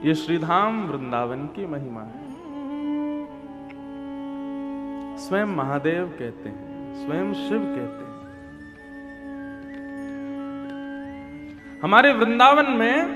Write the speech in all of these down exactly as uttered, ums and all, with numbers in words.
ये श्रीधाम वृंदावन की महिमा है। स्वयं महादेव कहते हैं, स्वयं शिव कहते हैं। हमारे वृंदावन में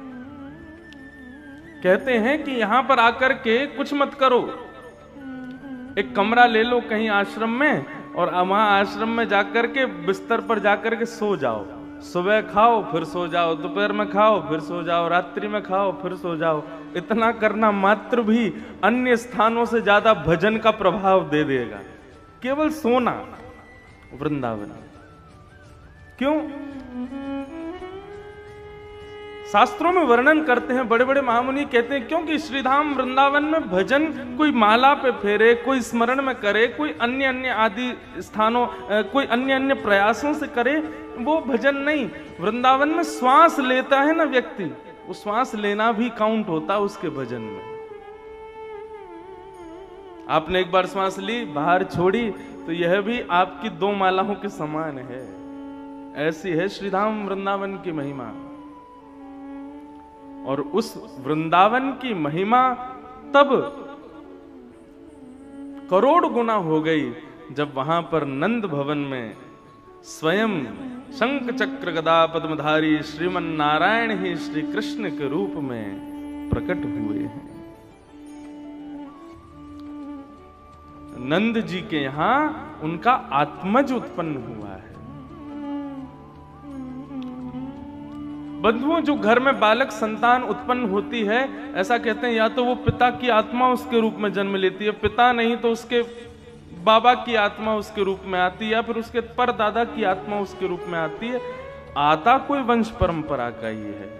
कहते हैं कि यहां पर आकर के कुछ मत करो, एक कमरा ले लो कहीं आश्रम में और वहां आश्रम में जाकर के बिस्तर पर जाकर के सो जाओ। सुबह खाओ फिर सो जाओ, दोपहर में खाओ फिर सो जाओ, रात्रि में खाओ फिर सो जाओ। इतना करना मात्र भी अन्य स्थानों से ज्यादा भजन का प्रभाव दे देगा। केवल सोना वृंदावन। क्यों? शास्त्रों में वर्णन करते हैं, बड़े बड़े महामुनि कहते हैं क्योंकि श्रीधाम वृंदावन में भजन कोई माला पे फेरे, कोई स्मरण में करे, कोई अन्य अन्य आदि स्थानों, कोई अन्य अन्य प्रयासों से करे, वो भजन नहीं। वृंदावन में श्वास लेता है ना व्यक्ति, वो श्वास लेना भी काउंट होता है उसके भजन में। आपने एक बार श्वास ली, बाहर छोड़ी, तो यह भी आपकी दो मालाओं के समान है। ऐसी है श्रीधाम वृंदावन की महिमा। और उस वृंदावन की महिमा तब करोड़ गुना हो गई जब वहां पर नंद भवन में स्वयं शंख चक्र गदा पद्मधारी श्रीमन नारायण ही श्री कृष्ण के रूप में प्रकट हुए हैं। नंद जी के यहां उनका आत्मज उत्पन्न हुआ है। बंधुओं, जो घर में बालक संतान उत्पन्न होती है, ऐसा कहते हैं या तो वो पिता की आत्मा उसके रूप में जन्म लेती है, पिता नहीं तो उसके बाबा की आत्मा उसके रूप में आती है, या फिर उसके परदादा की आत्मा उसके रूप में आती है। आता कोई वंश परंपरा का ही है।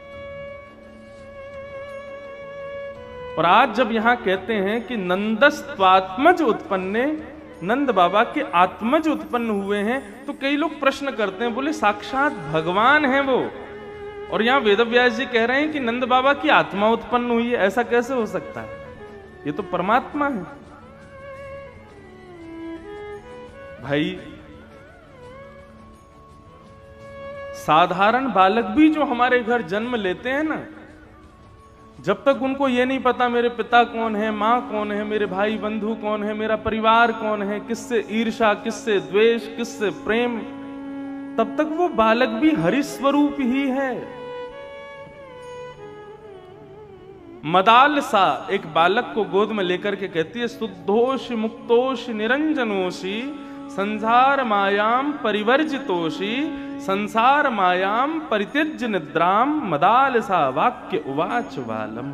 और आज जब यहां कहते हैं कि नंदस्त्वात्मज उत्पन्ने, नंद बाबा के आत्मज उत्पन्न हुए हैं, तो कई लोग प्रश्न करते हैं, बोले साक्षात भगवान है वो, और यहां वेदव्यास जी कह रहे हैं कि नंद बाबा की आत्मा उत्पन्न हुई है। ऐसा कैसे हो सकता है? ये तो परमात्मा है। भाई, साधारण बालक भी जो हमारे घर जन्म लेते हैं ना, जब तक उनको ये नहीं पता मेरे पिता कौन है, मां कौन है, मेरे भाई बंधु कौन है, मेरा परिवार कौन है, किससे ईर्ष्या, किससे द्वेष, किससे प्रेम, तब तक वो बालक भी हरि स्वरूप ही है। मदालसा एक बालक को गोद में लेकर के कहती है, शुद्धोष मुक्तोष निरंजनोषी संसार मायाम परिवर्जितोषी संसार मायाम परित्यज्य निद्राम मदालसा वाक्य उवाच बालम।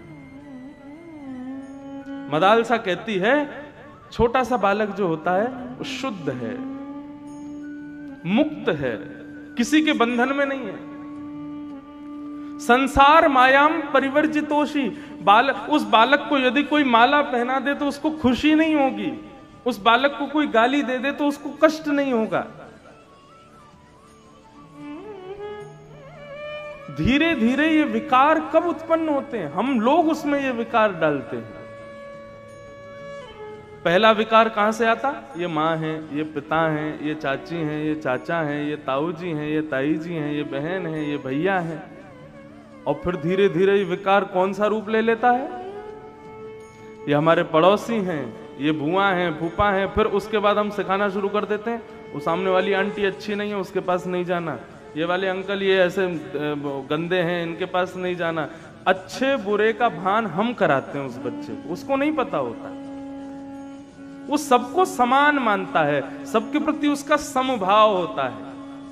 मदालसा कहती है, छोटा सा बालक जो होता है वो शुद्ध है, मुक्त है, किसी के बंधन में नहीं है। संसार मायाम परिवर्जितोषी, बालक, उस बालक को यदि कोई माला पहना दे तो उसको खुशी नहीं होगी, उस बालक को कोई गाली दे दे तो उसको कष्ट नहीं होगा। धीरे धीरे ये विकार कब उत्पन्न होते हैं? हम लोग उसमें ये विकार डालते हैं। पहला विकार कहां से आता? ये माँ है, ये पिता हैं, ये चाची हैं, ये चाचा हैं, ये ताऊ जी हैं, ये ताई जी हैं, ये बहन है, ये भैया हैं। और फिर धीरे धीरे ये विकार कौन सा रूप ले लेता है? ये हमारे पड़ोसी हैं, ये बुआ हैं, फूफा हैं। फिर उसके बाद हम सिखाना शुरू कर देते हैं, वो सामने वाली आंटी अच्छी नहीं है, उसके पास नहीं जाना। ये वाले अंकल ये ऐसे गंदे हैं, इनके पास नहीं जाना। अच्छे बुरे का भान हम कराते हैं उस बच्चे को, उसको नहीं पता होता। वो सबको समान मानता है, सबके प्रति उसका समभाव होता है।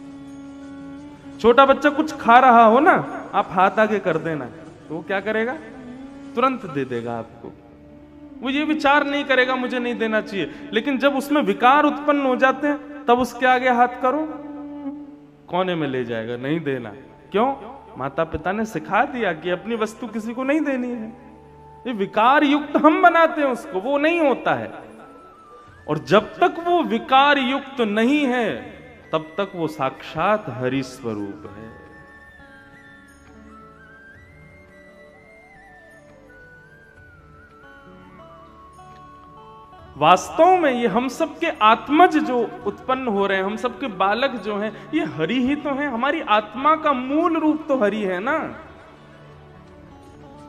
छोटा बच्चा कुछ खा रहा हो ना, आप हाथ आगे कर देना, तो वो क्या करेगा? तुरंत दे देगा आपको। वो ये विचार नहीं करेगा मुझे नहीं देना चाहिए। लेकिन जब उसमें विकार उत्पन्न हो जाते हैं, तब उसके आगे हाथ करो, कोने में ले जाएगा, नहीं देना। क्यों? माता पिता ने सिखा दिया कि अपनी वस्तु किसी को नहीं देनी है। ये विकार युक्त हम बनाते हैं उसको, वो नहीं होता है। और जब तक वो विकार युक्त नहीं है, तब तक वो साक्षात हरि स्वरूप है। वास्तव में ये हम सबके आत्मज जो उत्पन्न हो रहे हैं, हम सबके बालक जो हैं, ये हरि ही तो हैं। हमारी आत्मा का मूल रूप तो हरि है ना।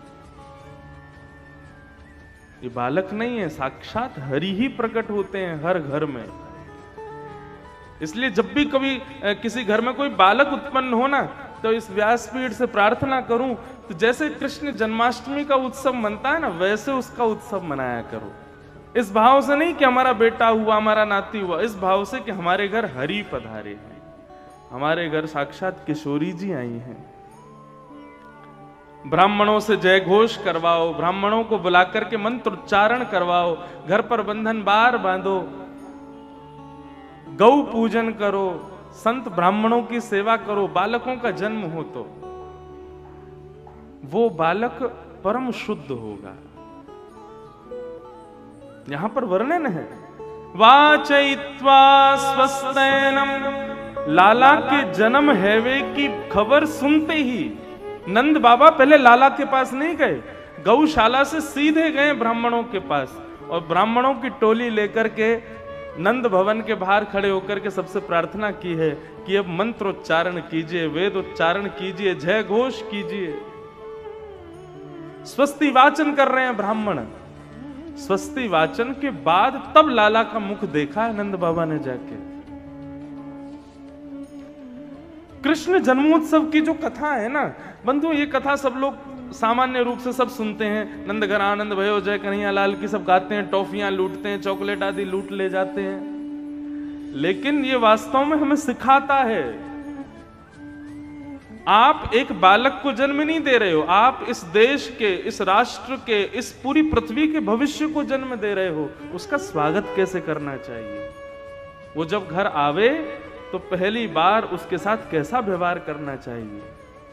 ये बालक नहीं है, साक्षात हरि ही प्रकट होते हैं हर घर में। इसलिए जब भी कभी किसी घर में कोई बालक उत्पन्न हो ना, तो इस व्यासपीठ से प्रार्थना करूं तो जैसे कृष्ण जन्माष्टमी का उत्सव मनता है ना, वैसे उसका उत्सव मनाया करो। इस भाव से नहीं कि हमारा बेटा हुआ, हमारा नाती हुआ, इस भाव से कि हमारे घर हरि पधारे हैं, हमारे घर साक्षात किशोरी जी आई हैं। ब्राह्मणों से जय घोष करवाओ, ब्राह्मणों को बुलाकर के मंत्र उच्चारण करवाओ, घर पर बंधन बार बांधो, गौ पूजन करो, संत ब्राह्मणों की सेवा करो। बालकों का जन्म हो तो वो बालक परम शुद्ध होगा। यहां पर वर्णन है, वाचयित्वा स्वस्तैनम, लाला के जन्म हैवे की खबर सुनते ही नंद बाबा पहले लाला के पास नहीं गए, गौशाला से सीधे गए ब्राह्मणों के पास, और ब्राह्मणों की टोली लेकर के नंद भवन के बाहर खड़े होकर के सबसे प्रार्थना की है कि अब मंत्र उच्चारण कीजिए, वेद उच्चारण कीजिए, जय घोष कीजिए। स्वस्ति वाचन कर रहे हैं ब्राह्मण। स्वस्ति वाचन के बाद तब लाला का मुख देखा है नंद बाबा ने जाके। कृष्ण जन्मोत्सव की जो कथा है ना बंधु, ये कथा सब लोग सामान्य रूप से सब सुनते हैं, नंद घर आनंद भयो जय कन्हैया लाल की सब गाते हैं, टॉफियां लूटते हैं, चॉकलेट आदि लूट ले जाते हैं, लेकिन ये वास्तव में हमें सिखाता है, आप एक बालक को जन्म नहीं दे रहे हो, आप इस देश के, इस राष्ट्र के, इस पूरी पृथ्वी के भविष्य को जन्म दे रहे हो। उसका स्वागत कैसे करना चाहिए, वो जब घर आवे तो पहली बार उसके साथ कैसा व्यवहार करना चाहिए।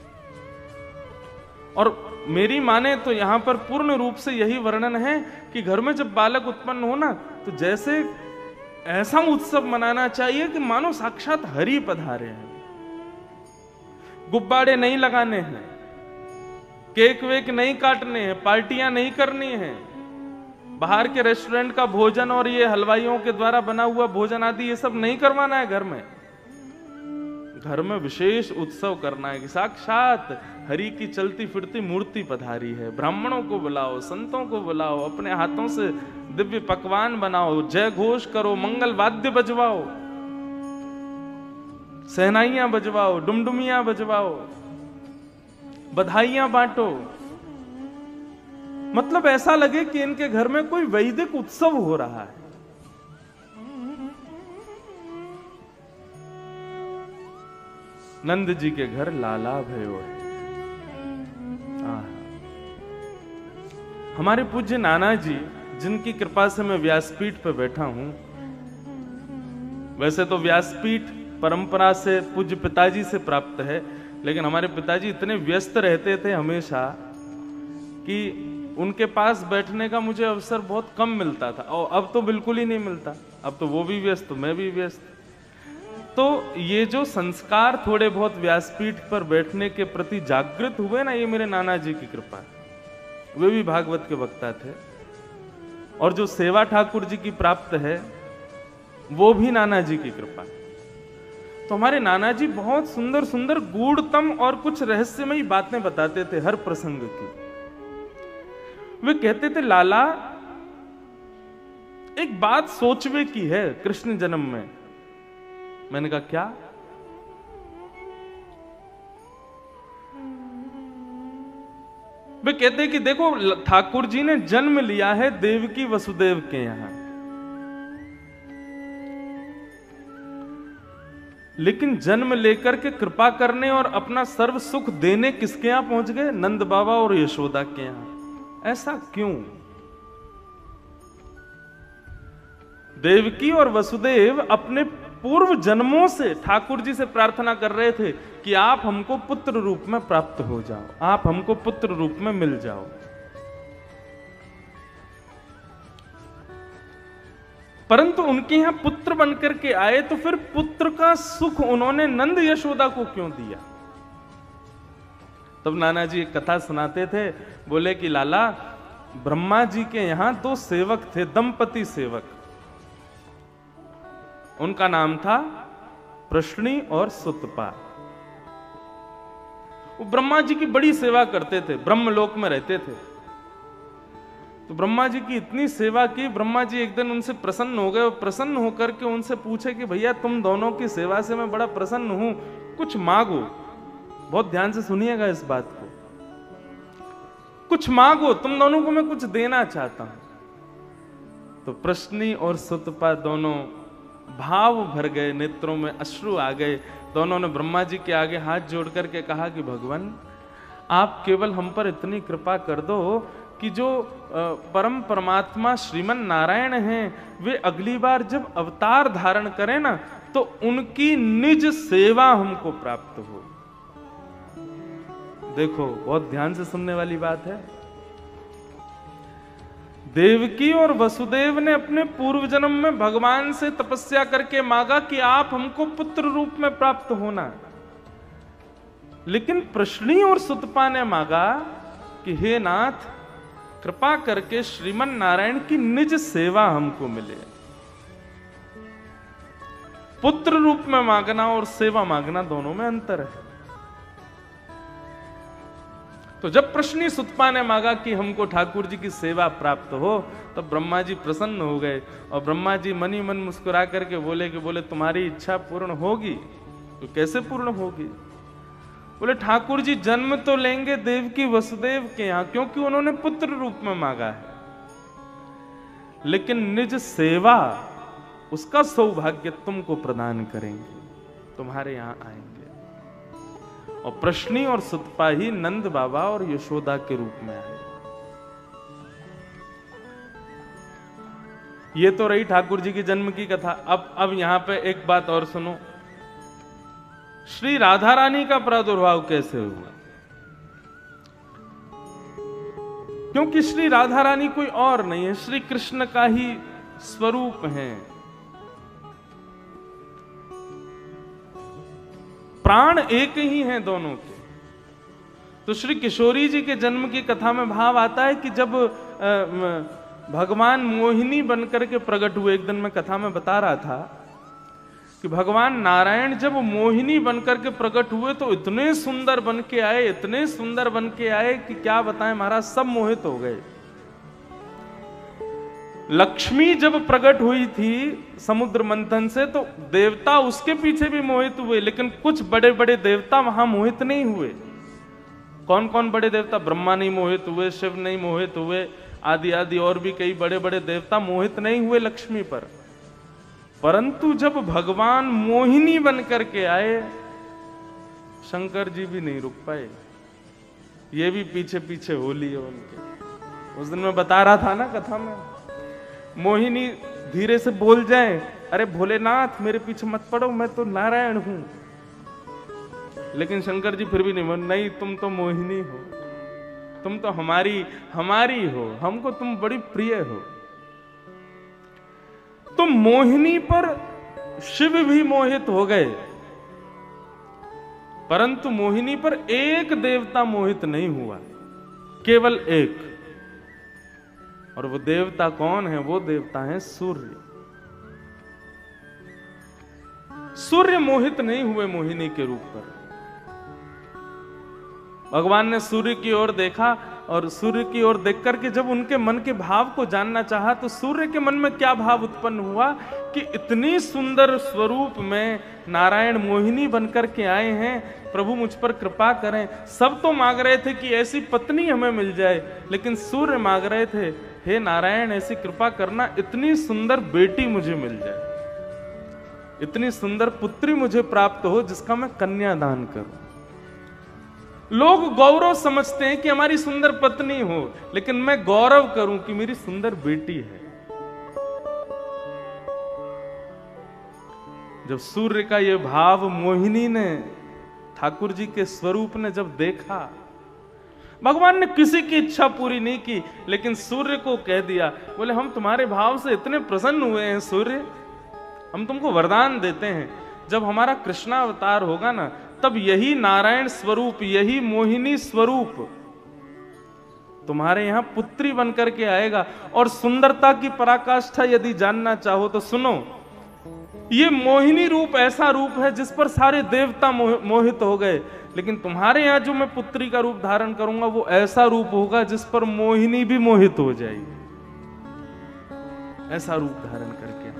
और मेरी माने तो यहां पर पूर्ण रूप से यही वर्णन है कि घर में जब बालक उत्पन्न हो ना, तो जैसे ऐसा उत्सव मनाना चाहिए कि मानो साक्षात हरि पधारे हैं। गुब्बारे नहीं लगाने हैं, केक वेक नहीं काटने हैं, पार्टियां नहीं करनी हैं, बाहर के रेस्टोरेंट का भोजन और ये हलवाइयों के द्वारा बना हुआ भोजन आदि ये सब नहीं करवाना है। घर में घर में विशेष उत्सव करना है कि साक्षात हरि की चलती फिरती मूर्ति पधारी है। ब्राह्मणों को बुलाओ, संतों को बुलाओ, अपने हाथों से दिव्य पकवान बनाओ, जय घोष करो, मंगल वाद्य बजवाओ, सहनाइयां बजवाओ, डुमडुमियां बजवाओ, बधाइयां बांटो। मतलब ऐसा लगे कि इनके घर में कोई वैदिक उत्सव हो रहा है। नंद जी के घर लाला भयो है। हमारे पूज्य नाना जी, जिनकी कृपा से मैं व्यासपीठ पर बैठा हूं, वैसे तो व्यासपीठ परंपरा से पूज्य पिताजी से प्राप्त है, लेकिन हमारे पिताजी इतने व्यस्त रहते थे हमेशा कि उनके पास बैठने का मुझे अवसर बहुत कम मिलता था, और अब तो बिल्कुल ही नहीं मिलता। अब तो वो भी व्यस्त, मैं भी व्यस्त। तो ये जो संस्कार थोड़े बहुत व्यासपीठ पर बैठने के प्रति जागृत हुए ना, ये मेरे नाना जी की कृपा है। वे भी भागवत के वक्ता थे, और जो सेवा ठाकुर जी की प्राप्त है वो भी नाना जी की कृपा है। तो हमारे नाना जी बहुत सुंदर सुंदर गूढ़तम और कुछ रहस्यमयी बातें बताते थे हर प्रसंग की। वे कहते थे, लाला एक बात सोचवे की है कृष्ण जन्म में। मैंने कहा क्या? वे कहते कि देखो, ठाकुर जी ने जन्म लिया है देवकी वसुदेव के यहां, लेकिन जन्म लेकर के कृपा करने और अपना सर्व सुख देने किसके यहां पहुंच गए? नंद बाबा और यशोदा के यहां। ऐसा क्यों? देवकी और वसुदेव अपने पूर्व जन्मों से ठाकुर जी से प्रार्थना कर रहे थे कि आप हमको पुत्र रूप में प्राप्त हो जाओ, आप हमको पुत्र रूप में मिल जाओ। परंतु उनके यहां पुत्र बनकर के आए, तो फिर पुत्र का सुख उन्होंने नंद यशोदा को क्यों दिया? तब नाना जी एक कथा सुनाते थे, बोले कि लाला, ब्रह्मा जी के यहां दो सेवक थे, दंपति सेवक। उनका नाम था प्रश्नी और सुतपा। वो ब्रह्मा जी की बड़ी सेवा करते थे, ब्रह्मलोक में रहते थे। तो ब्रह्मा जी की इतनी सेवा की, ब्रह्मा जी एक दिन उनसे प्रसन्न हो गए और प्रसन्न होकर के उनसे पूछे कि भैया तुम दोनों की सेवा से मैं बड़ा प्रसन्न हूं, कुछ मांगो। बहुत ध्यान से सुनिएगा इस बात को, कुछ मांगो, तुम दोनों को मैं कुछ देना चाहता हूं। तो प्रश्नी और सुतपा दोनों भाव भर गए, नेत्रों में अश्रु आ गए। दोनों ने ब्रह्मा जी के आगे हाथ जोड़ करके कहा कि भगवान आप केवल हम पर इतनी कृपा कर दो कि जो परम परमात्मा श्रीमन नारायण हैं वे अगली बार जब अवतार धारण करें ना तो उनकी निज सेवा हमको प्राप्त हो। देखो बहुत ध्यान से सुनने वाली बात है। देवकी और वसुदेव ने अपने पूर्व जन्म में भगवान से तपस्या करके मांगा कि आप हमको पुत्र रूप में प्राप्त होना, लेकिन प्रश्नी और सुतपा ने मांगा कि हे नाथ कृपा करके श्रीमन नारायण की निज सेवा हमको मिले। पुत्र रूप में मांगना और सेवा मांगना दोनों में अंतर है। तो जब प्रश्नी सुतपा ने मांगा कि हमको ठाकुर जी की सेवा प्राप्त हो, तब ब्रह्मा जी प्रसन्न हो गए और ब्रह्मा जी मन ही मन मुस्कुरा करके बोले कि बोले तुम्हारी इच्छा पूर्ण होगी। तो कैसे पूर्ण होगी? बोले ठाकुर जी जन्म तो लेंगे देवकी वसुदेव के यहां, क्योंकि उन्होंने पुत्र रूप में मांगा है, लेकिन निज सेवा उसका सौभाग्य तुमको प्रदान करेंगे, तुम्हारे यहां आएंगे। और प्रश्नी और सुतपा ही नंद बाबा और यशोदा के रूप में आए। ये तो रही ठाकुर जी की जन्म की कथा। अब अब यहां पे एक बात और सुनो, श्री राधा रानी का प्रादुर्भाव कैसे हुआ? क्योंकि श्री राधा रानी कोई और नहीं है, श्री कृष्ण का ही स्वरूप है। प्राण एक ही हैं दोनों के। तो श्री किशोरी जी के जन्म की कथा में भाव आता है कि जब भगवान मोहिनी बनकर के प्रकट हुए, एक दिन मैं कथा में बता रहा था कि भगवान नारायण जब मोहिनी बनकर के प्रकट हुए तो इतने सुंदर बन के आए, इतने सुंदर बन के आए कि क्या बताएं महाराज, सब मोहित हो गए। लक्ष्मी जब प्रकट हुई थी समुद्र मंथन से तो देवता उसके पीछे भी मोहित हुए, लेकिन कुछ बड़े बड़े देवता वहां मोहित नहीं हुए। कौन कौन बड़े देवता? ब्रह्मा नहीं मोहित हुए, शिव नहीं मोहित हुए, आदि आदि और भी कई बड़े बड़े देवता मोहित नहीं हुए लक्ष्मी पर। परंतु जब भगवान मोहिनी बन करके आए, शंकर जी भी नहीं रुक पाए, ये भी पीछे पीछे हो लिए उनके। उस दिन मैं बता रहा था ना कथा में, मोहिनी धीरे से बोल जाए, अरे भोलेनाथ मेरे पीछे मत पड़ो, मैं तो नारायण हूं, लेकिन शंकर जी फिर भी नहीं बोल, नहीं तुम तो मोहिनी हो, तुम तो हमारी हमारी हो, हमको तुम बड़ी प्रिय हो। तो मोहिनी पर शिव भी मोहित हो गए, परंतु मोहिनी पर एक देवता मोहित नहीं हुआ, केवल एक। और वो देवता कौन है? वो देवता है सूर्य। सूर्य मोहित नहीं हुए मोहिनी के रूप पर। भगवान ने सूर्य की ओर देखा और सूर्य की ओर देख करके जब उनके मन के भाव को जानना चाहा तो सूर्य के मन में क्या भाव उत्पन्न हुआ कि इतनी सुंदर स्वरूप में नारायण मोहिनी बनकर के आए हैं, प्रभु मुझ पर कृपा करें। सब तो मांग रहे थे कि ऐसी पत्नी हमें मिल जाए, लेकिन सूर्य मांग रहे थे, हे नारायण ऐसी कृपा करना, इतनी सुंदर बेटी मुझे मिल जाए, इतनी सुंदर पुत्री मुझे प्राप्त हो जिसका मैं कन्यादान करूं। लोग गौरव समझते हैं कि हमारी सुंदर पत्नी हो, लेकिन मैं गौरव करूं कि मेरी सुंदर बेटी है। जब सूर्य का यह भाव मोहिनी ने, ठाकुर जी के स्वरूप ने जब देखा, भगवान ने किसी की इच्छा पूरी नहीं की, लेकिन सूर्य को कह दिया, बोले हम तुम्हारे भाव से इतने प्रसन्न हुए हैं सूर्य, हम तुमको वरदान देते हैं, जब हमारा कृष्णावतार होगा ना, तब यही नारायण स्वरूप, यही मोहिनी स्वरूप तुम्हारे यहां पुत्री बनकर के आएगा। और सुंदरता की पराकाष्ठा यदि जानना चाहो तो सुनो, ये मोहिनी रूप ऐसा रूप है जिस पर सारे देवता मोह, मोहित हो गए, लेकिन तुम्हारे यहां जो मैं पुत्री का रूप धारण करूंगा वो ऐसा रूप होगा जिस पर मोहिनी भी मोहित हो जाएगी। ऐसा रूप धारण करके।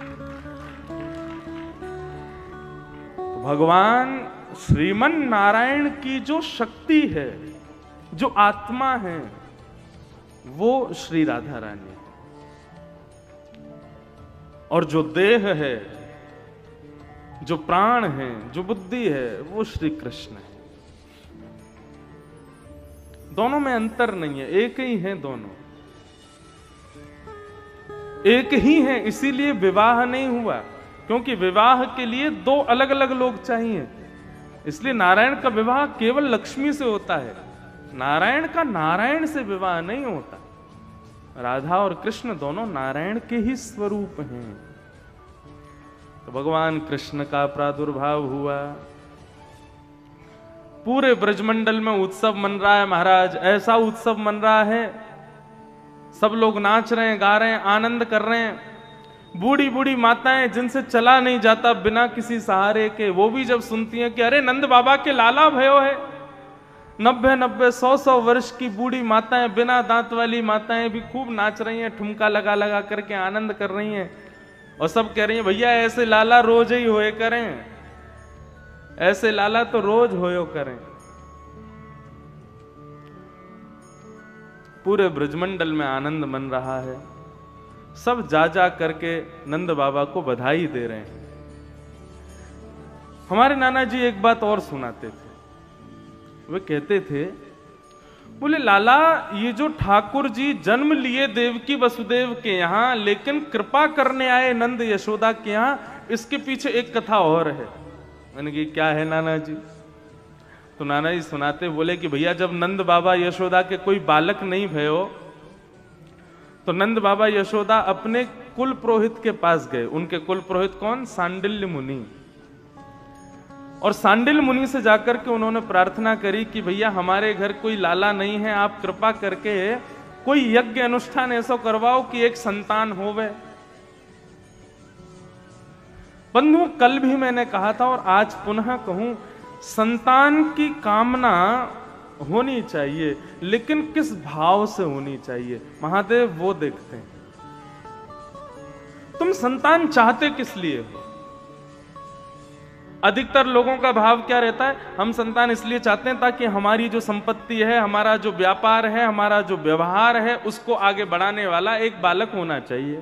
तो भगवान श्रीमन नारायण की जो शक्ति है, जो आत्मा है, वो श्री राधा रानी है, और जो देह है, जो प्राण है, जो बुद्धि है, वो श्री कृष्ण है। दोनों में अंतर नहीं है, एक ही है, दोनों एक ही है। इसीलिए विवाह नहीं हुआ, क्योंकि विवाह के लिए दो अलग अलग लोग चाहिए। इसलिए नारायण का विवाह केवल लक्ष्मी से होता है, नारायण का नारायण से विवाह नहीं होता। राधा और कृष्ण दोनों नारायण के ही स्वरूप हैं। तो भगवान कृष्ण का प्रादुर्भाव हुआ, पूरे ब्रजमंडल में उत्सव मन रहा है महाराज, ऐसा उत्सव मन रहा है, सब लोग नाच रहे हैं, गा रहे हैं, आनंद कर रहे हैं। बूढ़ी बूढ़ी माताएं जिनसे चला नहीं जाता बिना किसी सहारे के, वो भी जब सुनती हैं कि अरे नंद बाबा के लाला भयो है, नब्बे नब्बे सौ सौ वर्ष की बूढ़ी माताएं, बिना दांत वाली माताएं भी खूब नाच रही हैं, ठुमका लगा लगा करके आनंद कर रही हैं, और सब कह रही हैं भैया ऐसे लाला रोज ही होए करें, ऐसे लाला तो रोज होयो करें। पूरे ब्रजमंडल में आनंद मन रहा है, सब जा जा करके नंद बाबा को बधाई दे रहे हैं। हमारे नाना जी एक बात और सुनाते थे, वे कहते थे, बोले लाला ये जो ठाकुर जी जन्म लिए देवकी वसुदेव के यहाँ, लेकिन कृपा करने आए नंद यशोदा के यहाँ, इसके पीछे एक कथा और है। मैंने कहा क्या है नाना जी? तो नाना जी सुनाते, बोले कि भैया जब नंद बाबा यशोदा के कोई बालक नहीं भयो, तो नंद बाबा यशोदा अपने कुल पुरोहित के पास गए। उनके कुल पुरोहित कौन? सांडिल्य मुनि। और सांडिल्य मुनि से जाकर के उन्होंने प्रार्थना करी कि भैया हमारे घर कोई लाला नहीं है, आप कृपा करके कोई यज्ञ अनुष्ठान ऐसा करवाओ कि एक संतान होवे। बंधु कल भी मैंने कहा था और आज पुनः कहूं, संतान की कामना होनी चाहिए, लेकिन किस भाव से होनी चाहिए महादेव वो देखते हैं। तुम संतान चाहते किस लिए हो? अधिकतर लोगों का भाव क्या रहता है? हम संतान इसलिए चाहते हैं ताकि हमारी जो संपत्ति है, हमारा जो व्यापार है, हमारा जो व्यवहार है, उसको आगे बढ़ाने वाला एक बालक होना चाहिए।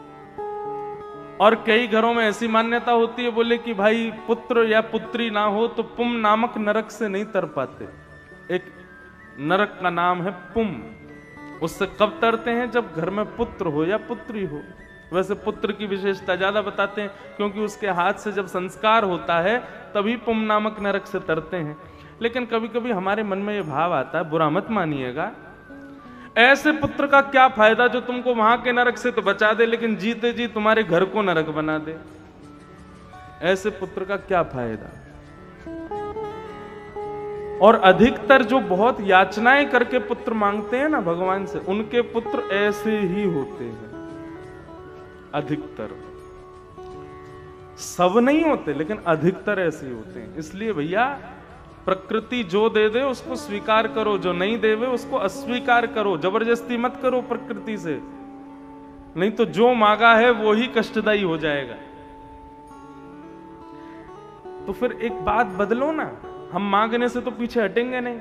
और कई घरों में ऐसी मान्यता होती है, बोले कि भाई पुत्र या पुत्री ना हो तो पुम नामक नरक से नहीं तर पाते। एक नरक का नाम है पुम, उससे कब तरते हैं? जब घर में पुत्र हो या पुत्री हो। वैसे पुत्र की विशेषता ज्यादा बताते हैं, क्योंकि उसके हाथ से जब संस्कार होता है तभी पुम नामक नरक से तरते हैं। लेकिन कभी कभी हमारे मन में यह भाव आता है, बुरा मत मानिएगा, ऐसे पुत्र का क्या फायदा जो तुमको वहां के नरक से तो बचा दे, लेकिन जीते जी तुम्हारे घर को नरक बना दे। ऐसे पुत्र का क्या फायदा? और अधिकतर जो बहुत याचनाएं करके पुत्र मांगते हैं ना भगवान से, उनके पुत्र ऐसे ही होते हैं। अधिकतर, सब नहीं होते लेकिन अधिकतर ऐसे ही होते हैं। इसलिए भैया प्रकृति जो दे दे उसको स्वीकार करो, जो नहीं देवे उसको अस्वीकार करो। जबरदस्ती मत करो प्रकृति से, नहीं तो जो मांगा है वो ही कष्टदायी हो जाएगा। तो फिर एक बात बदलो ना, हम मांगने से तो पीछे हटेंगे नहीं।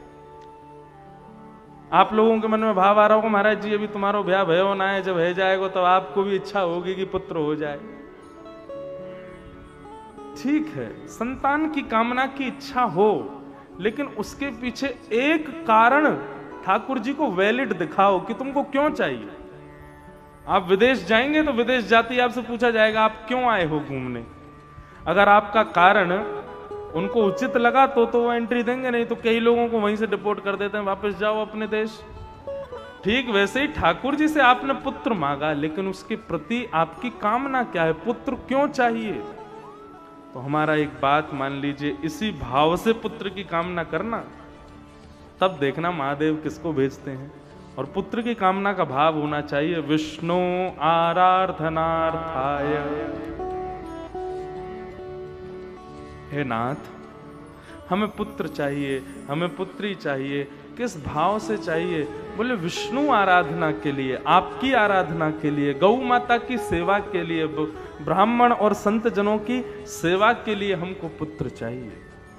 आप लोगों के मन में भाव आ रहा होगा, महाराज जी अभी तुम्हारा ब्याह भयो ना है, जब है जाएगा तो आपको भी इच्छा होगी कि पुत्र हो जाए। ठीक है, संतान की कामना की इच्छा हो, लेकिन उसके पीछे एक कारण ठाकुर जी को वैलिड दिखाओ कि तुमको क्यों चाहिए। आप विदेश जाएंगे तो विदेश जाते ही आपसे पूछा जाएगा आप क्यों आए हो घूमने। अगर आपका कारण उनको उचित लगा तो तो वो एंट्री देंगे, नहीं तो कई लोगों को वहीं से डिपोर्ट कर देते हैं, वापस जाओ अपने देश। ठीक वैसे ही ठाकुर जी से आपने पुत्र मांगा, लेकिन उसके प्रति आपकी कामना क्या है, पुत्र क्यों चाहिए? तो हमारा एक बात मान लीजिए, इसी भाव से पुत्र की कामना करना, तब देखना महादेव किसको भेजते हैं। और पुत्र की कामना का भाव होना चाहिए विष्णु आराधनार्थाय। हे नाथ, हमें पुत्र चाहिए, हमें पुत्री चाहिए, किस भाव से चाहिए? बोले विष्णु आराधना के लिए, आपकी आराधना के लिए, गौ माता की सेवा के लिए, ब्राह्मण और संत जनों की सेवा के लिए हमको पुत्र चाहिए।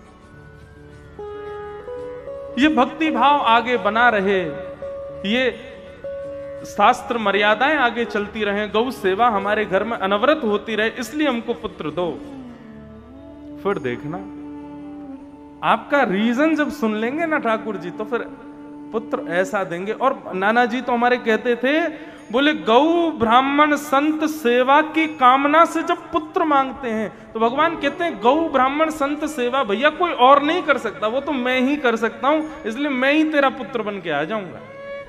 ये भक्ति भाव आगे बना रहे, ये शास्त्र मर्यादाएं आगे चलती रहे, गौ सेवा हमारे घर में अनवरत होती रहे, इसलिए हमको पुत्र दो। फिर देखना आपका रीजन जब सुन लेंगे ना ठाकुर जी, तो फिर पुत्र ऐसा देंगे। और नाना जी तो हमारे कहते थे, बोले गौ ब्राह्मण संत सेवा की कामना से जब पुत्र मांगते हैं तो भगवान कहते हैं गौ ब्राह्मण संत सेवा भैया कोई और नहीं कर सकता, वो तो मैं ही कर सकता हूं, इसलिए मैं ही तेरा पुत्र बन के आ जाऊंगा।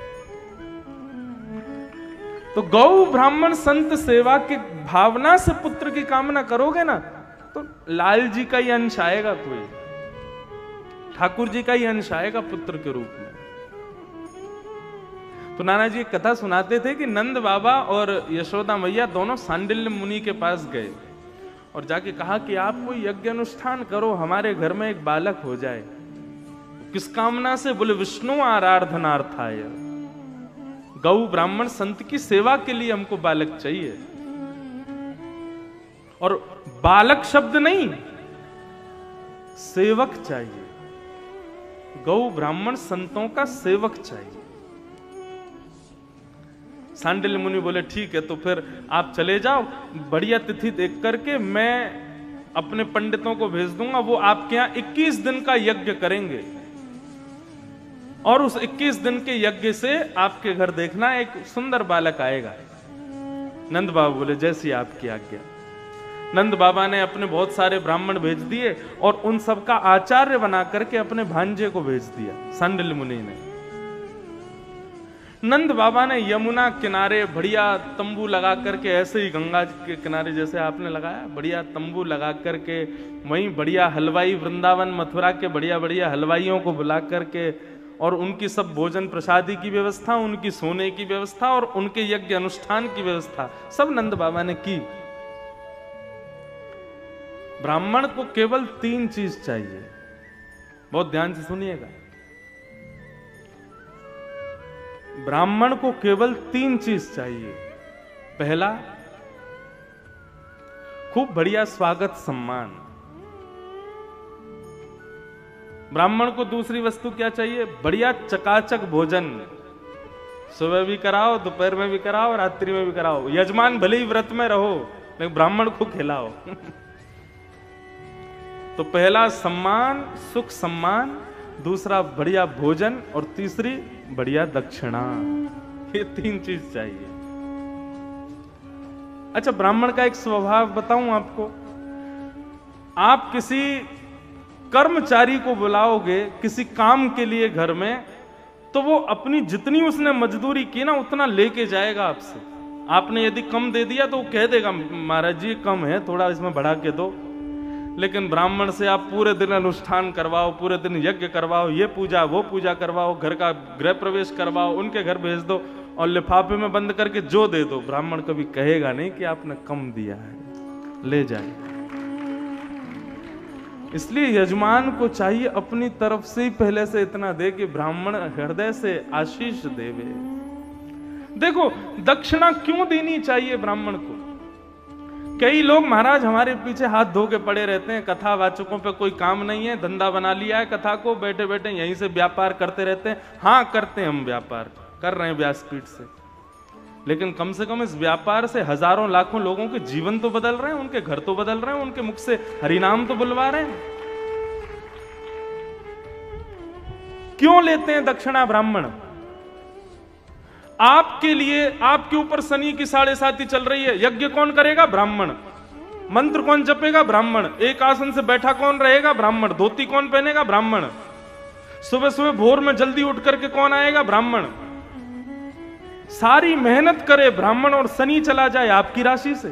तो गौ ब्राह्मण संत सेवा की भावना से पुत्र की कामना करोगे ना, तो लाल जी का ही अंश आएगा, कोई ठाकुर जी का ही अंश आएगा पुत्र के रूप में। तो नाना जी एक कथा सुनाते थे कि नंद बाबा और यशोदा मैया दोनों सांडिल्य मुनि के पास गए और जाके कहा कि आप कोई यज्ञ अनुष्ठान करो, हमारे घर में एक बालक हो जाए। किस कामना से? बोले विष्णु आराधनार्थाय, गौ ब्राह्मण संत की सेवा के लिए हमको बालक चाहिए। और बालक शब्द नहीं, सेवक चाहिए, गौ ब्राह्मण संतों का सेवक चाहिए। सांडिल्य मुनि बोले ठीक है, तो फिर आप चले जाओ, बढ़िया तिथि देख करके मैं अपने पंडितों को भेज दूंगा, वो आपके यहां इक्कीस दिन का यज्ञ करेंगे और उस इक्कीस दिन के यज्ञ से आपके घर देखना एक सुंदर बालक आएगा। नंद बाबा बोले जैसी आपकी आज्ञा। नंद बाबा ने अपने बहुत सारे ब्राह्मण भेज दिए और उन सबका आचार्य बना करके अपने भांजे को भेज दिया सांडिल्य मुनि ने। नंद बाबा ने यमुना किनारे बढ़िया तंबू लगा करके, ऐसे ही गंगा के किनारे जैसे आपने लगाया, बढ़िया तंबू लगा करके वहीं बढ़िया हलवाई, वृंदावन मथुरा के बढ़िया बढ़िया हलवाइयों को बुला करके और उनकी सब भोजन प्रसादी की व्यवस्था, उनकी सोने की व्यवस्था और उनके यज्ञ अनुष्ठान की व्यवस्था सब नंद बाबा ने की। ब्राह्मण को केवल तीन चीज चाहिए, बहुत ध्यान से सुनिएगा। ब्राह्मण को केवल तीन चीज चाहिए। पहला, खूब बढ़िया स्वागत सम्मान। ब्राह्मण को दूसरी वस्तु क्या चाहिए? बढ़िया चकाचक भोजन, सुबह भी कराओ, दोपहर में भी कराओ, रात्रि में भी कराओ। यजमान भले ही व्रत में रहो लेकिन ब्राह्मण को खिलाओ। तो पहला सम्मान, सुख सम्मान, दूसरा बढ़िया भोजन और तीसरी बढ़िया दक्षिणा। ये तीन चीज चाहिए। अच्छा, ब्राह्मण का एक स्वभाव बताऊं आपको। आप किसी कर्मचारी को बुलाओगे किसी काम के लिए घर में, तो वो अपनी जितनी उसने मजदूरी की ना उतना लेके जाएगा आपसे। आपने यदि कम दे दिया तो वो कह देगा महाराज जी कम है, थोड़ा इसमें बढ़ा के दो। लेकिन ब्राह्मण से आप पूरे दिन अनुष्ठान करवाओ, पूरे दिन यज्ञ करवाओ, ये पूजा वो पूजा करवाओ, घर का गृह प्रवेश करवाओ, उनके घर भेज दो और लिफाफे में बंद करके जो दे दो, ब्राह्मण कभी कहेगा नहीं कि आपने कम दिया है, ले जाए। इसलिए यजमान को चाहिए अपनी तरफ से ही पहले से इतना दे कि ब्राह्मण हृदय से आशीष देवे। देखो, दक्षिणा क्यों देनी चाहिए ब्राह्मण को? कई लोग महाराज हमारे पीछे हाथ धो के पड़े रहते हैं, कथावाचकों पे कोई काम नहीं है, धंधा बना लिया है कथा को, बैठे बैठे यहीं से व्यापार करते रहते हैं। हाँ करते हैं, हम व्यापार कर रहे हैं व्यासपीठ से, लेकिन कम से कम इस व्यापार से हजारों लाखों लोगों के जीवन तो बदल रहे हैं, उनके घर तो बदल रहे हैं, उनके मुख से हरिनाम तो बुलवा रहे हैं। क्यों लेते हैं दक्षिणा ब्राह्मण? आपके लिए, आपके ऊपर शनि की साढ़े साती चल रही है, यज्ञ कौन करेगा? ब्राह्मण। मंत्र कौन जपेगा? ब्राह्मण। एक आसन से बैठा कौन रहेगा? ब्राह्मण। धोती कौन पहनेगा? ब्राह्मण। सुबह सुबह भोर में जल्दी उठ करके कौन आएगा? ब्राह्मण। सारी मेहनत करे ब्राह्मण और शनि चला जाए आपकी राशि से।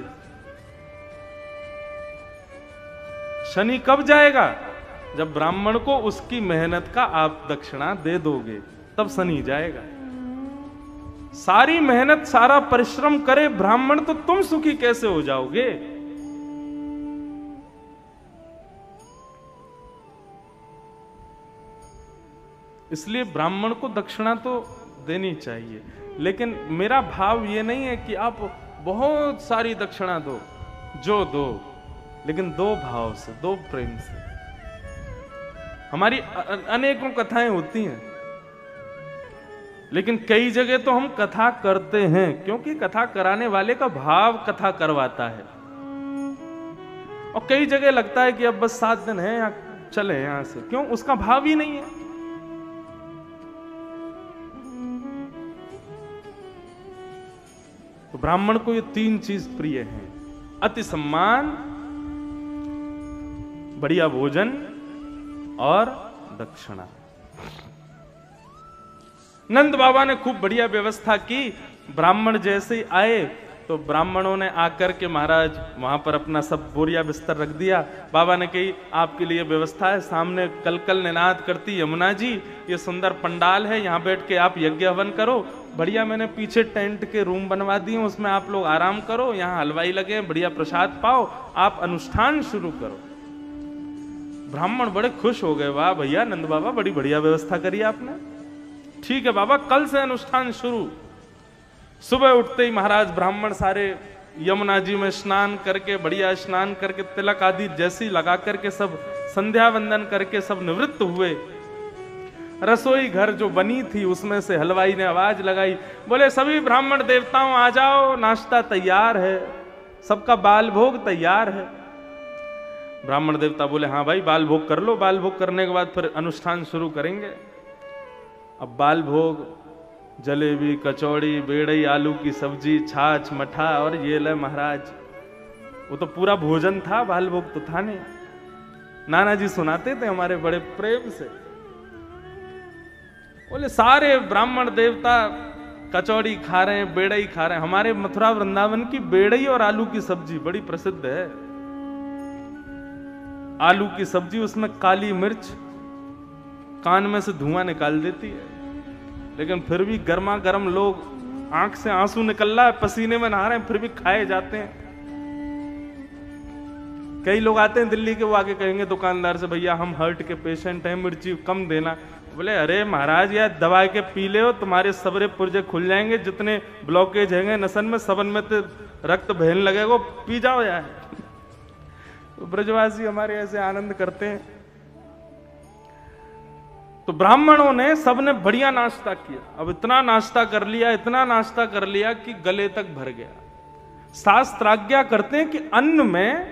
शनि कब जाएगा? जब ब्राह्मण को उसकी मेहनत का आप दक्षिणा दे दोगे, तब शनि जाएगा। सारी मेहनत, सारा परिश्रम करे ब्राह्मण, तो तुम सुखी कैसे हो जाओगे? इसलिए ब्राह्मण को दक्षिणा तो देनी चाहिए, लेकिन मेरा भाव ये नहीं है कि आप बहुत सारी दक्षिणा दो, जो दो, लेकिन दो भाव से, दो प्रेम से। हमारी अनेकों कथाएं होती हैं, लेकिन कई जगह तो हम कथा करते हैं क्योंकि कथा कराने वाले का भाव कथा करवाता है, और कई जगह लगता है कि अब बस सात दिन है या चले यहां से, क्यों? उसका भाव ही नहीं है। तो ब्राह्मण को ये तीन चीज प्रिय हैं: अति सम्मान, बढ़िया भोजन और दक्षिणा। नंद बाबा ने खूब बढ़िया व्यवस्था की। ब्राह्मण जैसे ही आए तो ब्राह्मणों ने आकर के महाराज वहां पर अपना सब बोरिया बिस्तर रख दिया। बाबा ने कही आपके लिए व्यवस्था है, सामने कलकल निनाद करती यमुना जी, ये सुंदर पंडाल है, यहाँ बैठ के आप यज्ञ हवन करो। बढ़िया मैंने पीछे टेंट के रूम बनवा दिए, उसमें आप लोग आराम करो, यहाँ हलवाई लगे, बढ़िया प्रसाद पाओ, आप अनुष्ठान शुरू करो। ब्राह्मण बड़े खुश हो गए, वाह भैया नंद बाबा बड़ी बढ़िया व्यवस्था करी आपने, ठीक है बाबा कल से अनुष्ठान शुरू। सुबह उठते ही महाराज ब्राह्मण सारे यमुना जी में स्नान करके, बढ़िया स्नान करके, तिलक आदि जैसी लगा करके सब संध्या वंदन करके सब निवृत्त हुए। रसोई घर जो बनी थी उसमें से हलवाई ने आवाज लगाई, बोले सभी ब्राह्मण देवताओं आ जाओ, नाश्ता तैयार है, सबका बाल भोग तैयार है। ब्राह्मण देवता बोले हाँ भाई बाल भोग कर लो, बाल भोग करने के बाद फिर अनुष्ठान शुरू करेंगे। अब बाल भोग, जलेबी, कचौड़ी, बेड़ई, आलू की सब्जी, छाछ, मठा, और ये ले महाराज, वो तो पूरा भोजन था, बाल भोग तो था नहीं। नाना जी सुनाते थे हमारे बड़े प्रेम से, बोले सारे ब्राह्मण देवता कचौड़ी खा रहे हैं, बेड़ई खा रहे हैं। हमारे मथुरा वृंदावन की बेड़ई और आलू की सब्जी बड़ी प्रसिद्ध है। आलू की सब्जी, उसमें काली मिर्च कान में से धुआं निकाल देती है, लेकिन फिर भी गर्मा गर्म लोग, आंख से आंसू निकल रहा है, पसीने में नहा रहे हैं, फिर भी खाए जाते हैं। कई लोग आते हैं दिल्ली के, वो आगे कहेंगे दुकानदार से भैया हम हार्ट के पेशेंट हैं, मिर्ची कम देना। बोले अरे महाराज यार दवा के पी ले हो, तुम्हारे सबरे पुर्जे खुल जाएंगे, जितने ब्लॉकेज हैं नसन में सबन में तो रक्त बहने लगेगा, पी जाओ यार। तो ब्रजवासी हमारे ऐसे आनंद करते हैं। तो ब्राह्मणों ने सबने बढ़िया नाश्ता किया। अब इतना नाश्ता कर लिया, इतना नाश्ता कर लिया कि गले तक भर गया। शास्त्र आज्ञा करते हैं कि अन्न में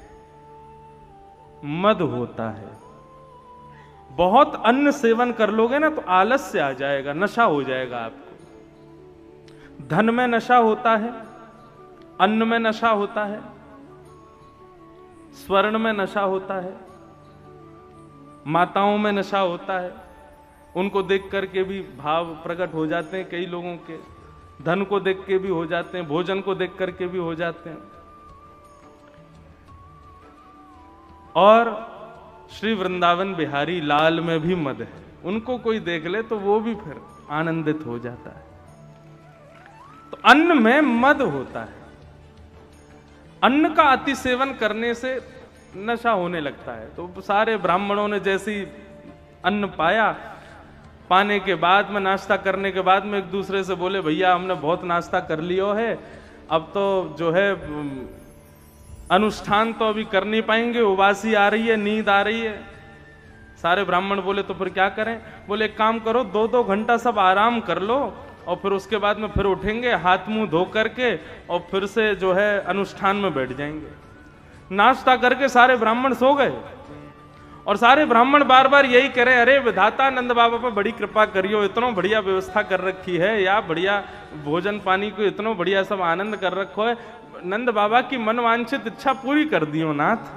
मद होता है, बहुत अन्न सेवन कर लोगे ना तो आलस्य आ जाएगा, नशा हो जाएगा आपको। धन में नशा होता है, अन्न में नशा होता है, स्वर्ण में नशा होता है, माताओं में नशा होता है, उनको देख करके भी भाव प्रकट हो जाते हैं कई लोगों के, धन को देख के भी हो जाते हैं, भोजन को देख करके भी हो जाते हैं। और श्री वृंदावन बिहारी लाल में भी मद है, उनको कोई देख ले तो वो भी फिर आनंदित हो जाता है। तो अन्न में मद होता है, अन्न का अति सेवन करने से नशा होने लगता है। तो सारे ब्राह्मणों ने जैसी अन्न पाया, पाने के बाद में, नाश्ता करने के बाद में एक दूसरे से बोले भैया हमने बहुत नाश्ता कर लियो है, अब तो जो है अनुष्ठान तो अभी कर नहीं पाएंगे, उबासी आ रही है, नींद आ रही है। सारे ब्राह्मण बोले तो फिर क्या करें? बोले एक काम करो, दो दो घंटा सब आराम कर लो और फिर उसके बाद में फिर उठेंगे हाथ मुंह धो करके और फिर से जो है अनुष्ठान में बैठ जाएंगे। नाश्ता करके सारे ब्राह्मण सो गए और सारे ब्राह्मण बार बार यही करें, अरे विधाता नंद बाबा पर बड़ी कृपा करियो, इतना बढ़िया व्यवस्था कर रखी है, या बढ़िया भोजन पानी को इतना बढ़िया सब आनंद कर रखो है, नंद बाबा की मनवांछित इच्छा पूरी कर दियो नाथ।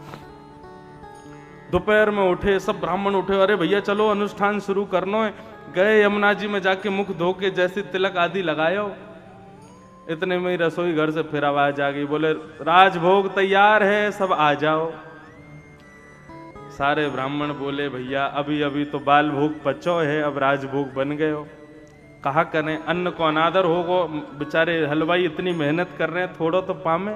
दोपहर में उठे, सब ब्राह्मण उठे, अरे भैया चलो अनुष्ठान शुरू करना है। गए यमुना जी में जाके मुख धो के जैसे तिलक आदि लगायो, इतने में ही रसोई घर से फिर आवाज आ गई, बोले राजभोग तैयार है, सब आ जाओ। सारे ब्राह्मण बोले भैया अभी अभी तो बाल भोग पचो है, अब राजभोग बन गए हो, कहा करें, अन्न को अनादर होगो, बेचारे हलवाई इतनी मेहनत कर रहे हैं, थोड़ा तो पामे।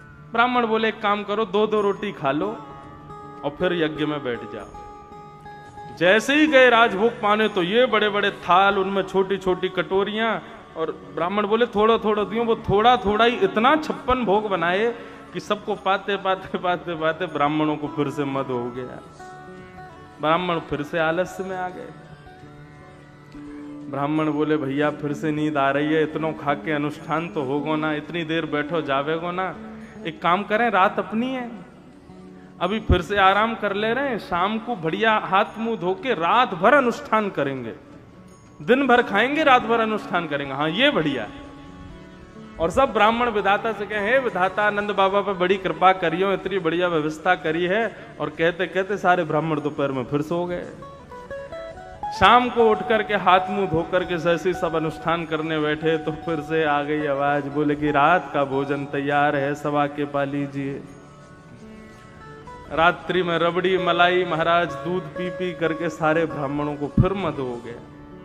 ब्राह्मण बोले एक काम करो, दो दो रोटी खा लो और फिर यज्ञ में बैठ जाओ। जैसे ही गए राजभोग पाने तो ये बड़े बड़े थाल, उनमें छोटी छोटी कटोरियां, और ब्राह्मण बोले थोड़ा थोड़ा दियो। वो थोड़ा थोड़ा ही इतना छप्पन भोग बनाए कि सबको पाते पाते पाते पाते ब्राह्मणों को फिर से मद हो गया। ब्राह्मण फिर से आलस्य में आ गए। ब्राह्मण बोले भैया फिर से नींद आ रही है, इतनों खा के अनुष्ठान तो होगो ना, इतनी देर बैठो जावेगो ना, एक काम करें रात अपनी है, अभी फिर से आराम कर ले रहे हैं, शाम को बढ़िया हाथ मुंह धो के रात भर अनुष्ठान करेंगे, दिन भर खाएंगे रात भर अनुष्ठान करेंगे। हाँ ये बढ़िया। और सब ब्राह्मण विधाता से कहे हे विधाता नंद बाबा पे बड़ी कृपा करियो, इतनी बढ़िया व्यवस्था करी है। और कहते कहते सारे ब्राह्मण दोपहर में फिर सो गए। शाम को उठ करके हाथ मुंह धो करके जैसे सब अनुष्ठान करने बैठे तो फिर से आ गई आवाज, बोले कि रात का भोजन तैयार है, सवा के पा लीजिए। रात्रि में रबड़ी मलाई महाराज दूध पी पी करके सारे ब्राह्मणों को फिर मद हो गया।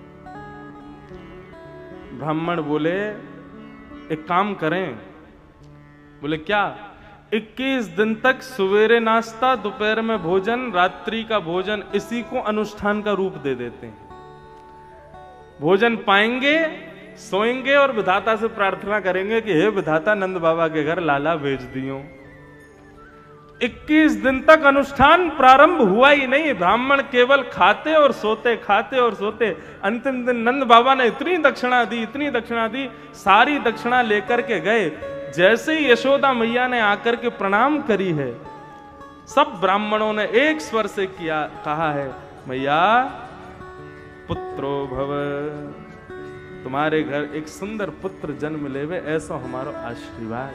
ब्राह्मण बोले एक काम करें। बोले क्या? इक्कीस दिन तक सवेरे नाश्ता, दोपहर में भोजन, रात्रि का भोजन, इसी को अनुष्ठान का रूप दे देते हैं। भोजन पाएंगे, सोएंगे और विधाता से प्रार्थना करेंगे कि हे विधाता नंद बाबा के घर लाला भेज दियो। इक्कीस दिन तक अनुष्ठान प्रारंभ हुआ ही नहीं, ब्राह्मण केवल खाते और सोते, खाते और सोते। अंतिम दिन नंद बाबा ने इतनी दक्षिणा दी, इतनी दक्षिणा दी, सारी दक्षिणा लेकर के गए। जैसे ही यशोदा मैया ने आकर के प्रणाम करी है, सब ब्राह्मणों ने एक स्वर से किया, कहा है मैया पुत्रो भव, तुम्हारे घर एक सुंदर पुत्र जन्म लेवे, ऐसा हमारा आशीर्वाद।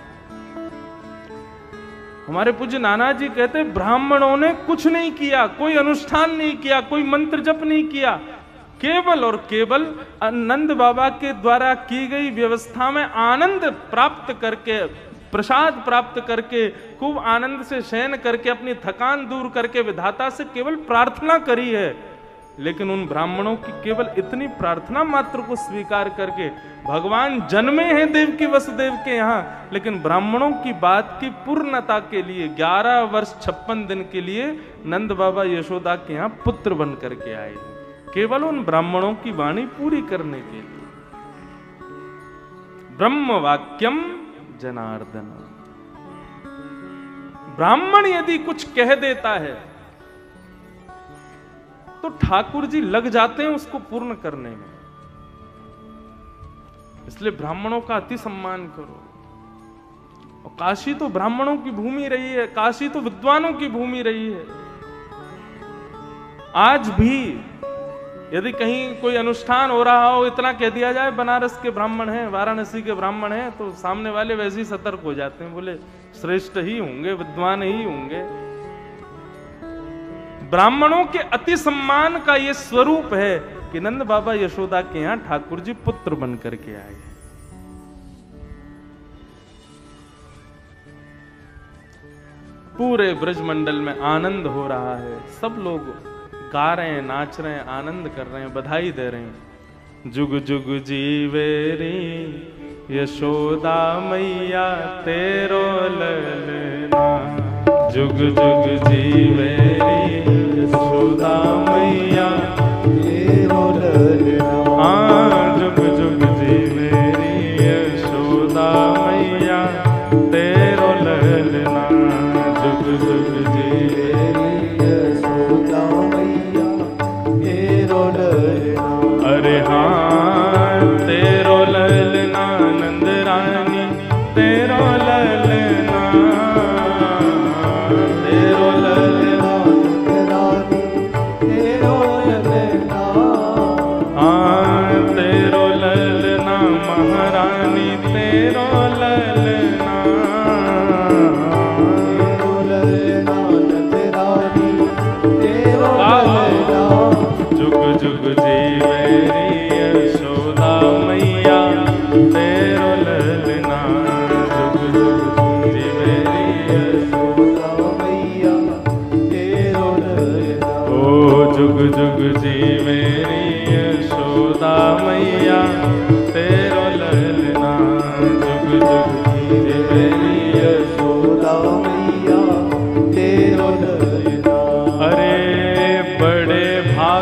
हमारे पूज्य नाना जी कहते ब्राह्मणों ने कुछ नहीं किया, कोई अनुष्ठान नहीं किया, कोई मंत्र जप नहीं किया, केवल और केवल नंद बाबा के द्वारा की गई व्यवस्था में आनंद प्राप्त करके, प्रसाद प्राप्त करके, खूब आनंद से शयन करके, अपनी थकान दूर करके विधाता से केवल प्रार्थना करी है। लेकिन उन ब्राह्मणों की केवल इतनी प्रार्थना मात्र को स्वीकार करके भगवान जन्मे हैं देवकी वसुदेव के यहाँ, लेकिन ब्राह्मणों की बात की पूर्णता के लिए ग्यारह वर्ष छप्पन दिन के लिए नंद बाबा यशोदा के यहाँ पुत्र बन करके आए, केवल उन ब्राह्मणों की वाणी पूरी करने के लिए। ब्रह्म वाक्यम जनार्दन, ब्राह्मण यदि कुछ कह देता है तो ठाकुर जी लग जाते हैं उसको पूर्ण करने में। इसलिए ब्राह्मणों का अति सम्मान करो। और काशी तो ब्राह्मणों की भूमि रही है, काशी तो विद्वानों की भूमि रही है। आज भी यदि कहीं कोई अनुष्ठान हो रहा हो, इतना कह दिया जाए बनारस के ब्राह्मण हैं, वाराणसी के ब्राह्मण हैं, तो सामने वाले वैसे ही सतर्क हो जाते हैं, बोले श्रेष्ठ ही होंगे, विद्वान ही होंगे। ब्राह्मणों के अति सम्मान का यह स्वरूप है कि नंद बाबा यशोदा के यहां ठाकुर जी पुत्र बन करके आए। पूरे ब्रजमंडल में आनंद हो रहा है, सब लोग गा रहे हैं, नाच रहे हैं, आनंद कर रहे हैं, बधाई दे रहे हैं। जुग जुग जीवेरी यशोदा मैया तेरो ललना, जुग जुग जीवेरी यशोदा मैया तेरो ललना। हाँ जुग जुग जीवेरी यशोदा मैया तेरो ललना, जुग जुग जीवेरी यशोदा मैया तेरो ललना। अरे हाँ तेरो ललना नंद रानी तेरो ललना, तेरो ललना नंद रानी तेरो ललना। हाँ तेरो ललना महारानी तेरो ललना, तेरो ललना नंद रानी तेरो ललना। जुग जुग जीवेरी यशोदा मैया तेरो ललना, जुग जुग जीवेरी यशोदा मैया तेरो ललना। ओ जुग जुग जीवेरी यशोदा मैया तेरो ललना, जुग जुग जीवेरी यशोदा मैया तेरो ललना। अरे बड़े भा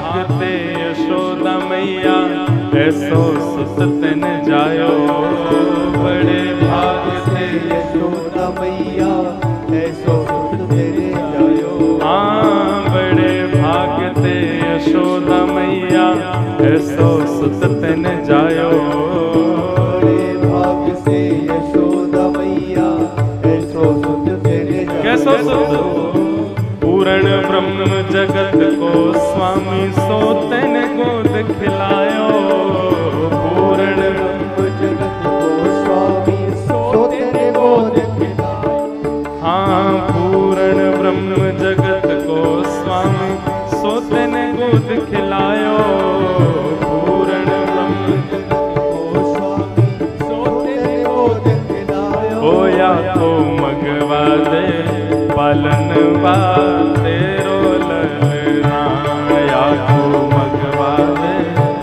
यशोदा मैया ऐसो सुत तन जायो। बड़े भाग से यशोदा मैया ऐसो सुत तेरे जायो। हाँ बड़े भाग ते यशोदा मैया ऐसो सुत तन जायो। बड़े भाग से यशोदा मैया ऐसो सुत तेरे जायो। कैसो सुत? पूर्ण ब्रह्म जगत को स्वामी सोतन गोद खिलायो। पूर्ण ब्रह्म जगत को स्वामी सोतन गोद खिलायो। हाँ पूर्ण ब्रह्म जगत को स्वामी सोतन गोद खिलायो। पूर्ण ब्रह्म को स्वामी सोतन गोद खिलायो। होया को मगवा दे पालनवा तेरो ललना। या को मगवा दे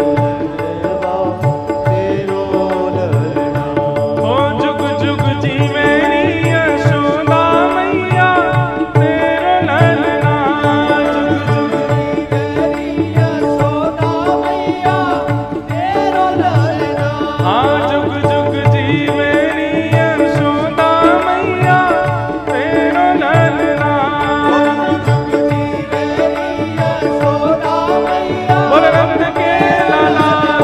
तेरो ललना। ओ जुग जुग जीवेरी यशोदा मैया तेरो ललना। जुग जुग जीवेरी यशोदा मैया तेरो ललना। हाँ जुग जुग जीवेरी यशोदा मैया तेरो ललना। बोल नंद के लाला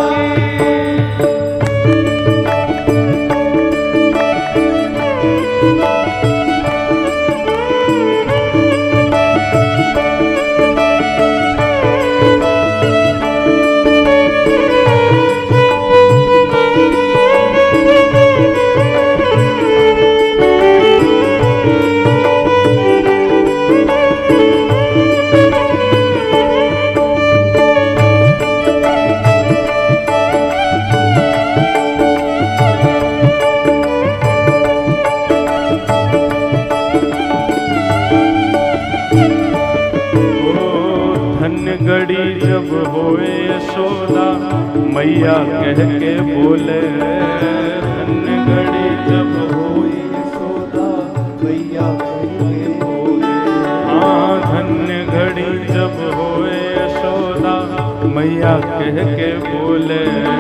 घड़ी जब होए यशोदा मैया कह के बोले। धन्य घड़ी जब होए यशोदा मैया कह के बोले। हाँ धन्य घड़ी जब होए यशोदा मैया कह के बोले।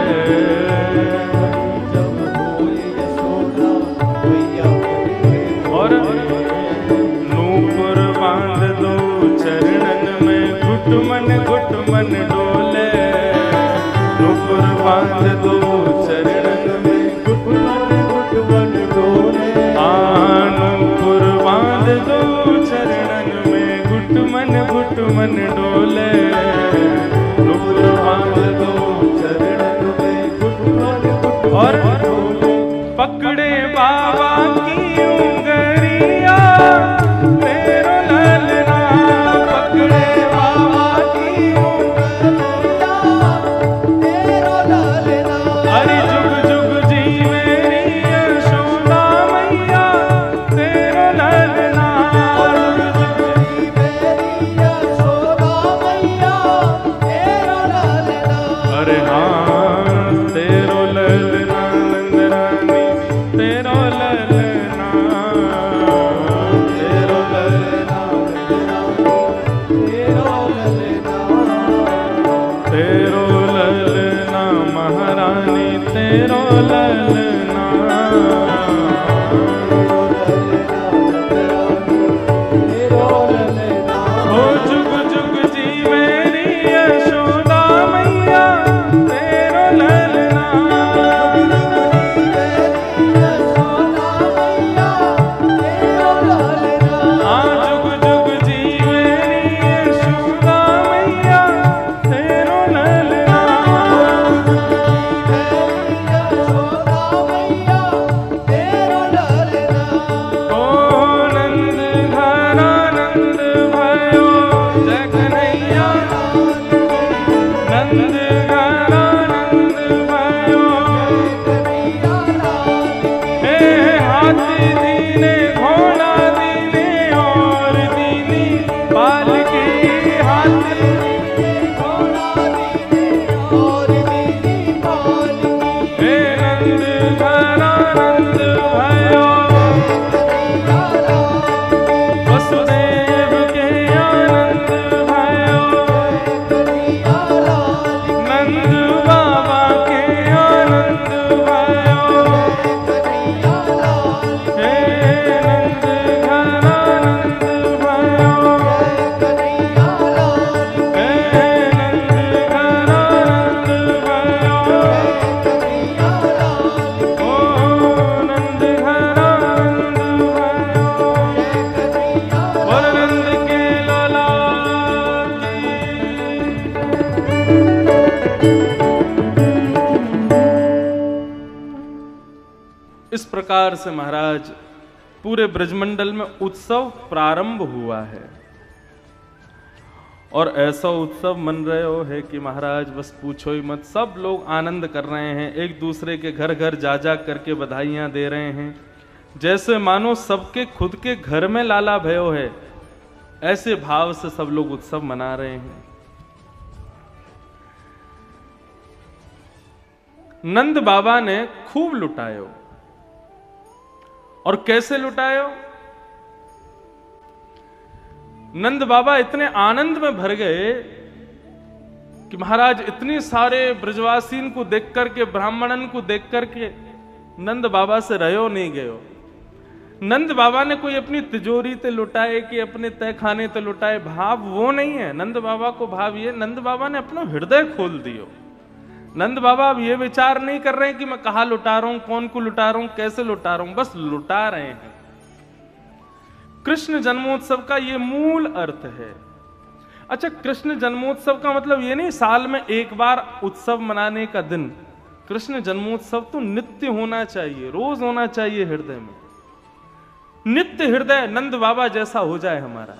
जब होए यशोदा मैया कह के और नूपुर बांध दो चरणन में घुटमन घुटमन डोले। नूपुर बांध दो चरणन में घुटमन घुटमन डोले। हाँ नूपुर बांध दो चरणन में घुटमन घुटमन डोले। नूपुर बांध दो चरणन में घुटमन घुटमन और डोले। पकड़े बाबा की उंगरिया तेरो ललना। पकड़े बाबा की उंगलियां तेरो ललना। हरि जुग जुग जीवेरी यशोदा मैया तेरो ललना। जुग जुग जीवेरी यशोदा मैया तेरो ललना। अरे हाँ तेरो ललना नंद रानी तेरो ललना। तेरो ललना तेरो ललना। तेरो ललना महारानी तेरो ललना। तेरो ललना। ओ जुग जुग जीवेरी यशोदा मैया तेरो ललना। हाँ जुग जुग जीवेरी यशोदा मैया तेरो ललना। ओ नंद घरा नंद भयो जय कन्हैया। नंद घरा नंद भयो हे हाथी दीने घोड़ा दीने और दीनी पालकी। हाथी हे नंद घरा नंद भयो वसुदेव के आनंद भयो। प्रकार से महाराज पूरे ब्रजमंडल में उत्सव प्रारंभ हुआ है। और ऐसा उत्सव मन रहे हो है कि महाराज बस पूछो ही मत। सब लोग आनंद कर रहे हैं, एक दूसरे के घर घर जा जा करके बधाइयां दे रहे हैं, जैसे मानो सबके खुद के घर में लाला भयो है। ऐसे भाव से सब लोग उत्सव मना रहे हैं। नंद बाबा ने खूब लुटायो। और कैसे लुटायो? नंद बाबा इतने आनंद में भर गए कि महाराज इतने सारे ब्रजवासीन को देख करके, ब्राह्मणन को देख करके नंद बाबा से रहो नहीं गयो। नंद बाबा ने कोई अपनी तिजोरी ते लुटाए कि अपने तय खाने ते लुटाए, भाव वो नहीं है। नंद बाबा को भाव ये, नंद बाबा ने अपना हृदय खोल दियो। नंद बाबा अब ये विचार नहीं कर रहे हैं कि मैं कहां लुटा रहा हूं, कौन को लुटा रहा हूं, कैसे लुटा रहा हूं, बस लुटा रहे हैं। कृष्ण जन्मोत्सव का ये मूल अर्थ है। अच्छा, कृष्ण जन्मोत्सव का मतलब ये नहीं साल में एक बार उत्सव मनाने का दिन। कृष्ण जन्मोत्सव तो नित्य होना चाहिए, रोज होना चाहिए हृदय में। नित्य हृदय नंद बाबा जैसा हो जाए हमारा।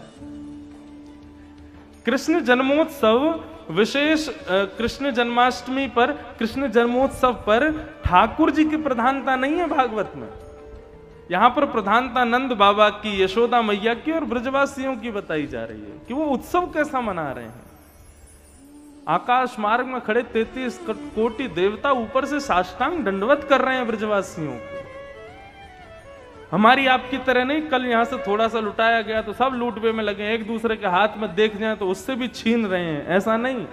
कृष्ण जन्मोत्सव विशेष कृष्ण जन्माष्टमी पर, कृष्ण जन्मोत्सव पर ठाकुर जी की प्रधानता नहीं है भागवत में। यहां पर प्रधानता नंद बाबा की, यशोदा मैया की और ब्रजवासियों की बताई जा रही है कि वो उत्सव कैसा मना रहे हैं। आकाश मार्ग में खड़े तैतीस कोटि देवता ऊपर से साष्टांग दंडवत कर रहे हैं ब्रजवासियों को। हमारी आपकी तरह नहीं, कल यहां से थोड़ा सा लुटाया गया तो सब लूटवे में लगे, एक दूसरे के हाथ में देख जाए तो उससे भी छीन रहे हैं, ऐसा नहीं।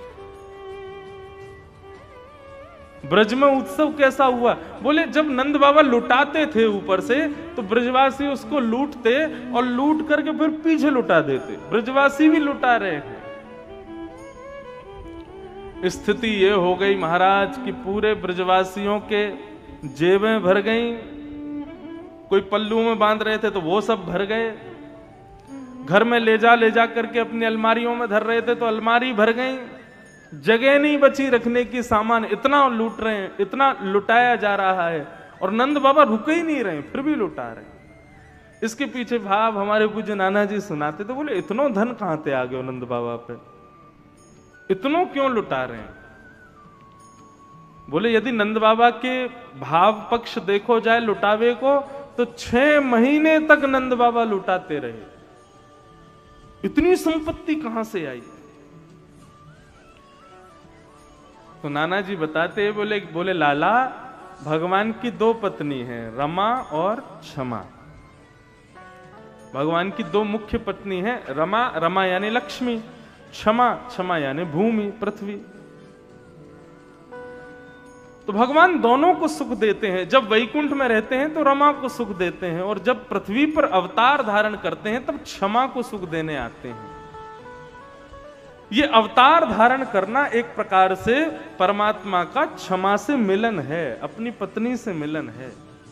ब्रज में उत्सव कैसा हुआ? बोले जब नंद बाबा लुटाते थे ऊपर से तो ब्रजवासी उसको लूटते और लूट करके फिर पीछे लुटा देते। ब्रजवासी भी लुटा रहे हैं। स्थिति ये हो गई महाराज कि पूरे ब्रजवासियों के जेबें भर गई। कोई पल्लू में बांध रहे थे तो वो सब भर गए। घर में ले जा ले जा करके अपनी अलमारियों में धर रहे थे तो अलमारी भर गई। जगह नहीं बची रखने की, सामान इतना लूट रहे हैं, इतना लुटाया जा रहा है और नंद बाबा रुके ही नहीं रहे, फिर भी लुटा रहे हैं। इसके पीछे भाव हमारे पूज्य नाना जी सुनाते थे। बोले इतनो धन कहां से आ गए नंद बाबा पे, इतनो क्यों लुटा रहे हैं? बोले यदि नंद बाबा के भाव पक्ष देखो जाए लुटावे को तो छह महीने तक नंद बाबा लुटाते रहे। इतनी संपत्ति कहां से आई? तो नाना जी बताते बोले बोले लाला, भगवान की दो पत्नी हैं, रमा और क्षमा। भगवान की दो मुख्य पत्नी हैं, रमा रमा यानी लक्ष्मी, क्षमा क्षमा यानी भूमि पृथ्वी। तो भगवान दोनों को सुख देते हैं। जब वैकुंठ में रहते हैं तो रमा को सुख देते हैं और जब पृथ्वी पर अवतार धारण करते हैं तब क्षमा को सुख देने आते हैं। ये अवतार धारण करना एक प्रकार से परमात्मा का क्षमा से मिलन है, अपनी पत्नी से मिलन है।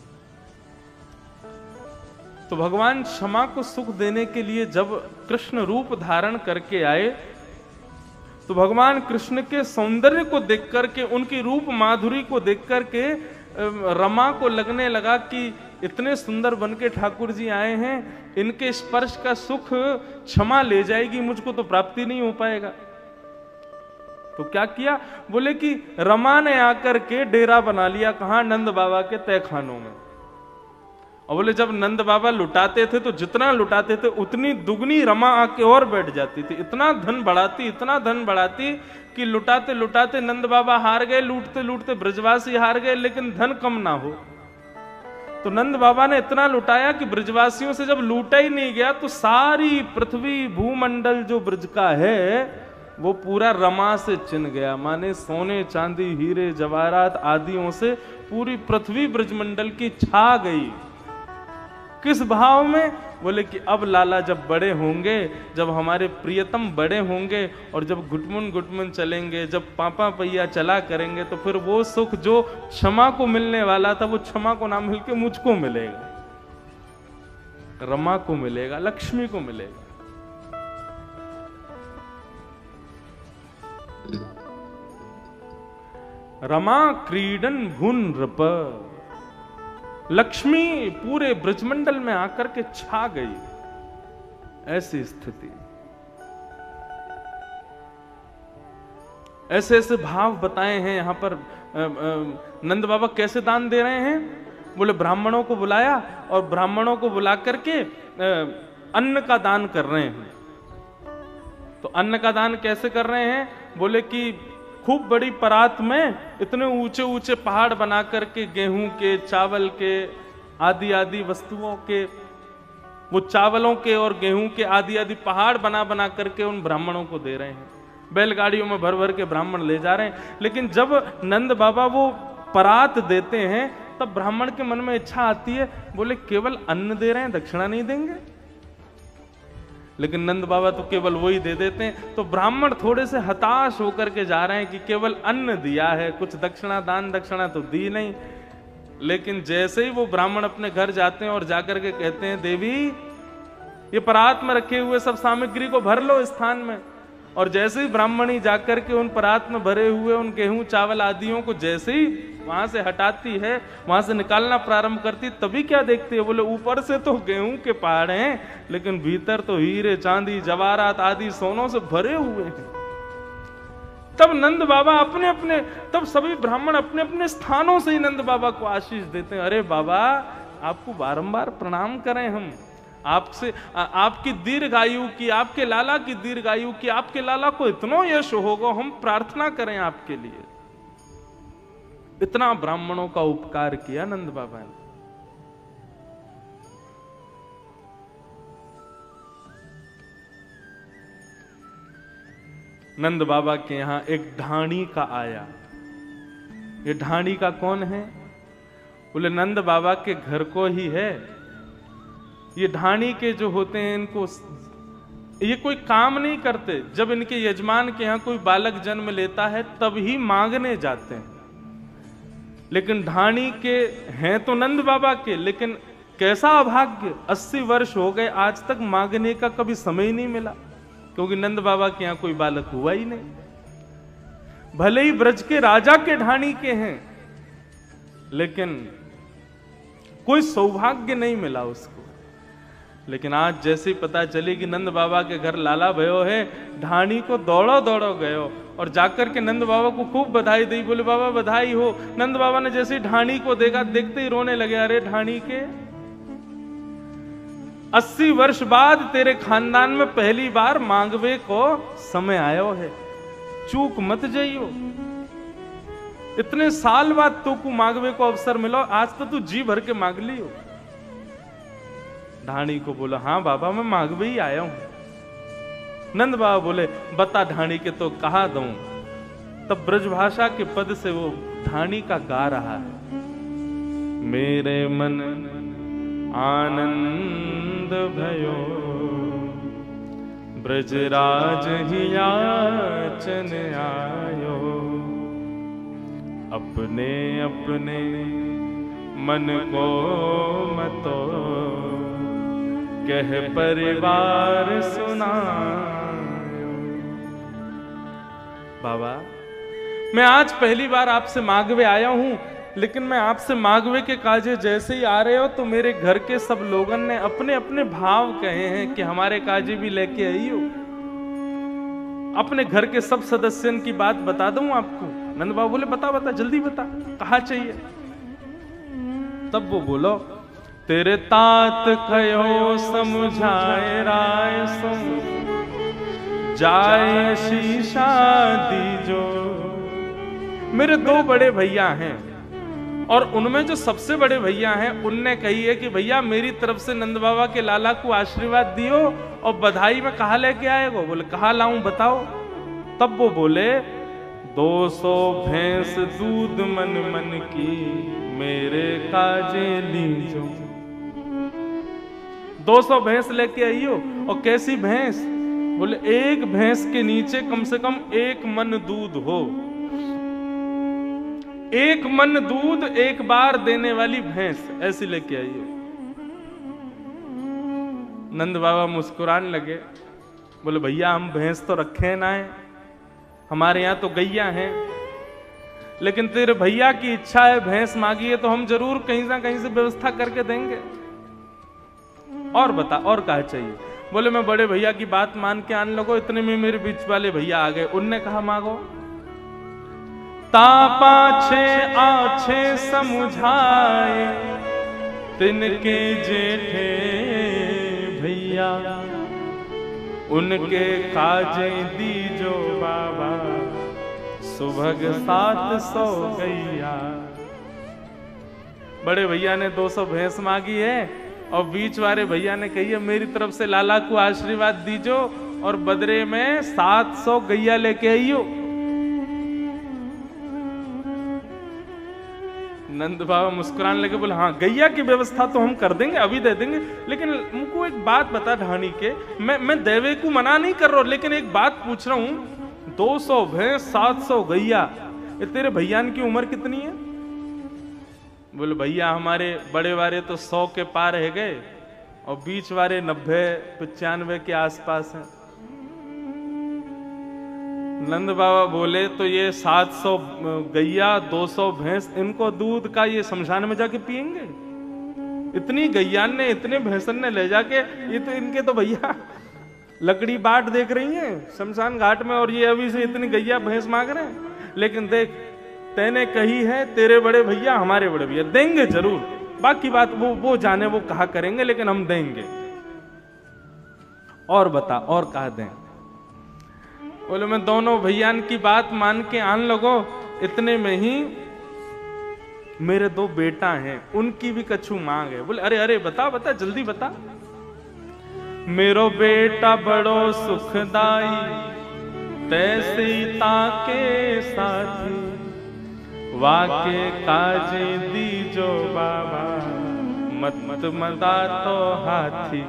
तो भगवान क्षमा को सुख देने के लिए जब कृष्ण रूप धारण करके आए तो भगवान कृष्ण के सौंदर्य को देख करके, उनकी रूप माधुरी को देख करके रमा को लगने लगा कि इतने सुंदर बन के ठाकुर जी आए हैं, इनके स्पर्श का सुख क्षमा ले जाएगी, मुझको तो प्राप्ति नहीं हो पाएगा। तो क्या किया? बोले कि रमा ने आकर के डेरा बना लिया। कहां? नंद बाबा के तहखानों में। और बोले जब नंद बाबा लुटाते थे तो जितना लुटाते थे उतनी दुगनी रमा आके और बैठ जाती थी। इतना धन बढ़ाती, इतना धन बढ़ाती कि लुटाते लुटाते नंद बाबा हार गए, लूटते लूटते ब्रजवासी हार गए, लेकिन धन कम ना हो। तो नंद बाबा ने इतना लुटाया कि ब्रजवासियों से जब लूटा ही नहीं गया तो सारी पृथ्वी भूमंडल जो ब्रज का है वो पूरा रमा से चिन गया। माने सोने चांदी हीरे जवाहरात आदियों से पूरी पृथ्वी ब्रजमंडल की छा गई। किस भाव में? बोले कि अब लाला जब बड़े होंगे, जब हमारे प्रियतम बड़े होंगे और जब घुटमुन घुटमुन चलेंगे, जब पापा पैया चला करेंगे तो फिर वो सुख जो क्षमा को मिलने वाला था वो क्षमा को ना मिलके मुझको मिलेगा, रमा को मिलेगा, लक्ष्मी को मिलेगा। रमा क्रीडन भुन नृप। लक्ष्मी पूरे ब्रजमंडल में आकर के छा गई, ऐसी स्थिति। ऐसे ऐसे भाव बताए हैं यहां पर। नंद बाबा कैसे दान दे रहे हैं? बोले ब्राह्मणों को बुलाया और ब्राह्मणों को बुला करके अन्न का दान कर रहे हैं। तो अन्न का दान कैसे कर रहे हैं? बोले कि खूब बड़ी परात में इतने ऊंचे ऊंचे पहाड़ बना करके गेहूं के, चावल के, आदि आदि वस्तुओं के, वो चावलों के और गेहूं के आदि आदि पहाड़ बना बना करके उन ब्राह्मणों को दे रहे हैं। बैलगाड़ियों में भर भर के ब्राह्मण ले जा रहे हैं। लेकिन जब नंद बाबा वो परात देते हैं तब ब्राह्मण के मन में इच्छा आती है, बोले केवल अन्न दे रहे हैं, दक्षिणा नहीं देंगे। लेकिन नंद बाबा तो केवल वही दे देते हैं। तो ब्राह्मण थोड़े से हताश होकर के जा रहे हैं कि केवल अन्न दिया है, कुछ दक्षिणा, दान दक्षिणा तो दी नहीं। लेकिन जैसे ही वो ब्राह्मण अपने घर जाते हैं और जाकर के कहते हैं, देवी ये परात में रखे हुए सब सामग्री को भर लो स्थान में। और जैसे ही ब्राह्मणी जाकर के उन परात में भरे हुए उन गेहूं चावल आदियों को जैसे ही वहां से हटाती है, वहां से निकालना प्रारंभ करती, तभी क्या देखती है? बोले ऊपर से तो गेहूं के पहाड़ हैं, लेकिन भीतर तो हीरे चांदी जवाहरात आदि सोनों से भरे हुए हैं। तब नंद बाबा अपने अपने तब सभी ब्राह्मण अपने अपने स्थानों से ही नंद बाबा को आशीष देते हैं। अरे बाबा, आपको बारंबार प्रणाम करें हम, आपसे आपकी दीर्घायु की, आपके लाला की दीर्घायु की, आपके लाला को इतना यश होगा, हम प्रार्थना करें आपके लिए। इतना ब्राह्मणों का उपकार किया नंद बाबा ने। नंद बाबा के यहां एक ढाणी का आया। ये ढाणी का कौन है? बोले नंद बाबा के घर को ही है। ये ढाणी के जो होते हैं, इनको ये कोई काम नहीं करते। जब इनके यजमान के यहाँ कोई बालक जन्म लेता है तब ही मांगने जाते हैं। लेकिन ढाणी के हैं तो नंद बाबा के, लेकिन कैसा अभाग्य, अस्सी वर्ष हो गए आज तक मांगने का कभी समय ही नहीं मिला, क्योंकि नंद बाबा के यहाँ कोई बालक हुआ ही नहीं। भले ही ब्रज के राजा के ढाणी के हैं, लेकिन कोई सौभाग्य नहीं मिला उसको। लेकिन आज जैसे ही पता चली कि नंद बाबा के घर लाला भयो है, ढाणी को दौड़ो दौड़ो गयो और जाकर के नंद बाबा को खूब बधाई दी। बोले बाबा बधाई हो। नंद बाबा ने जैसे ही ढाणी को देखा, देखते ही रोने लगे। अरे ढाणी के, अस्सी वर्ष बाद तेरे खानदान में पहली बार मांगवे को समय आयो है, चूक मत जाइयो। इतने साल बाद तू को मांगवे को अवसर मिलो, आज तो तू जी भर के मांग लियो। ढाणी को बोला, हाँ बाबा मैं मांगवे ही आया हूं। नंद बाबा बोले, बता ढाणी के तो कहा दूं। तब ब्रजभाषा के पद से वो ढाणी का गा रहा है। मेरे मन आनंद भयो, ब्रजराज ही याचन आयो। अपने अपने मन को मतो, कह परिवार सुनायो। बाबा मैं आज पहली बार आपसे मांगवे आया हूं, लेकिन मैं आपसे मांगवे के काजे जैसे ही आ रहे हो तो मेरे घर के सब लोगन ने अपने अपने भाव कहे हैं कि हमारे काजे भी लेके आई हो। अपने घर के सब सदस्यों की बात बता दूं आपको? नंद बाबा बोले, बता बता जल्दी बता, कहा चाहिए। तब वो बोलो, तेरे तात कहो समझाए राय सुन, जाए शीशा दीजो। मेरे दो बड़े भैया हैं और उनमें जो सबसे बड़े भैया हैं उनने कही है कि भैया मेरी तरफ से नंद बाबा के लाला को आशीर्वाद दियो और बधाई में कहा लेके आएगो। बोले कहा लाऊं बताओ। तब वो बोले, दो सौ भैंस दूध मन मन की मेरे काजे लीजो। दो सौ भैंस लेके आइयो। और कैसी भैंस? बोले एक भैंस के नीचे कम से कम एक मन दूध हो। एक मन दूध एक बार देने वाली भैंस ऐसी लेके आइए। नंद बाबा मुस्कुराने लगे। बोले भैया हम भैंस तो रखे ना है, हमारे यहाँ तो गैया हैं। लेकिन तेरे भैया की इच्छा है, भैंस मांगी है, तो हम जरूर कहीं ना कहीं से व्यवस्था करके देंगे। और बता और क्या चाहिए? बोले मैं बड़े भैया की बात मान के आने लगो। इतने में मेरे बीच वाले भैया आ गए। उनने कहा मांगो। तापा छे आछे समुझाए तिनके जेठे भैया, उनके काजे दीजो बाबा, सुभग सात सौ गैया। बड़े भैया ने दो सौ भैंस मांगी है और बीच वाले भैया ने कही है मेरी तरफ से लाला को आशीर्वाद दीजो और बदरे में सात सौ गैया लेके आइयो। नंद बाबा मुस्कुराने लगे, बोले हाँ गैया की व्यवस्था तो हम कर देंगे, अभी दे देंगे, लेकिन मुझको एक बात बता ढाणी के, मैं मैं देवे को मना नहीं कर रहा हूं, लेकिन एक बात पूछ रहा हूं, दो सौ भैंस सात सौ गैया, तेरे भैया की उम्र कितनी है? बोले भैया हमारे बड़े वाले तो सौ के पार है गए और बीच वाले नब्बे पचानवे के आसपास हैं। नंद बाबा बोले तो ये सात सौ गैया दो सौ भैंस, इनको दूध का ये शमशान में जाके पियेंगे? इतनी गैयान ने इतने भैंसन ने ले जाके, ये तो इनके तो भैया लकड़ी बाट देख रही हैं शमशान घाट में, और ये अभी से इतनी गैया भैंस मांग रहे हैं। लेकिन देख तैने कही है तेरे बड़े भैया हमारे बड़े भैया देंगे जरूर, बाकी बात वो वो जाने वो कहा करेंगे, लेकिन हम देंगे। और बता और कहा दें? बोले मैं दोनों भैयान की बात मान के आन लगो। इतने में ही मेरे दो बेटा हैं, उनकी भी कछु मांग है। बोले अरे अरे बता बता जल्दी बता। मेरो बेटा बड़ो सुखदाई तैसे ताके साथी, वाके काजे दीजो बाबा, मत मत मदा तो हाथी।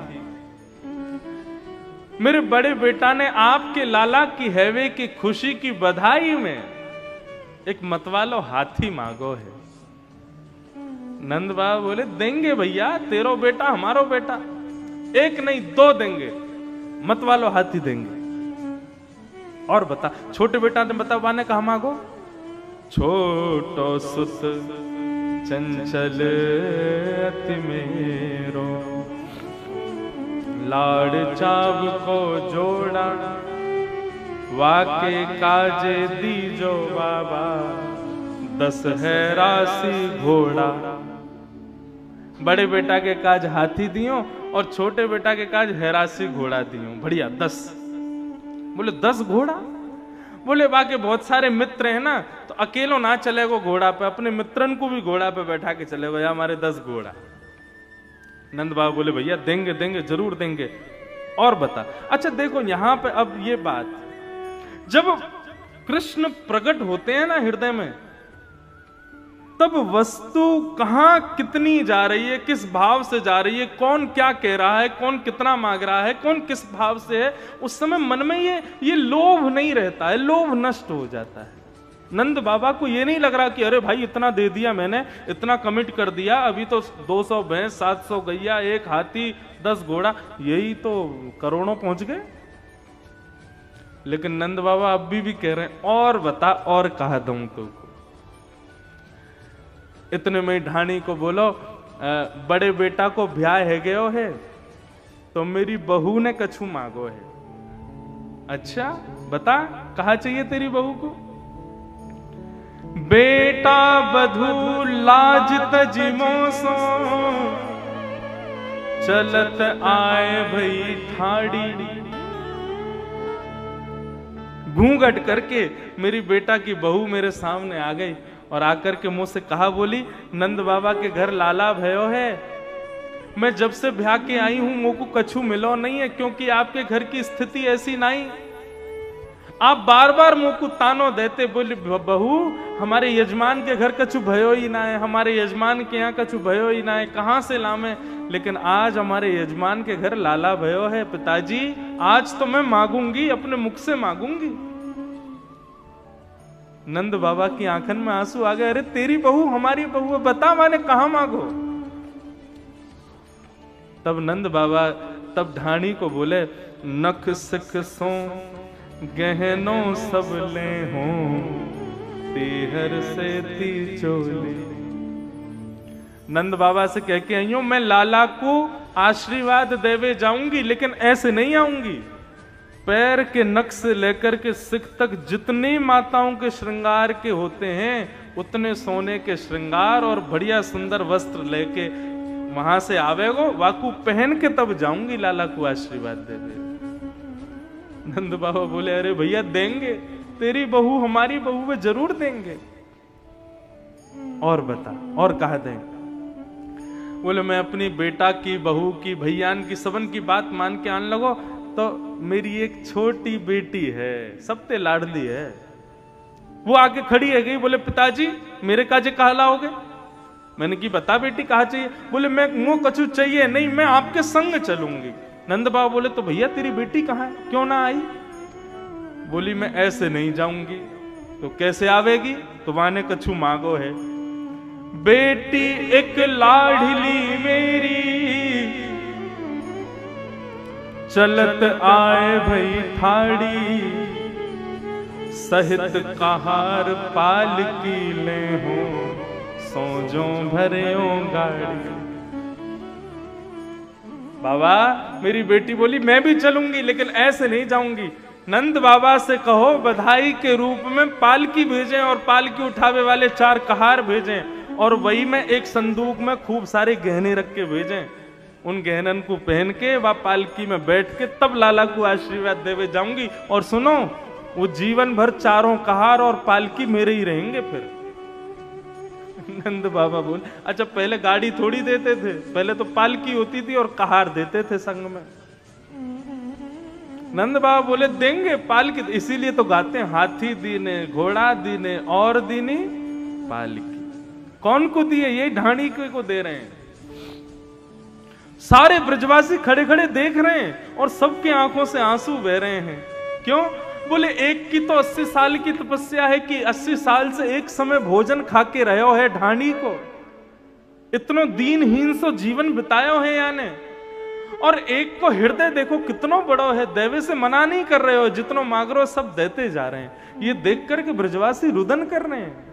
मेरे बड़े बेटा ने आपके लाला की हैवे की खुशी की बधाई में एक मतवालो हाथी मांगो है। नंद बाबा बोले देंगे भैया, तेरो बेटा हमारो बेटा, एक नहीं दो देंगे, मतवालो हाथी देंगे। और बता छोटे बेटा ने बता ने कहा मांगो। छोटो सुत चंचल अति मेरो, लाड़ चाव को जोड़ा, वाके काजे दीजो बाबा, दस है राशि घोड़ा। बड़े बेटा के काज हाथी दियो और छोटे बेटा के काज हैरासी घोड़ा दियो। बढ़िया दस। बोले दस घोड़ा? बोले बाकी बहुत सारे मित्र हैं ना, तो अकेलो ना चलेगो घोड़ा पे, अपने मित्रन को भी घोड़ा पे बैठा के चलेगो, या हमारे दस घोड़ा। नंद बाबा बोले भैया देंगे देंगे जरूर देंगे। और बता। अच्छा देखो यहां पे अब ये बात, जब कृष्ण प्रकट होते हैं ना हृदय में, तब वस्तु कहां कितनी जा रही है, किस भाव से जा रही है, कौन क्या कह रहा है, कौन कितना मांग रहा है, कौन किस भाव से है, उस समय मन में ये ये लोभ नहीं रहता है, लोभ नष्ट हो जाता है। नंद बाबा को ये नहीं लग रहा कि अरे भाई इतना दे दिया मैंने, इतना कमिट कर दिया, अभी तो दो सौ भैंस, सात सौ गैया, एक हाथी, दस घोड़ा, यही तो करोड़ों पहुंच गए। लेकिन नंद बाबा अब भी, भी कह रहे हैं और बता और कहा दूं तुमको। इतने में ढाणी को बोलो बड़े बेटा को ब्याह है गयो है, तो मेरी बहू ने कछु मांगो है। अच्छा बता कहा चाहिए तेरी बहू को? बेटा बधू लाज तजिमो सो, चलत आए भई ठाड़ी। घूंघट करके मेरी बेटा की बहू मेरे सामने आ गई और आकर के मुंह से कहा बोली, नंद बाबा के घर लाला भयो है, मैं जब से ब्याह के आई हूं मोको कछु मिलो नहीं है, क्योंकि आपके घर की स्थिति ऐसी नहीं। आप बार बार मुंह को तानो देते, बोले बहू हमारे यजमान के घर कछु भयो ही ना है, हमारे यजमान के यहाँ कछु भयो ही ना है, कहां से लामे। लेकिन आज हमारे यजमान के घर लाला भयो है पिताजी, आज तो मैं मांगूंगी, अपने मुख से मांगूंगी। नंद बाबा की आंखन में आंसू आ गए, अरे तेरी बहू हमारी बहू है, बता माने कहां मांगो। तब नंद बाबा तब ढाणी को बोले, नख सिख सो गहनों सब ले हो, तेहर से ती चोली। नंद बाबा से कह के आई हूं मैं लाला को आशीर्वाद देवे जाऊंगी, लेकिन ऐसे नहीं आऊंगी। पैर के नख से लेकर के सिख तक जितनी माताओं के श्रृंगार के होते हैं उतने सोने के श्रृंगार और बढ़िया सुंदर वस्त्र लेके वहां से आवेगो, वाकू पहन के तब जाऊंगी लाला को आशीर्वाद देवे। नंद बाबा बोले अरे भैया देंगे, तेरी बहू हमारी बहू में जरूर देंगे। और बता और कहा देंगे? बोले मैं अपनी बेटा की, बहू की, भैयान की, सबन की बात मान के आन लगो, तो मेरी एक छोटी बेटी है, सबसे लाडली है, वो आके खड़ी है गई। बोले पिताजी मेरे काजे कहा लाओगे? मैंने की बता बेटी कहा चाहिए? बोले मैं मुंह कछु चाहिए नहीं, मैं आपके संग चलूंगी। नंद बाबा बोले तो भैया तेरी बेटी कहाँ है, क्यों ना आई? बोली मैं ऐसे नहीं जाऊंगी। तो कैसे आवेगी? तो वाने कछु मांगो है। बेटी एक लाडली मेरी चलत आए भई ठाड़ी, सहित कहार पालकी ले हो, सोजो भरे गाड़ी। बाबा मेरी बेटी बोली मैं भी चलूंगी, लेकिन ऐसे नहीं जाऊंगी। नंद बाबा से कहो बधाई के रूप में पालकी भेजें और पालकी उठावे वाले चार कहार भेजें, और वही में एक संदूक में खूब सारे गहने रख के भेजें। उन गहनन को पहन के वह पालकी में बैठ के तब लाला को आशीर्वाद देवे जाऊंगी। और सुनो वो जीवन भर चारों कहार और पालकी मेरे ही रहेंगे फिर। नंद बाबा बोल अच्छा पहले गाड़ी थोड़ी देते थे, पहले तो पालकी होती थी और कहार देते थे संग में। नंद बाबा बोले देंगे पालकी, इसीलिए तो गाते हैं हाथी दीने घोड़ा दीने और दीनी पालकी। कौन को दिए? ये ढाणी को दे रहे हैं। सारे ब्रजवासी खड़े खड़े देख रहे हैं और सबके आंखों से आंसू बह रहे हैं। क्यों? बोले एक की तो अस्सी साल की तपस्या है कि अस्सी साल से एक समय भोजन खा के रहे है ढाणी को, इतनो दीनहीन सो जीवन बितायो है याने। और एक को हृदय देखो कितनो बड़ो है, देवे से मना नहीं कर रहे हो, जितनो मांग रहे हो सब देते जा रहे हैं। ये देख करके ब्रजवासी रुदन कर रहे हैं।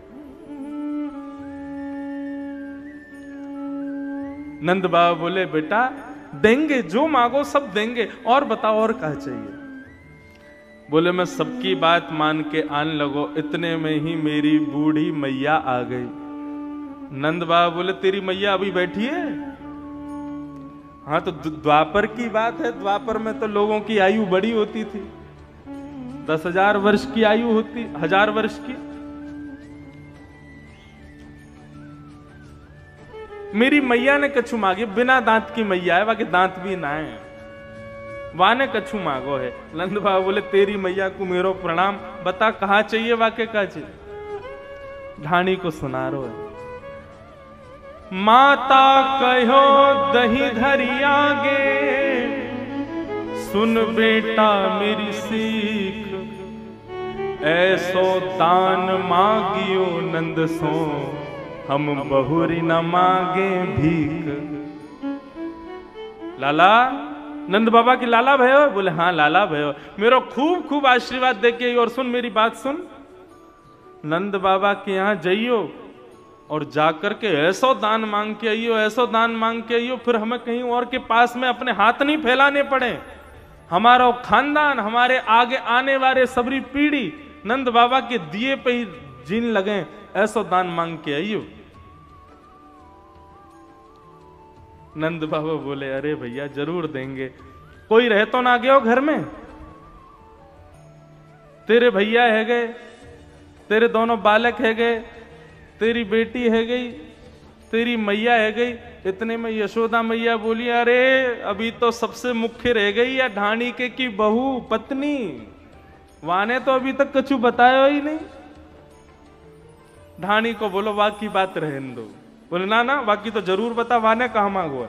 नंद बाबा बोले बेटा देंगे, जो मांगो सब देंगे, और बताओ और क्या चाहिए? बोले मैं सबकी बात मान के आन लगो, इतने में ही मेरी बूढ़ी मैया आ गई। नंद बाबा बोले तेरी मैया अभी बैठी है? हाँ तो द्वापर की बात है, द्वापर में तो लोगों की आयु बड़ी होती थी, दस हजार वर्ष की आयु होती, हजार वर्ष की। मेरी मैया ने कछु मांगे, बिना दांत की मैया है, बाकी दांत भी ना है, वाने कछु मांगो है। नंद बाबा बोले तेरी मैया को मेरो प्रणाम, बता कहाँ चाहिए, वाके का चाहिए? ढाणी को सुना रो है। माता कहो दही धरी आगे, सुन बेटा मेरी सीख, ऐसो दान मांगियो नंद सो, हम बहुरी न मांगे भीख। लाला नंद बाबा की लाला भयो? बोले हाँ लाला भयो, मेरा खूब खूब आशीर्वाद देके। और सुन मेरी बात सुन, नंद बाबा के यहाँ जाइयो और जाकर के ऐसो दान मांग के आइयो, ऐसो दान मांग के आइयो, फिर हमें कहीं और के पास में अपने हाथ नहीं फैलाने पड़े। हमारा खानदान, हमारे आगे आने वाले सबरी पीढ़ी नंद बाबा के दिए पे ही जीन लगे, ऐसो दान मांग के आइयो। नंद बाबा बोले अरे भैया जरूर देंगे। कोई रह तो ना गयो घर में? तेरे भैया है गए, तेरे दोनों बालक है गए, तेरी बेटी है गई, तेरी मैया है गई। इतने में यशोदा मैया बोली अरे अभी तो सबसे मुख्य रह गई या ढाणी के की बहू पत्नी, वाने तो अभी तक कछु बताया ही नहीं। ढाणी को बोलो वाह की बात रहने दो। बोले ना ना बाकी तो जरूर बता, वाने कहा मांगो।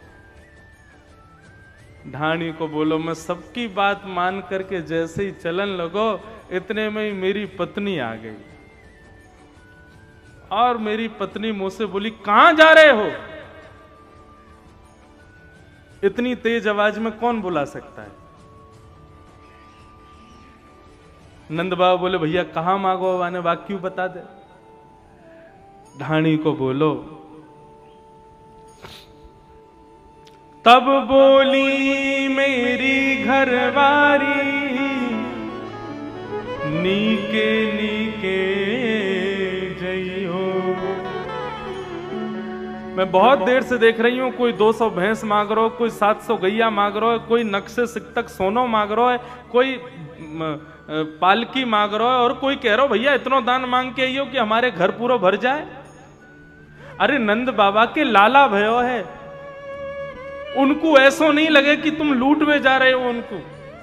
ढाणी को बोलो मैं सबकी बात मान करके जैसे ही चलन लगो, इतने में ही मेरी पत्नी आ गई। और मेरी पत्नी मुझसे बोली कहां जा रहे हो? इतनी तेज आवाज में कौन बुला सकता है? नंद बाबा बोले भैया कहाँ मांगो, बाबा ने वाक्य बता दे। ढाणी को बोलो। तब बोली मेरी घरवारी, नीके नीके जइयो। मैं बहुत देर से देख रही हूं, कोई दो सौ भैंस मांग रहा हो, कोई सात सौ गैया मांग रहा है, कोई नक्शे सिक्तक सोनो मांग रहा है, कोई पालकी मांग रहा है, और कोई कह रहा हो भैया इतना दान मांग के आइयो कि हमारे घर पूरा भर जाए। अरे नंद बाबा के लाला भयो है, उनको ऐसा नहीं लगे कि तुम लूट में जा रहे हो उनको।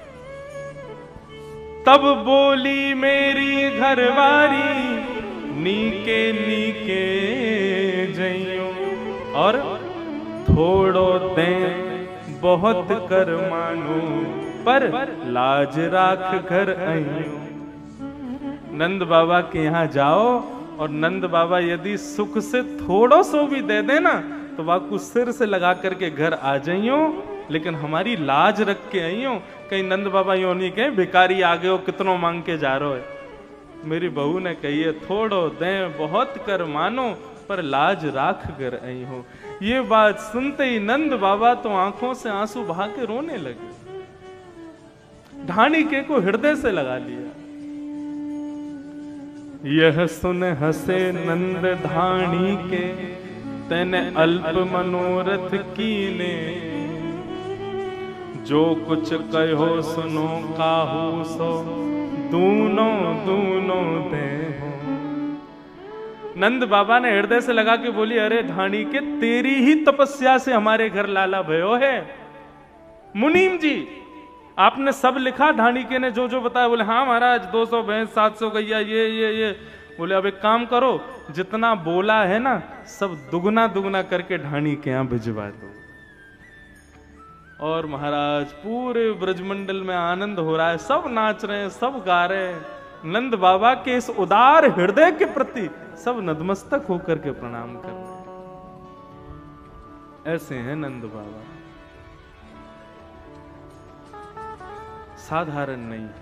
तब बोली मेरी घरवारी, नीके नीके जइयो, और थोड़ो दे बहुत कर मानो, पर लाज राख घर आइयो। नंद बाबा के यहाँ जाओ और नंद बाबा यदि सुख से थोड़ो सो भी दे देना तो वाकू सिर से लगा करके घर आ जाइयो, लेकिन हमारी लाज रख के आइयो। कहीं नंद बाबा यो नहीं कहे भिखारी आ गए हो कितनों मांग के जा रहे हो। मेरी बहू ने कही है थोड़ो दे बहुत कर मानो, पर लाज राख कर आई हो। ये बात सुनते ही नंद बाबा तो आंखों से आंसू बहा के रोने लगे। ढाणी के को हृदय से लगा लिया। यह सुन हंसे नंद ढाणी के, तेने अल्प मनोरथ कीने, जो कुछ कहो सुनो काहू सो, दूनों दूनों दे हो। नंद बाबा ने हृदय से लगा के बोली, अरे ढाणी के तेरी ही तपस्या से हमारे घर लाला भयो है। मुनीम जी आपने सब लिखा? ढाणी के ने जो जो बताया। बोले हाँ महाराज, दो सौ भैंस, सात सौ गैया, ये ये ये। बोले अब एक काम करो, जितना बोला है ना सब दुगना दुगना करके ढाणी के यहाँ भिजवा दो। और महाराज पूरे ब्रजमंडल में आनंद हो रहा है, सब नाच रहे हैं, सब गा रहे हैं। नंद बाबा के इस उदार हृदय के प्रति सब नतमस्तक होकर के प्रणाम कर रहे हैं। ऐसे हैं नंद बाबा, साधारण नहीं है।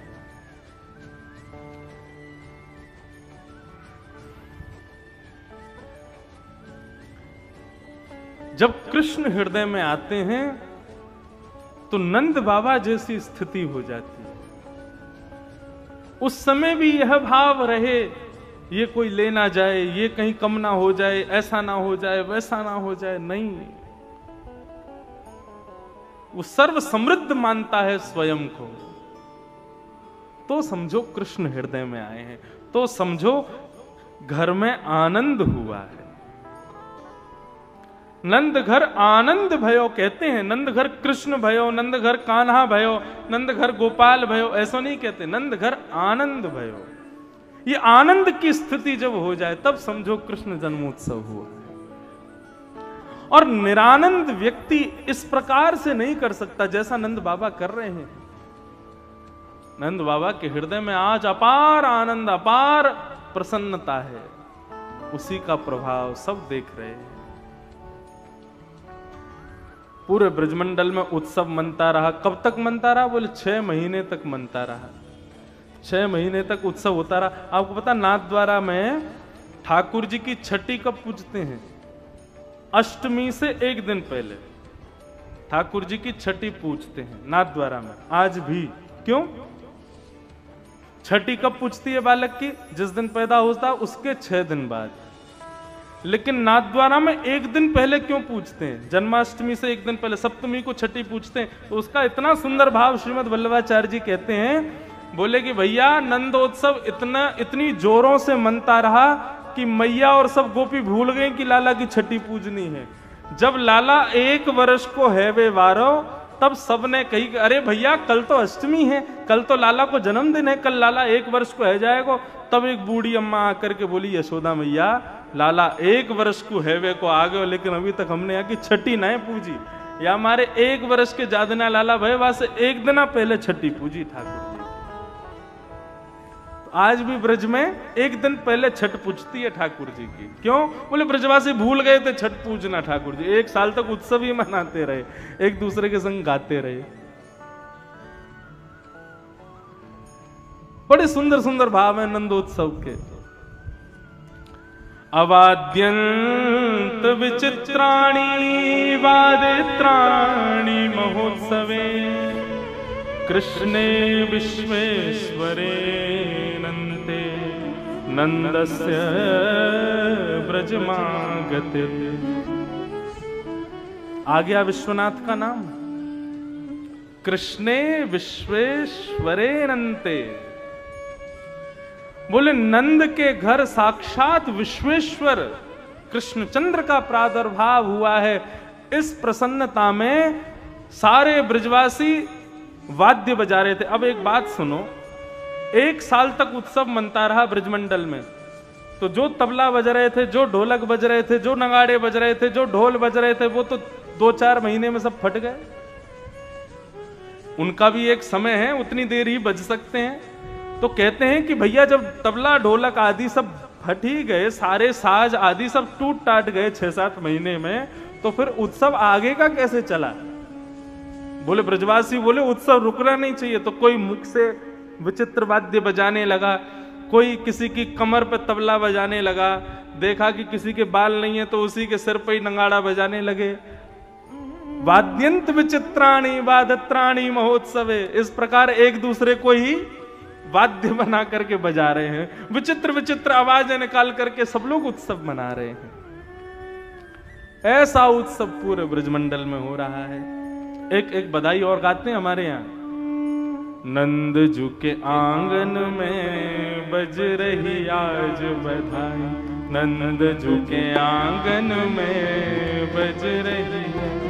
जब कृष्ण हृदय में आते हैं तो नंद बाबा जैसी स्थिति हो जाती है। उस समय भी यह भाव रहे, ये कोई ले ना जाए, ये कहीं कम ना हो जाए, ऐसा ना हो जाए, वैसा ना हो जाए। नहीं, वो सर्व समृद्ध मानता है स्वयं को। तो समझो कृष्ण हृदय में आए हैं, तो समझो घर में आनंद हुआ है। नंद घर आनंद भयो कहते हैं। नंद घर कृष्ण भयो, नंद घर कान्हा भयो, नंद घर गोपाल भयो, ऐसा नहीं कहते। नंद घर आनंद भयो। ये आनंद की स्थिति जब हो जाए तब समझो कृष्ण जन्मोत्सव हुआ। और निरानंद व्यक्ति इस प्रकार से नहीं कर सकता जैसा नंद बाबा कर रहे हैं। नंद बाबा के हृदय में आज अपार आनंद, अपार प्रसन्नता है। उसी का प्रभाव सब देख रहे हैं। पूरे ब्रजमंडल में उत्सव मनता रहा। कब तक मनता रहा? बोले छह महीने तक मनता रहा। छह महीने तक उत्सव होता रहा। आपको पता नाथद्वारा में ठाकुर जी की छठी कब पूजते हैं? अष्टमी से एक दिन पहले ठाकुर जी की छठी पूजते हैं नाथद्वारा में आज भी। क्यों? छठी कब पूजती है बालक की? जिस दिन पैदा होता उसके छह दिन बाद। लेकिन नाथद्वारा में एक दिन पहले क्यों पूजते हैं? जन्माष्टमी से एक दिन पहले सप्तमी को छठी पूजते हैं। तो उसका इतना सुंदर भाव श्रीमद् वल्लभाचार्य जी कहते हैं, बोले कि भैया नंदोत्सव इतना इतनी जोरों से मनता रहा कि मैया और सब गोपी भूल गए कि लाला की छठी पूजनी है। जब लाला एक वर्ष को है वे वारो, तब सबने कही अरे भैया कल तो अष्टमी है, कल तो लाला को जन्मदिन है, कल लाला एक वर्ष को है जाएगा। तब एक बूढ़ी अम्मा आकर के बोली, यशोदा मैया लाला एक वर्ष को है वे को आ गए, लेकिन अभी तक हमने यहाँ की छठी नहीं पूजी। या हमारे एक वर्ष के जादना लाला भय वहां से एक दिन पहले छठी पूजी ठाकुर जी। तो आज भी ब्रज में एक दिन पहले छठ पूजती है ठाकुर जी की। क्यों? बोले ब्रजवासी भूल गए थे छठ पूजना ठाकुर जी। एक साल तक उत्सव ही मनाते रहे, एक दूसरे के संग गाते रहे। बड़े सुंदर सुंदर भाव हैं नंदोत्सव के। अवाद्यंत विचित्राणि वादित्राणि महोत्सवे कृष्णे विश्वेश्वरे नन्ते नंदस्य ब्रजमागते। आ गया विश्वनाथ का नाम, कृष्णे विश्वेश्वरे नन्ते। बोले नंद के घर साक्षात विश्वेश्वर कृष्णचंद्र का प्रादुर्भाव हुआ है। इस प्रसन्नता में सारे ब्रजवासी वाद्य बजा रहे थे। अब एक बात सुनो, एक साल तक उत्सव मनता रहा ब्रजमंडल में, तो जो तबला बज रहे थे, जो ढोलक बज रहे थे, जो नगाड़े बज रहे थे, जो ढोल बज रहे थे, वो तो दो चार महीने में सब फट गए। उनका भी एक समय है, उतनी देर ही बज सकते हैं। तो कहते हैं कि भैया जब तबला ढोलक आदि सब फट ही गए, सारे साज आदि सब टूट टाट गए छह सात महीने में, तो फिर उत्सव आगे का कैसे चला? बोले ब्रजवासी बोले उत्सव रुकना नहीं चाहिए। तो कोई मुख से विचित्र वाद्य बजाने लगा, कोई किसी की कमर पे तबला बजाने लगा, देखा कि किसी के बाल नहीं है तो उसी के सिर पे ही नगाड़ा बजाने लगे। वाद्यंत विचित्राणि वादत्राणि महोत्सवे, इस प्रकार एक दूसरे को ही वाद्य बना करके बजा रहे हैं, विचित्र विचित्र आवाजें निकाल करके सब लोग उत्सव मना रहे हैं। ऐसा उत्सव पूरे ब्रजमंडल में हो रहा है। एक एक बधाई और गाते हैं हमारे यहाँ। नंद जू के आंगन में बज रही आज बधाई, नंद जू के आंगन में बज रही,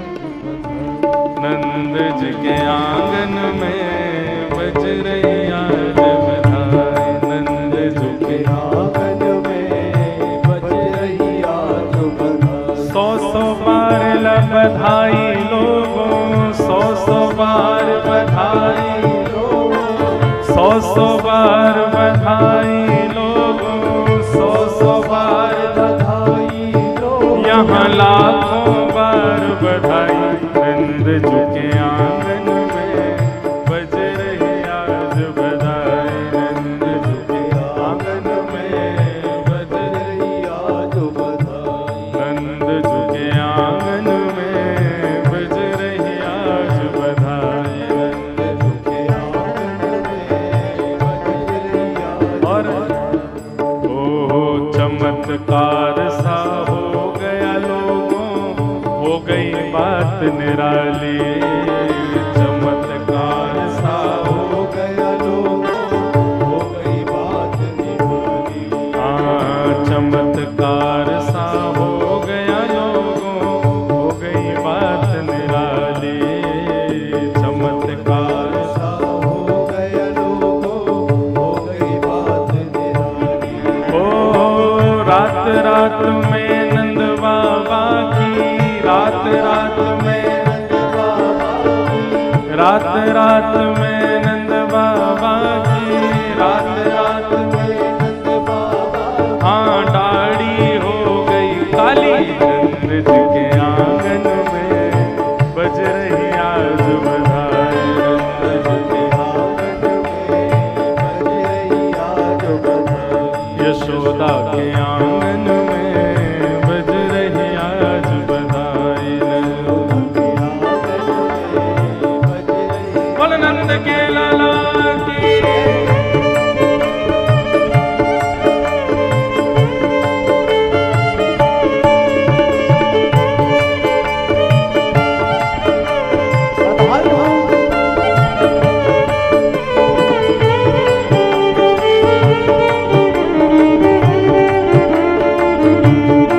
नंद जी के आंगन में बज रही आज बधाई, नंद जी के आंगन में बज रही आज बधाई। सौ सौ बार ल बधाई लोगों, सौ सौ बार बधाई लोगों, सौ सौ बार बधाई लोगों, सौ सौ बार बधाई लोगों, यहाँ लाखों बार बधाई। नंद जी के आंगन में बज रही आज बधाई, नंद जी के आंगन में बज रही आज बधाई, नंद जी के आंगन में बज रही आज बधाई, नंद जी के आंगन में बज रही आज। और ओ चमत्कार सा हो गया लोगों, हो गई बात निराली, चमत्कार सा हो गया लोगों, हो गई बात निराली। हाँ चमत्कार सा हो गया लोगों, हो गई बात निराली, चमत्कार सा हो गया लोगों, हो गई बात निराली। ओ रात रात में नंद बाबा की, रात रात में रात रात में नंद बाबा की, रात रात में नंद बाबा हाँ दाढ़ी हो गई काली, नंद जी के आंगन में बज रही आज बधाई, नंद जी के आंगन में बज रही आज बधाई। यशोदा के आंगन में बज रही आज बधाई, बोल नंद के लाला की। बधाई हो। ओ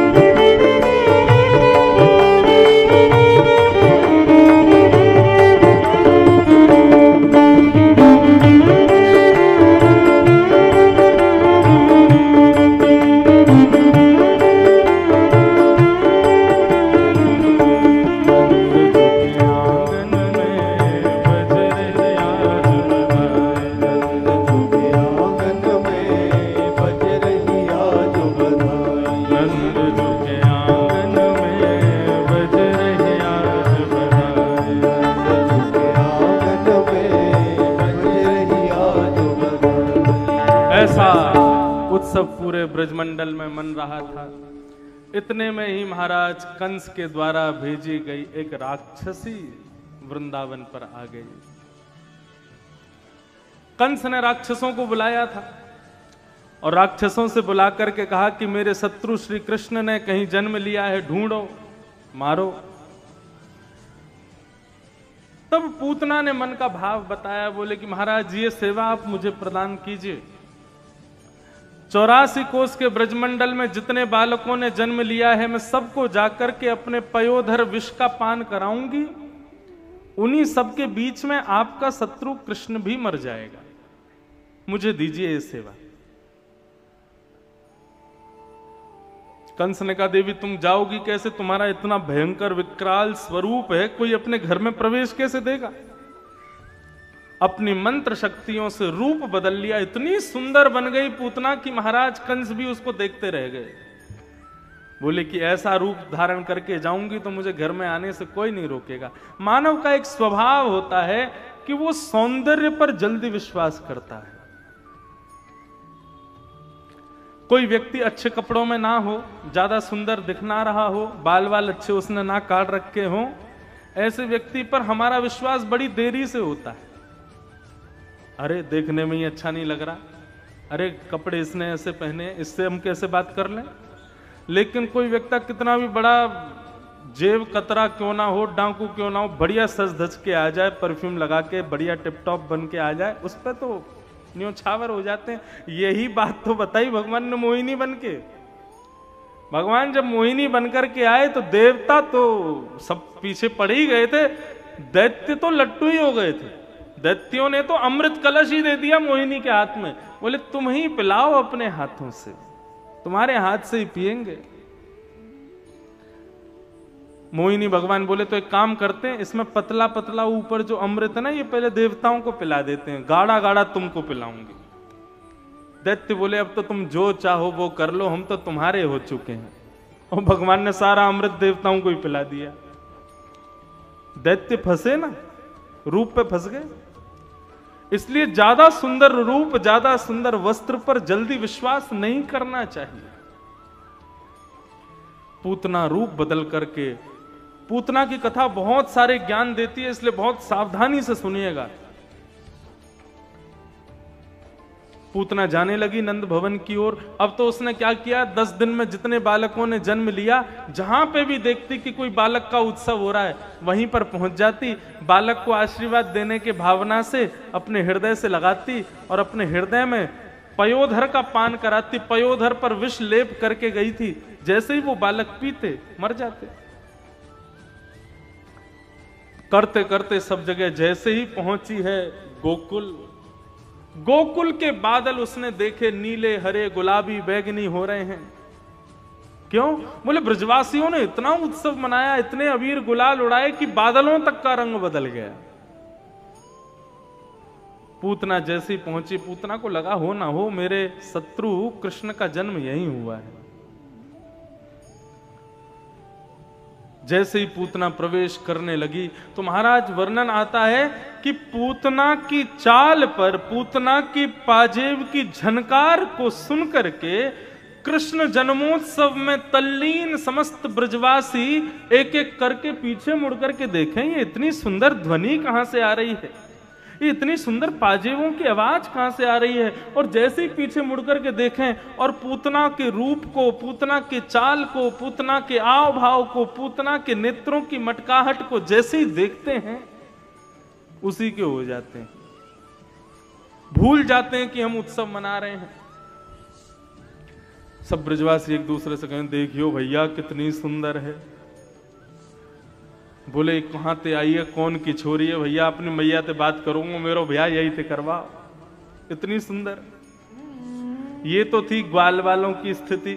ब्रजमंडल में मन रहा था। इतने में ही महाराज कंस के द्वारा भेजी गई एक राक्षसी वृंदावन पर आ गई। कंस ने राक्षसों को बुलाया था और राक्षसों से बुला करके कहा कि मेरे शत्रु श्री कृष्ण ने कहीं जन्म लिया है, ढूंढो, मारो। तब पूतना ने मन का भाव बताया, बोले कि महाराज ये सेवा आप मुझे प्रदान कीजिए। चौरासी कोस के ब्रजमंडल में जितने बालकों ने जन्म लिया है, मैं सबको जाकर के अपने पयोधर विष का पान कराऊंगी। उन्हीं सबके बीच में आपका शत्रु कृष्ण भी मर जाएगा। मुझे दीजिए ये सेवा। कंस ने कहा, देवी तुम जाओगी कैसे? तुम्हारा इतना भयंकर विकराल स्वरूप है, कोई अपने घर में प्रवेश कैसे देगा? अपनी मंत्र शक्तियों से रूप बदल लिया, इतनी सुंदर बन गई पूतना कि महाराज कंस भी उसको देखते रह गए। बोले कि ऐसा रूप धारण करके जाऊंगी तो मुझे घर में आने से कोई नहीं रोकेगा। मानव का एक स्वभाव होता है कि वो सौंदर्य पर जल्दी विश्वास करता है। कोई व्यक्ति अच्छे कपड़ों में ना हो, ज्यादा सुंदर दिख ना रहा हो, बाल बाल अच्छे उसने ना काट रखे हो, ऐसे व्यक्ति पर हमारा विश्वास बड़ी देरी से होता है। अरे देखने में ही अच्छा नहीं लग रहा, अरे कपड़े इसने ऐसे पहने, इससे हम कैसे बात कर लें। लेकिन कोई व्यक्ति कितना भी बड़ा जेब कतरा क्यों ना हो, डाकू क्यों ना हो, बढ़िया सज धज के आ जाए, परफ्यूम लगा के बढ़िया टिप टॉप बन के आ जाए, उस पर तो न्योछावर हो जाते हैं। यही बात तो बताई भगवान ने मोहिनी बन के। भगवान जब मोहिनी बनकर के आए तो देवता तो सब पीछे पड़ ही गए थे, दैत्य तो लट्टू ही हो गए थे। दैत्यों ने तो अमृत कलश ही दे दिया मोहिनी के हाथ में, बोले तुम ही पिलाओ अपने हाथों से, तुम्हारे हाथ से ही पिएंगे। मोहिनी भगवान बोले तो एक काम करते हैं, इसमें पतला पतला ऊपर जो अमृत है ना, ये पहले देवताओं को पिला देते हैं, गाढ़ा गाढ़ा तुमको पिलाऊंगी। दैत्य बोले अब तो तुम जो चाहो वो कर लो, हम तो तुम्हारे हो चुके हैं। और भगवान ने सारा अमृत देवताओं को ही पिला दिया। दैत्य फंसे ना, रूप पे फंस गए। इसलिए ज्यादा सुंदर रूप, ज्यादा सुंदर वस्त्र पर जल्दी विश्वास नहीं करना चाहिए। पूतना रूप बदल करके, पूतना की कथा बहुत सारे ज्ञान देती है, इसलिए बहुत सावधानी से सुनिएगा। पूतना जाने लगी नंद भवन की ओर। अब तो उसने क्या किया, दस दिन में जितने बालकों ने जन्म लिया, जहां पे भी देखती कि कोई बालक का उत्सव हो रहा है, वहीं पर पहुंच जाती, बालक को आशीर्वाद देने के भावना से अपने हृदय से लगाती और अपने हृदय में पयोधर का पान कराती। पयोधर पर विष लेप करके गई थी, जैसे ही वो बालक पीते मर जाते। करते करते सब जगह जैसे ही पहुंची है गोकुल, गोकुल के बादल उसने देखे, नीले हरे गुलाबी बैगनी हो रहे हैं। क्यों? बोले ब्रजवासियों ने इतना उत्सव मनाया, इतने अबीर गुलाल उड़ाए कि बादलों तक का रंग बदल गया। पूतना जैसी पहुंची, पूतना को लगा हो ना हो मेरे शत्रु कृष्ण का जन्म यही हुआ है। जैसे ही पूतना प्रवेश करने लगी तो महाराज वर्णन आता है कि पूतना की चाल पर, पूतना की पाजेब की झनकार को सुनकर के कृष्ण जन्मोत्सव में तल्लीन समस्त ब्रजवासी एक एक करके पीछे मुड़ करके देखें, ये इतनी सुंदर ध्वनि कहां से आ रही है, ये इतनी सुंदर पाजेबों की आवाज कहां से आ रही है। और जैसे ही पीछे मुड़ करके देखें और पूतना के रूप को, पूतना के चाल को, पूतना के आव भाव को, पूतना के नेत्रों की मटकाहट को जैसे ही देखते हैं, उसी के हो जाते हैं, भूल जाते हैं कि हम उत्सव मना रहे हैं। सब ब्रजवासी एक दूसरे से कहें, देखियो भैया कितनी सुंदर है। बोले कहां ते आई है, कौन की छोरी है भैया, अपनी मैया ते बात करूंगा, मेरो भैया यही ते करवा, इतनी सुंदर। ये तो थी ग्वाल वालों की स्थिति,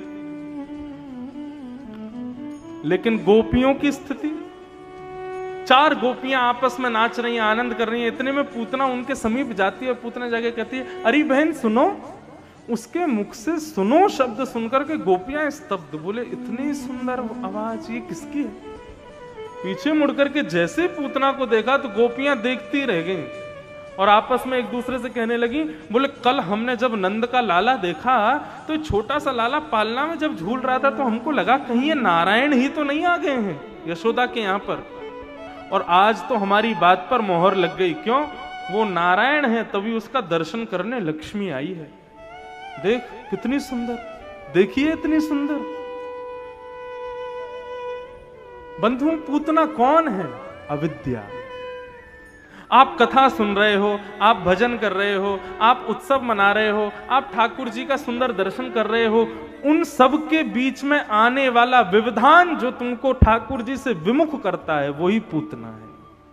लेकिन गोपियों की स्थिति, चार गोपियां आपस में नाच रही हैं, आनंद कर रही हैं। इतने में पूतना उनके समीप जाती है, पूतना जाके कहती है, अरे बहन सुनो। उसके मुख से सुनो शब्द सुनकर के गोपियां स्तब्ध। बोले इतनी सुंदर आवाज ये किसकी है? पीछे मुड़कर के जैसे पूतना को देखा तो गोपियां देखती रह गईं और आपस में एक दूसरे से कहने लगी, बोले कल हमने जब नंद का लाला देखा तो छोटा सा लाला पालना में जब झूल रहा था तो हमको लगा कहीं ये नारायण ही तो नहीं आ गए हैं यशोदा के यहाँ पर, और आज तो हमारी बात पर मोहर लग गई। क्यों? वो नारायण है, तभी उसका दर्शन करने लक्ष्मी आई है। देख कितनी सुंदर, देखिए इतनी सुंदर। बंधु, पूतना कौन है? अविद्या। आप कथा सुन रहे हो, आप भजन कर रहे हो, आप उत्सव मना रहे हो, आप ठाकुर जी का सुंदर दर्शन कर रहे हो, उन सब के बीच में आने वाला व्यवधान जो तुमको ठाकुर जी से विमुख करता है वही पूतना है।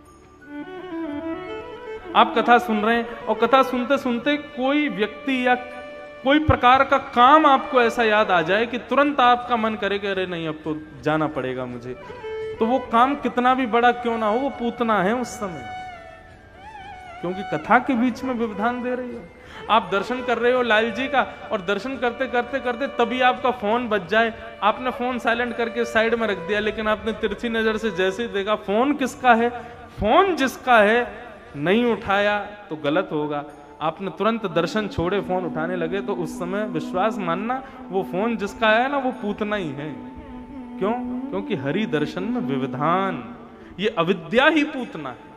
आप कथा सुन रहे हैं और कथा सुनते सुनते कोई व्यक्ति या कोई प्रकार का काम आपको ऐसा याद आ जाए कि तुरंत आपका मन करे कि अरे नहीं अब तो जाना पड़ेगा मुझे, तो वो काम कितना भी बड़ा क्यों ना हो वो पूतना है उस समय, क्योंकि कथा के बीच में व्यवधान दे रही है। आप दर्शन कर रहे हो लाल जी का और दर्शन करते करते करते तभी आपका फोन बज जाए, आपने फोन साइलेंट करके साइड में रख दिया, लेकिन आपने तिरछी नजर से जैसे ही देखा फोन किसका है, फोन जिसका है नहीं उठाया तो गलत होगा। आपने तुरंत दर्शन छोड़े फोन उठाने लगे तो उस समय विश्वास मानना वो फोन जिसका है ना वो पूतना ही है। क्यों? क्योंकि हरि दर्शन में व्यवधान, ये अविद्या ही पूतना है।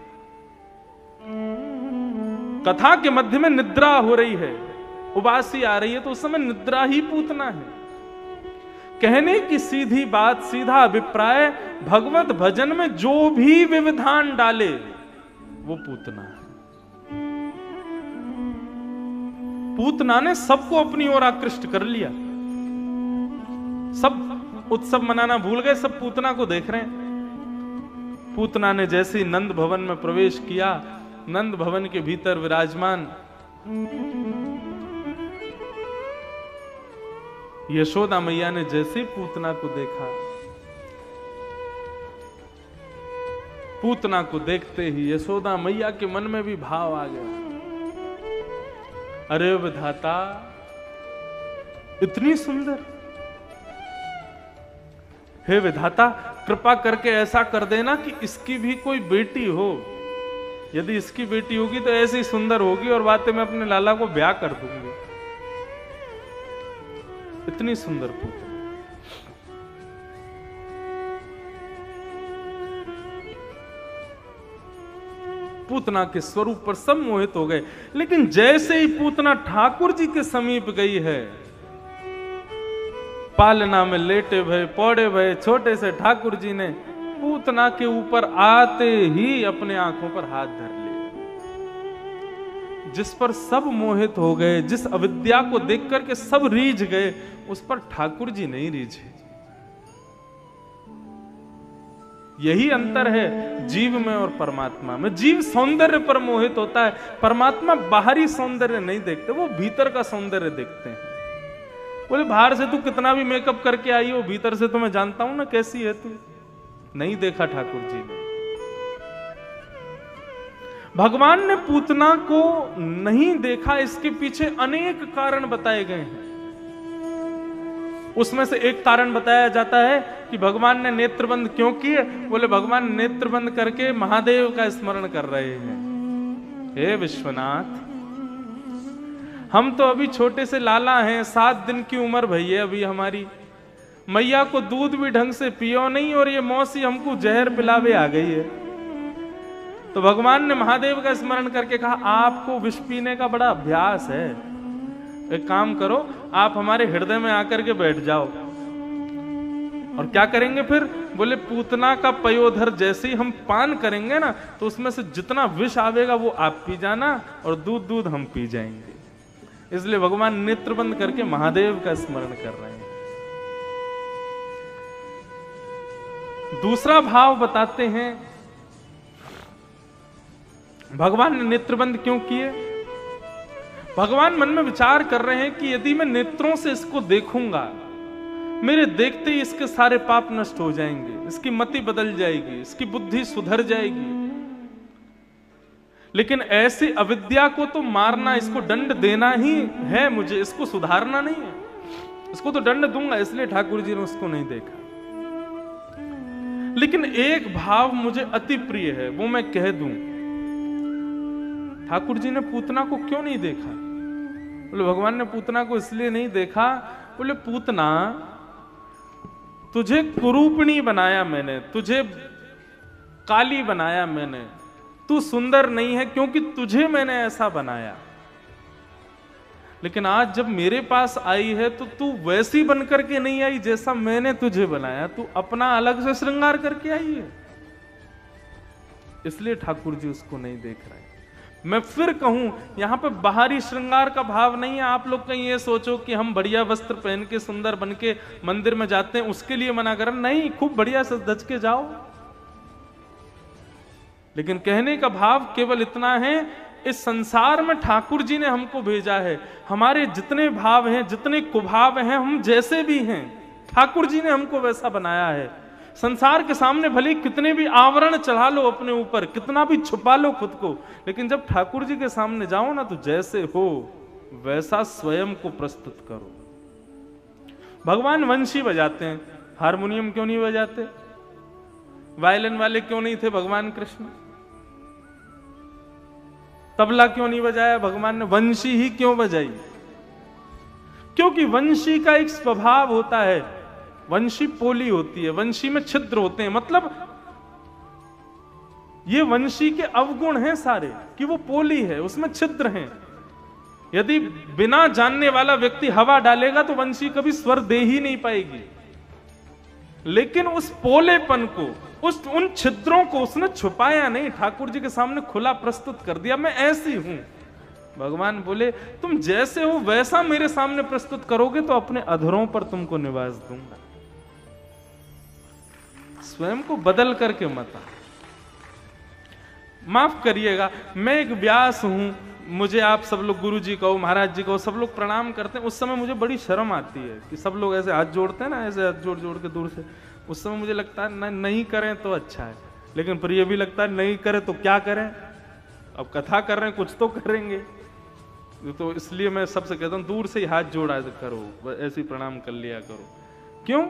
कथा के मध्य में निद्रा हो रही है, उबासी आ रही है, तो उस समय निद्रा ही पूतना है। कहने की सीधी बात, सीधा अभिप्राय, भगवत भजन में जो भी व्यवधान डाले वो पूतना है। पूतना ने सबको अपनी ओर आकृष्ट कर लिया, सब उत्सव मनाना भूल गए, सब पूतना को देख रहे हैं। पूतना ने जैसे ही नंद भवन में प्रवेश किया, नंद भवन के भीतर विराजमान यशोदा मैया ने जैसे ही पूतना को देखा, पूतना को देखते ही यशोदा मैया के मन में भी भाव आ गया, अरे विधाता इतनी सुंदर, हे विधाता कृपा करके ऐसा कर देना कि इसकी भी कोई बेटी हो, यदि इसकी बेटी होगी तो ऐसी सुंदर होगी और बातें मैं अपने लाला को ब्याह कर दूंगी। इतनी सुंदर पूतना। पूतना के स्वरूप पर सब मोहित हो गए, लेकिन जैसे ही पूतना ठाकुर जी के समीप गई है, पालना में लेटे भय पौड़े भय छोटे से ठाकुर जी ने पूतना के ऊपर आते ही अपने आंखों पर हाथ धर लिए, जिस पर सब मोहित हो गए, जिस अविद्या को देख करके सब रीझ गए, उस पर ठाकुर जी नहीं रीझे। यही अंतर है जीव में और परमात्मा में। जीव सौंदर्य पर मोहित होता है, परमात्मा बाहरी सौंदर्य नहीं देखते, वो भीतर का सौंदर्य देखते हैं। बोले बाहर से तू कितना भी मेकअप करके आई हो, भीतर से तो मैं जानता हूं ना कैसी है तू। नहीं देखा ठाकुर जी ने। भगवान ने पूतना को नहीं देखा, इसके पीछे अनेक कारण बताए गए हैं। उसमें से एक कारण बताया जाता है कि भगवान ने नेत्रबंद क्यों किए। बोले भगवान नेत्रबंद करके महादेव का स्मरण कर रहे हैं। हे विश्वनाथ, हम तो अभी छोटे से लाला हैं, सात दिन की उम्र भई है अभी हमारी, मैया को दूध भी ढंग से पियो नहीं और ये मौसी हमको जहर पिलावे आ गई है। तो भगवान ने महादेव का स्मरण करके कहा आपको विष पीने का बड़ा अभ्यास है, एक काम करो आप हमारे हृदय में आकर के बैठ जाओ। और क्या करेंगे फिर? बोले पूतना का पयोधर जैसे ही हम पान करेंगे ना, तो उसमें से जितना विष आवेगा वो आप पी जाना और दूध दूध हम पी जाएंगे। इसलिए भगवान नेत्र बंद करके महादेव का स्मरण कर रहे हैं। दूसरा भाव बताते हैं, भगवान ने नेत्रबंद क्यों किए? भगवान मन में विचार कर रहे हैं कि यदि मैं नेत्रों से इसको देखूंगा, मेरे देखते ही इसके सारे पाप नष्ट हो जाएंगे, इसकी मति बदल जाएगी, इसकी बुद्धि सुधर जाएगी। लेकिन ऐसी अविद्या को तो मारना, इसको दंड देना ही है मुझे, इसको सुधारना नहीं है। इसको तो दंड दूंगा, इसलिए ठाकुर जी ने उसको नहीं देखा। लेकिन एक भाव मुझे अति प्रिय है, वो मैं कह दूं। ठाकुर जी ने पूतना को क्यों नहीं देखा? बोले भगवान ने पूतना को इसलिए नहीं देखा, बोले पूतना तुझे कुरूपणी बनाया मैंने, तुझे काली बनाया मैंने, तू सुंदर नहीं है क्योंकि तुझे मैंने ऐसा बनाया। लेकिन आज जब मेरे पास आई है तो तू वैसी बनकर के नहीं आई जैसा मैंने तुझे बनाया, तू अपना अलग से श्रृंगार करके आई है। इसलिए ठाकुर जी उसको नहीं देख रहे। मैं फिर कहूं, यहां पे बाहरी श्रृंगार का भाव नहीं है। आप लोग कहीं ये सोचो कि हम बढ़िया वस्त्र पहन के सुंदर बन के मंदिर में जाते हैं उसके लिए मना कर, नहीं, खूब बढ़िया से धज के जाओ। लेकिन कहने का भाव केवल इतना है, इस संसार में ठाकुर जी ने हमको भेजा है। हमारे जितने भाव हैं, जितने कुभाव हैं, हम जैसे भी हैं, ठाकुर जी ने हमको वैसा बनाया है। संसार के सामने भले कितने भी आवरण चढ़ा लो अपने ऊपर, कितना भी छुपा लो खुद को, लेकिन जब ठाकुर जी के सामने जाओ ना तो जैसे हो वैसा स्वयं को प्रस्तुत करो। भगवान वंशी बजाते हैं, हारमोनियम क्यों नहीं बजाते? वायलिन वाले क्यों नहीं थे भगवान कृष्ण? तबला क्यों नहीं बजाया भगवान ने? वंशी ही क्यों बजाई? क्योंकि वंशी का एक स्वभाव होता है, वंशी पोली होती है, वंशी में छिद्र होते हैं। मतलब ये वंशी के अवगुण हैं सारे कि वो पोली है, उसमें छिद्र हैं। यदि बिना जानने वाला व्यक्ति हवा डालेगा तो वंशी कभी स्वर दे ही नहीं पाएगी। लेकिन उस पोलेपन को, उस उन छिद्रों को उसने छुपाया नहीं, ठाकुर जी के सामने खुला प्रस्तुत कर दिया, मैं ऐसी हूं। भगवान बोले तुम जैसे हो वैसा मेरे सामने प्रस्तुत करोगे तो अपने अधरों पर तुमको निवास दूंगा। स्वयं को बदल करके मत। माफ करिएगा, मैं एक व्यास हूं, मुझे आप सब लोग गुरु जी कहो, महाराज जी कहो, सब लोग प्रणाम करते हैं। उस समय मुझे बड़ी शर्म आती है कि सब लोग ऐसे हाथ जोड़ते हैं ना, ऐसे हाथ जोड़ जोड़ के दूर से। उस समय मुझे लगता है न, नहीं करें तो अच्छा है, लेकिन फिर ये भी लगता है नहीं करें तो क्या करें, अब कथा कर रहे हैं कुछ तो करेंगे। तो इसलिए मैं सबसे कहता हूं दूर से ही हाथ जोड़ा करो, ऐसे ही प्रणाम कर लिया करो। क्यों?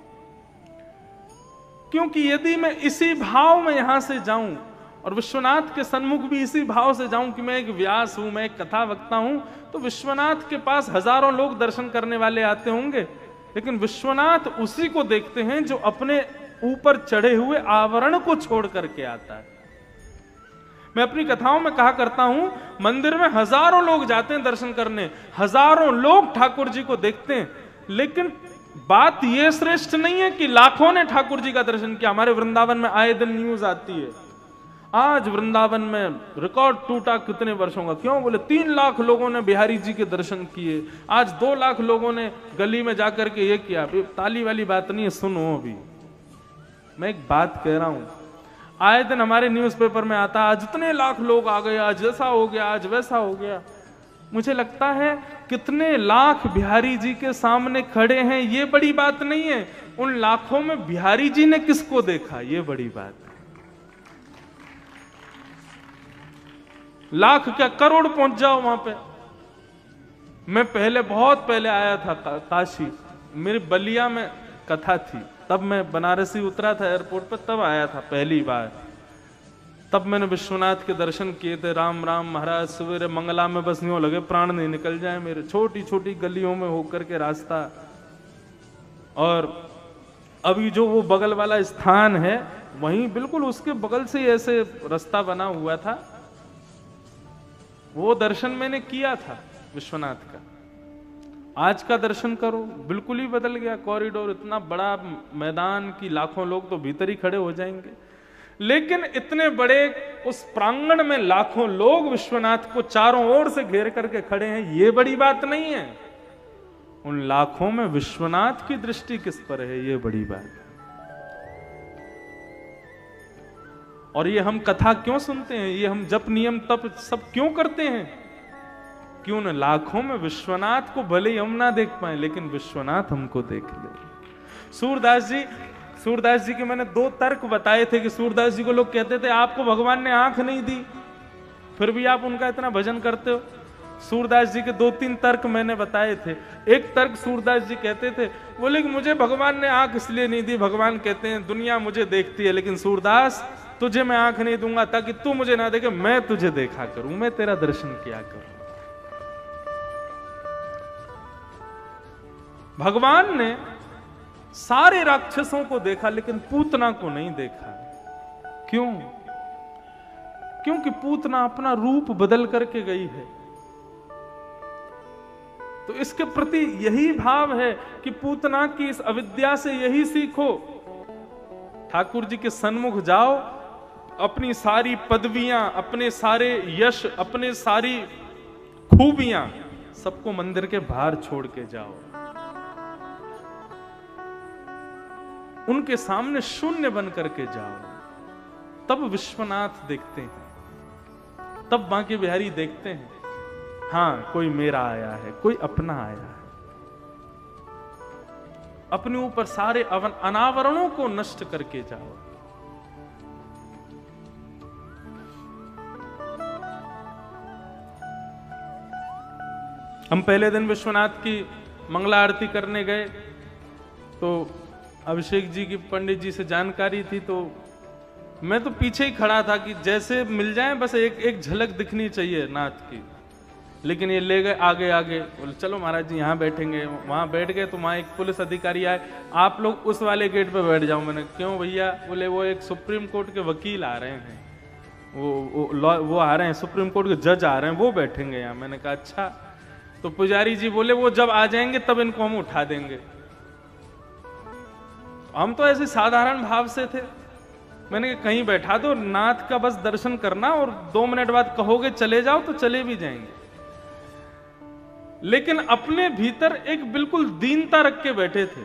क्योंकि यदि मैं इसी भाव में यहां से जाऊं और विश्वनाथ के सन्मुख भी इसी भाव से जाऊं कि मैं एक व्यास हूं, मैं एक कथा वक्ता हूं, तो विश्वनाथ के पास हजारों लोग दर्शन करने वाले आते होंगे, लेकिन विश्वनाथ उसी को देखते हैं जो अपने ऊपर चढ़े हुए आवरण को छोड़ करके आता है। मैं अपनी कथाओं में कहा करता हूं, मंदिर में हजारों लोग जाते हैं दर्शन करने, हजारों लोग ठाकुर जी को देखते हैं, लेकिन बात यह श्रेष्ठ नहीं है कि लाखों ने ठाकुर जी का दर्शन किया। हमारे वृंदावन में आए दिन न्यूज आती है, आज वृंदावन में रिकॉर्ड टूटा कितने वर्षों का। क्यों? बोले तीन लाख लोगों ने बिहारी जी के दर्शन किए, आज दो लाख लोगों ने गली में जाकर के ये किया। ताली वाली बात नहीं है, सुनो अभी मैं एक बात कह रहा हूं। आए दिन हमारे न्यूज़पेपर में आता है आज इतने लाख लोग आ गए, आज ऐसा हो गया, आज वैसा हो गया। मुझे लगता है कितने लाख बिहारी जी के सामने खड़े हैं ये बड़ी बात नहीं है, उन लाखों में बिहारी जी ने किसको देखा ये बड़ी बात है। लाख क्या करोड़ पहुंच जाओ वहां पे। मैं पहले बहुत पहले आया था काशी, मेरी बलिया में कथा थी, तब मैं बनारसी उतरा था एयरपोर्ट पर, तब आया था पहली बार। तब मैंने विश्वनाथ के दर्शन किए थे। राम राम महाराज, सवेरे मंगला में बस यूं लगे प्राण नहीं निकल जाए मेरे, छोटी छोटी गलियों में होकर के रास्ता। और अभी जो वो बगल वाला स्थान है वहीं बिल्कुल उसके बगल से ही ऐसे रास्ता बना हुआ था, वो दर्शन मैंने किया था विश्वनाथ का। आज का दर्शन करो बिल्कुल ही बदल गया, कॉरिडोर, इतना बड़ा मैदान की लाखों लोग तो भीतर ही खड़े हो जाएंगे। लेकिन इतने बड़े उस प्रांगण में लाखों लोग विश्वनाथ को चारों ओर से घेर करके खड़े हैं, ये बड़ी बात नहीं है। उन लाखों में विश्वनाथ की दृष्टि किस पर है ये बड़ी बात है। और ये हम कथा क्यों सुनते हैं, ये हम जप नियम तप सब क्यों करते हैं? क्यों न लाखों में विश्वनाथ को भले ही हम ना देख पाए, लेकिन विश्वनाथ हमको देख ले। सूरदास जी सूरदास जी के मैंने दो तर्क बताए थे कि सूरदास जी को लोग कहते थे आपको भगवान ने आंख नहीं दी फिर भी आप उनका इतना भजन करते हो। सूरदास जी के दो तीन तर्क मैंने बताए थे। एक तर्क सूरदास जी कहते थे, बोले कि मुझे भगवान ने आंख इसलिए नहीं दी, भगवान कहते हैं दुनिया मुझे देखती है, लेकिन सूरदास तुझे मैं आंख नहीं दूंगा ताकि तू मुझे ना देखे, मैं तुझे देखा करूं, मैं तेरा दर्शन किया करूं। भगवान ने सारे राक्षसों को देखा लेकिन पूतना को नहीं देखा। क्यों? क्योंकि पूतना अपना रूप बदल करके गई है। तो इसके प्रति यही भाव है कि पूतना की इस अविद्या से यही सीखो। ठाकुर जी के सन्मुख जाओ, अपनी सारी पदवियां, अपने सारे यश, अपने सारी खूबियां सबको मंदिर के बाहर छोड़ के जाओ। उनके सामने शून्य बन करके जाओ, तब विश्वनाथ देखते हैं, तब बांके बिहारी देखते हैं, हाँ कोई मेरा आया है, कोई अपना आया है। अपने ऊपर सारे अनावरणों को नष्ट करके जाओ। हम पहले दिन विश्वनाथ की मंगला आरती करने गए तो अभिषेक जी की पंडित जी से जानकारी थी, तो मैं तो पीछे ही खड़ा था कि जैसे मिल जाए बस एक एक झलक दिखनी चाहिए नाथ की। लेकिन ये ले गए आगे आगे, बोले चलो महाराज जी यहाँ बैठेंगे। वहां बैठ गए तो वहां एक पुलिस अधिकारी आए, आप लोग उस वाले गेट पे बैठ जाओ। मैंने क्यों भैया? बोले वो एक सुप्रीम कोर्ट के वकील आ रहे हैं, वो वो, वो आ रहे हैं, सुप्रीम कोर्ट के जज आ रहे हैं, वो बैठेंगे यहाँ। मैंने कहा अच्छा। तो पुजारी जी बोले वो जब आ जाएंगे तब इनको हम उठा देंगे। हम तो ऐसे साधारण भाव से थे, मैंने कहा कहीं बैठा दो, नाथ का बस दर्शन करना और दो मिनट बाद कहोगे चले जाओ तो चले भी जाएंगे। लेकिन अपने भीतर एक बिल्कुल दीनता रख के बैठे थे।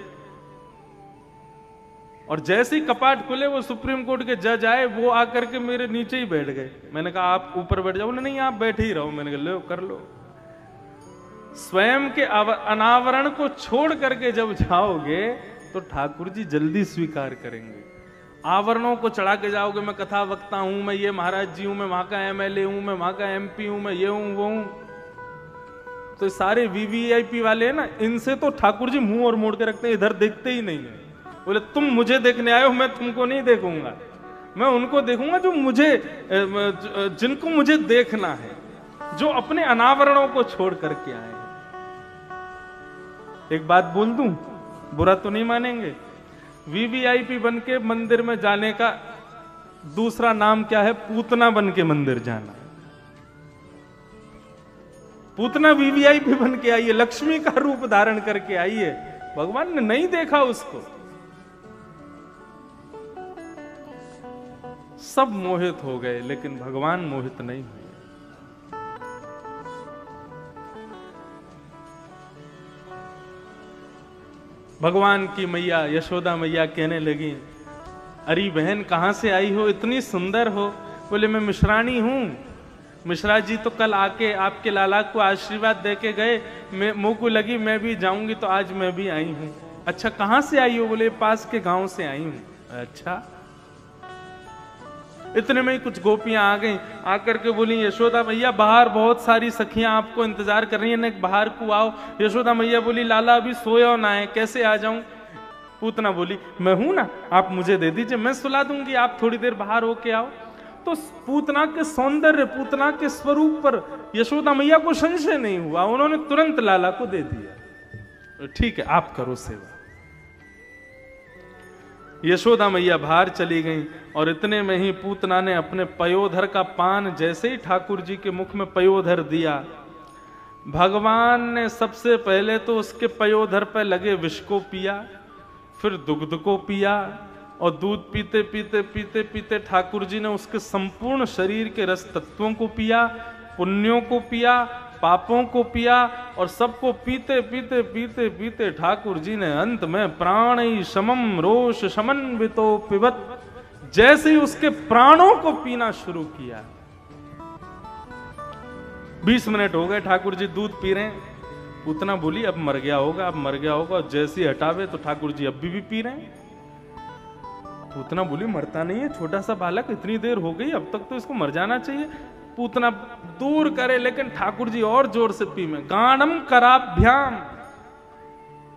और जैसे ही कपाट खुले वो सुप्रीम कोर्ट के जज आए, वो आकर के मेरे नीचे ही बैठ गए। मैंने कहा आप ऊपर बैठ जाओ। नहीं आप बैठे ही रहो। मैंने कहा लो कर लो। स्वयं के अनावरण को छोड़ करके जब जाओगे तो ठाकुर जी जल्दी स्वीकार करेंगे। आवरणों को चढ़ा के जाओगे, मैं कथा वक्ता हूं, मैं ये महाराज जी हूं, मैं वहां का एमएलए हूं, मैं वहां का एमपी हूं, मैं ये हूं वो हूं, तो सारे वीवीआईपी वाले हैं ना, इनसे तो ठाकुर जी मुंह और मोड़ के रखते हैं, इधर देखते ही नहीं है। बोले तुम मुझे देखने आए हो, मैं तुमको नहीं देखूंगा, मैं उनको देखूंगा जो मुझे, जिनको मुझे देखना है, जो अपने अनावरणों को छोड़ करके आए। एक बात बोल दूं, बुरा तो नहीं मानेंगे, वीवीआईपी बन के मंदिर में जाने का दूसरा नाम क्या है? पूतना बन के मंदिर जाना। पूतना वीवीआईपी बन के आई है, लक्ष्मी का रूप धारण करके आई है। भगवान ने नहीं देखा उसको। सब मोहित हो गए लेकिन भगवान मोहित नहीं हुए। भगवान की मैया यशोदा मैया कहने लगी, अरे बहन कहां से आई हो, इतनी सुंदर हो। बोले मैं मिश्रानी हूं। मिश्रा जी तो कल आके आपके लाला को आशीर्वाद दे के गए, मैं मुंह को लगी मैं भी जाऊंगी तो आज मैं भी आई हूं। अच्छा कहां से आई हो? बोले पास के गांव से आई हूं। अच्छा। इतने में ही कुछ गोपियां आ गईं, आकर के बोली यशोदा मैया बाहर बहुत सारी सखियां आपको इंतजार कर रही हैं, बाहर को आओ। यशोदा मैया बोली लाला अभी सोया ना है, कैसे आ जाऊं? पूतना बोली मैं हूं ना, आप मुझे दे दीजिए, मैं सुला दूंगी, आप थोड़ी देर बाहर होके आओ। तो पूतना के सौंदर्य, पूतना के स्वरूप पर यशोदा मैया को संशय नहीं हुआ, उन्होंने तुरंत लाला को दे दिया। ठीक है आप करो सेवा। यशोदा मैया बाहर चली गईं और इतने में ही पूतना ने अपने पयोधर का पान जैसे ही ठाकुर जी के मुख में पयोधर दिया, भगवान ने सबसे पहले तो उसके पयोधर पर लगे विष को पिया, फिर दुग्ध को पिया, और दूध पीते पीते पीते पीते ठाकुर जी ने उसके संपूर्ण शरीर के रस तत्वों को पिया, पुण्यों को पिया, पापों को पिया, और सबको पीते पीते पीते पीते ठाकुर जी ने अंत में प्राणी समम रोष समन्वितो पिबत, जैसे ही उसके प्राणों को पीना शुरू किया। बीस मिनट हो गए ठाकुर जी दूध पी रहे हैं। पूतना बोली अब मर गया होगा, अब मर गया होगा, जैसे ही हटावे तो ठाकुर जी अब भी, भी पी रहे हैं। पूतना बोली मरता नहीं है, छोटा सा बालक, इतनी देर हो गई, अब तक तो इसको मर जाना चाहिए। पूतना दूर करे लेकिन ठाकुर जी और जोर से पी में गानम कराभ्याम,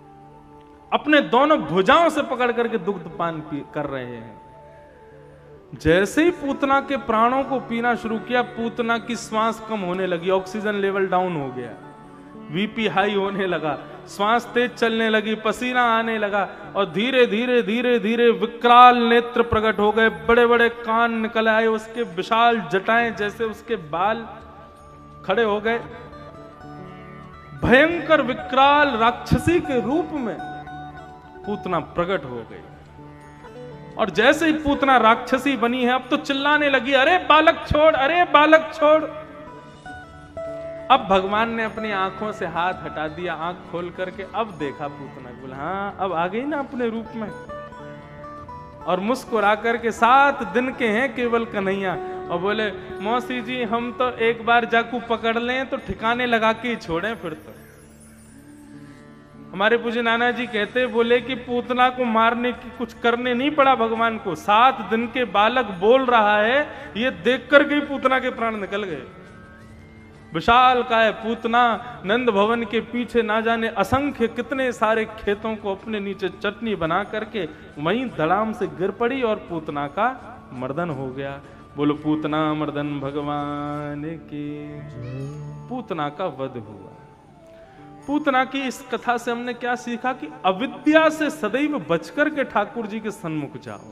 अपने दोनों भुजाओं से पकड़ करके दुग्ध पान कर रहे हैं। जैसे ही पूतना के प्राणों को पीना शुरू किया, पूतना की श्वास कम होने लगी, ऑक्सीजन लेवल डाउन हो गया, बीपी हाई होने लगा, श्वास तेज चलने लगी, पसीना आने लगा और धीरे धीरे धीरे धीरे विकराल नेत्र प्रकट हो गए, बड़े बड़े कान निकल आए, उसके विशाल जटाएं जैसे उसके बाल खड़े हो गए। भयंकर विकराल राक्षसी के रूप में पूतना प्रकट हो गई। और जैसे ही पूतना राक्षसी बनी है, अब तो चिल्लाने लगी, अरे बालक छोड़, अरे बालक छोड़। अब भगवान ने अपनी आंखों से हाथ हटा दिया, आंख खोल करके अब देखा पूतना, बोला हाँ अब आ गई ना अपने रूप में। और मुस्कुरा करके, सात दिन के हैं केवल कन्हैया, और बोले मौसी जी हम तो एक बार जाकू पकड़ लें तो ठिकाने लगा के ही छोड़ें फिर तो। हमारे पूज्य नाना जी कहते, बोले कि पूतना को मारने की कुछ करने नहीं पड़ा भगवान को, सात दिन के बालक बोल रहा है, ये देख कर के पूतना के प्राण निकल गए। विशाल का है पूतना नंद भवन के पीछे ना जाने असंख्य कितने सारे खेतों को अपने नीचे चटनी बना करके वहीं धड़ाम से गिर पड़ी और पूतना का मर्दन हो गया। बोलो पूतना मर्दन भगवान की। पूतना का वध हुआ। पूतना की इस कथा से हमने क्या सीखा कि अविद्या से सदैव बचकर के ठाकुर जी के सन्मुख जाओ।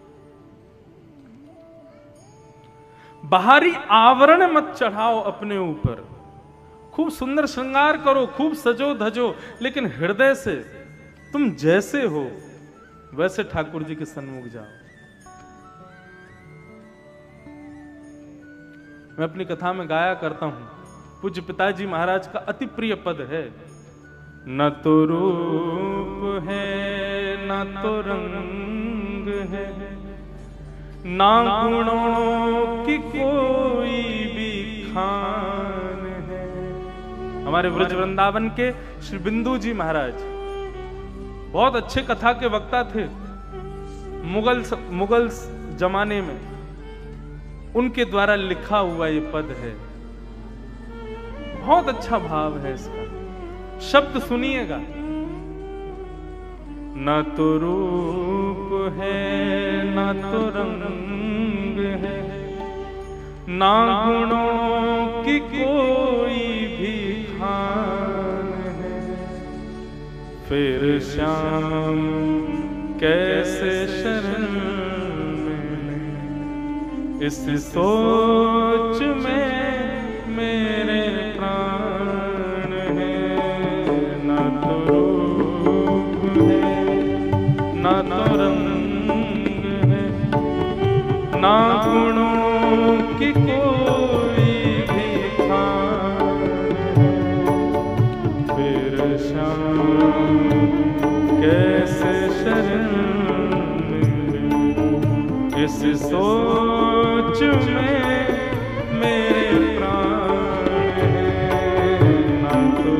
बाहरी आवरण मत चढ़ाओ अपने ऊपर, खूब सुंदर श्रृंगार करो, खूब सजो धजो, लेकिन हृदय से तुम जैसे हो वैसे ठाकुर जी के सन्मुख जाओ। मैं अपनी कथा में गाया करता हूं, पूज्य पिताजी महाराज का अति प्रिय पद है, न तो रूप है न तो रंग है, ना गुणों की कोई भी खान है। हमारे ब्रज वृंदावन के श्री बिंदु जी महाराज बहुत अच्छे कथा के वक्ता थे। मुगल मुगल जमाने में उनके द्वारा लिखा हुआ ये पद है, बहुत अच्छा भाव है इसका। शब्द सुनिएगा, न तो रूप है न तो रंग है, ना गुणों की कोई भी खान है, फिर श्याम कैसे शरण में, इस सोच में मेरे प्राण है। न तो रूप है न तो रंग है, ना गुणों की कोई भी खान है, फिर श्याम कैसे शरण में, इस सोच में मेरे प्राण है। न तो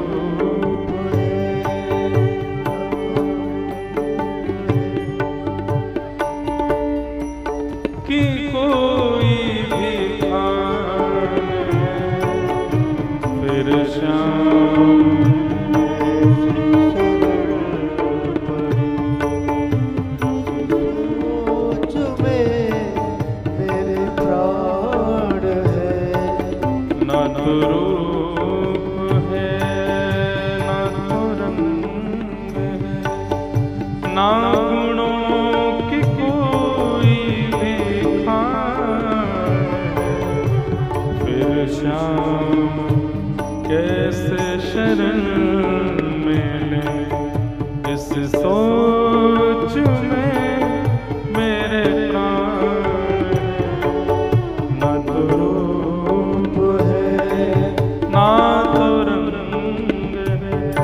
कि कोई भी खान है, फिर श्याम सोच में मेरे प्राण, न तो रूप है ना तो रंग है।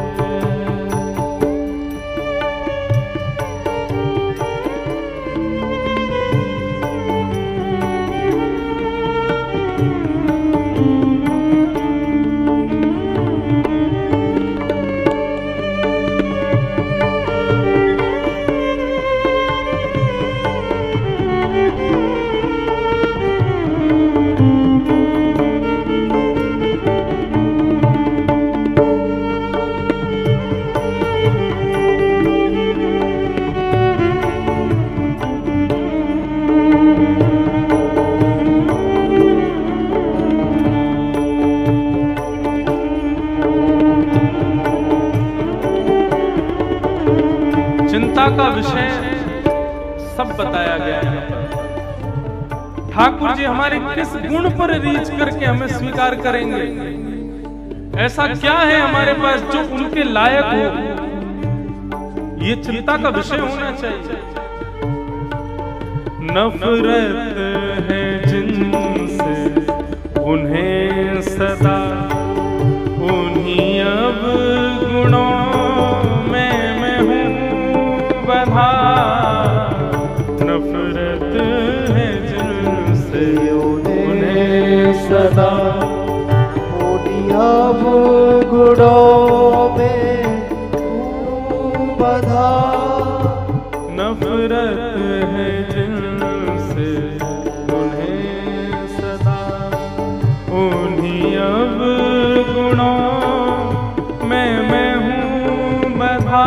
चिंता का विषय सब बताया गया है यहाँ पर। ठाकुर जी हमारे किस गुण पर रीच करके हमें स्वीकार करेंगे? ऐसा क्या है हमारे पास जो उनके लायक हो? ये चिंता का विषय होना चाहिए। नफरत है जिनसे उन्हें सदा, उन्हीं अब गुणों में मैं हूँ बंधा। नफरत है जिनसे उन्हें सदा, उन्हीं अब गुणों में हूँ बंधा। नफरत है जिनसे उन्हें सदा, उन्हीं अब गुणों में मैं हूँ बंधा।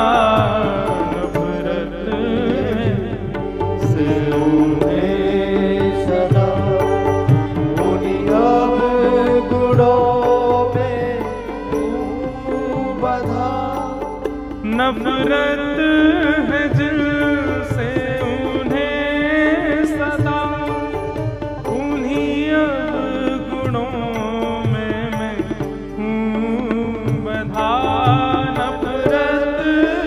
नफरत से उन्हें सदा, उन्हीं अब गुणों में हूँ बंधा। नफरत है जिनसे उन्हें सदा, उन्हीं अब गुणों में मैं हूँ बंधा। नफरत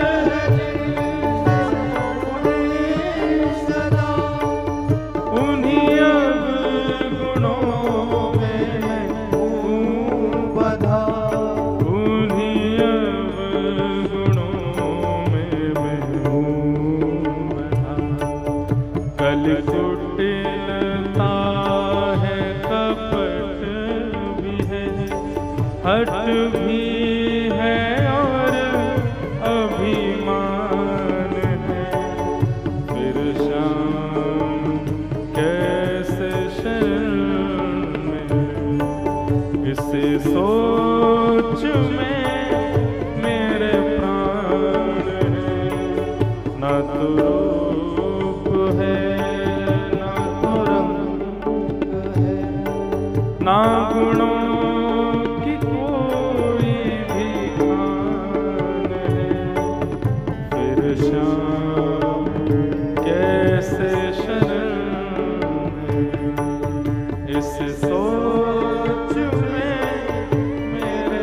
है उन्हें सदा, उन्हीं अब गुणों में मैं हूँ बंधा। उन्हीं अब गुणों में मैं हूँ बंधा। कल कुटिलता है, कपट भी है, हट भी है और अभिमान है। फिर शाम कैसे शरण में, इसे सोच में मेरे प्राण है। ना तो रूप है, ना तो रंग है, ना गुणों की कोई भी खान है। फिर शाम कैसे शरण में, इस सोच में मेरे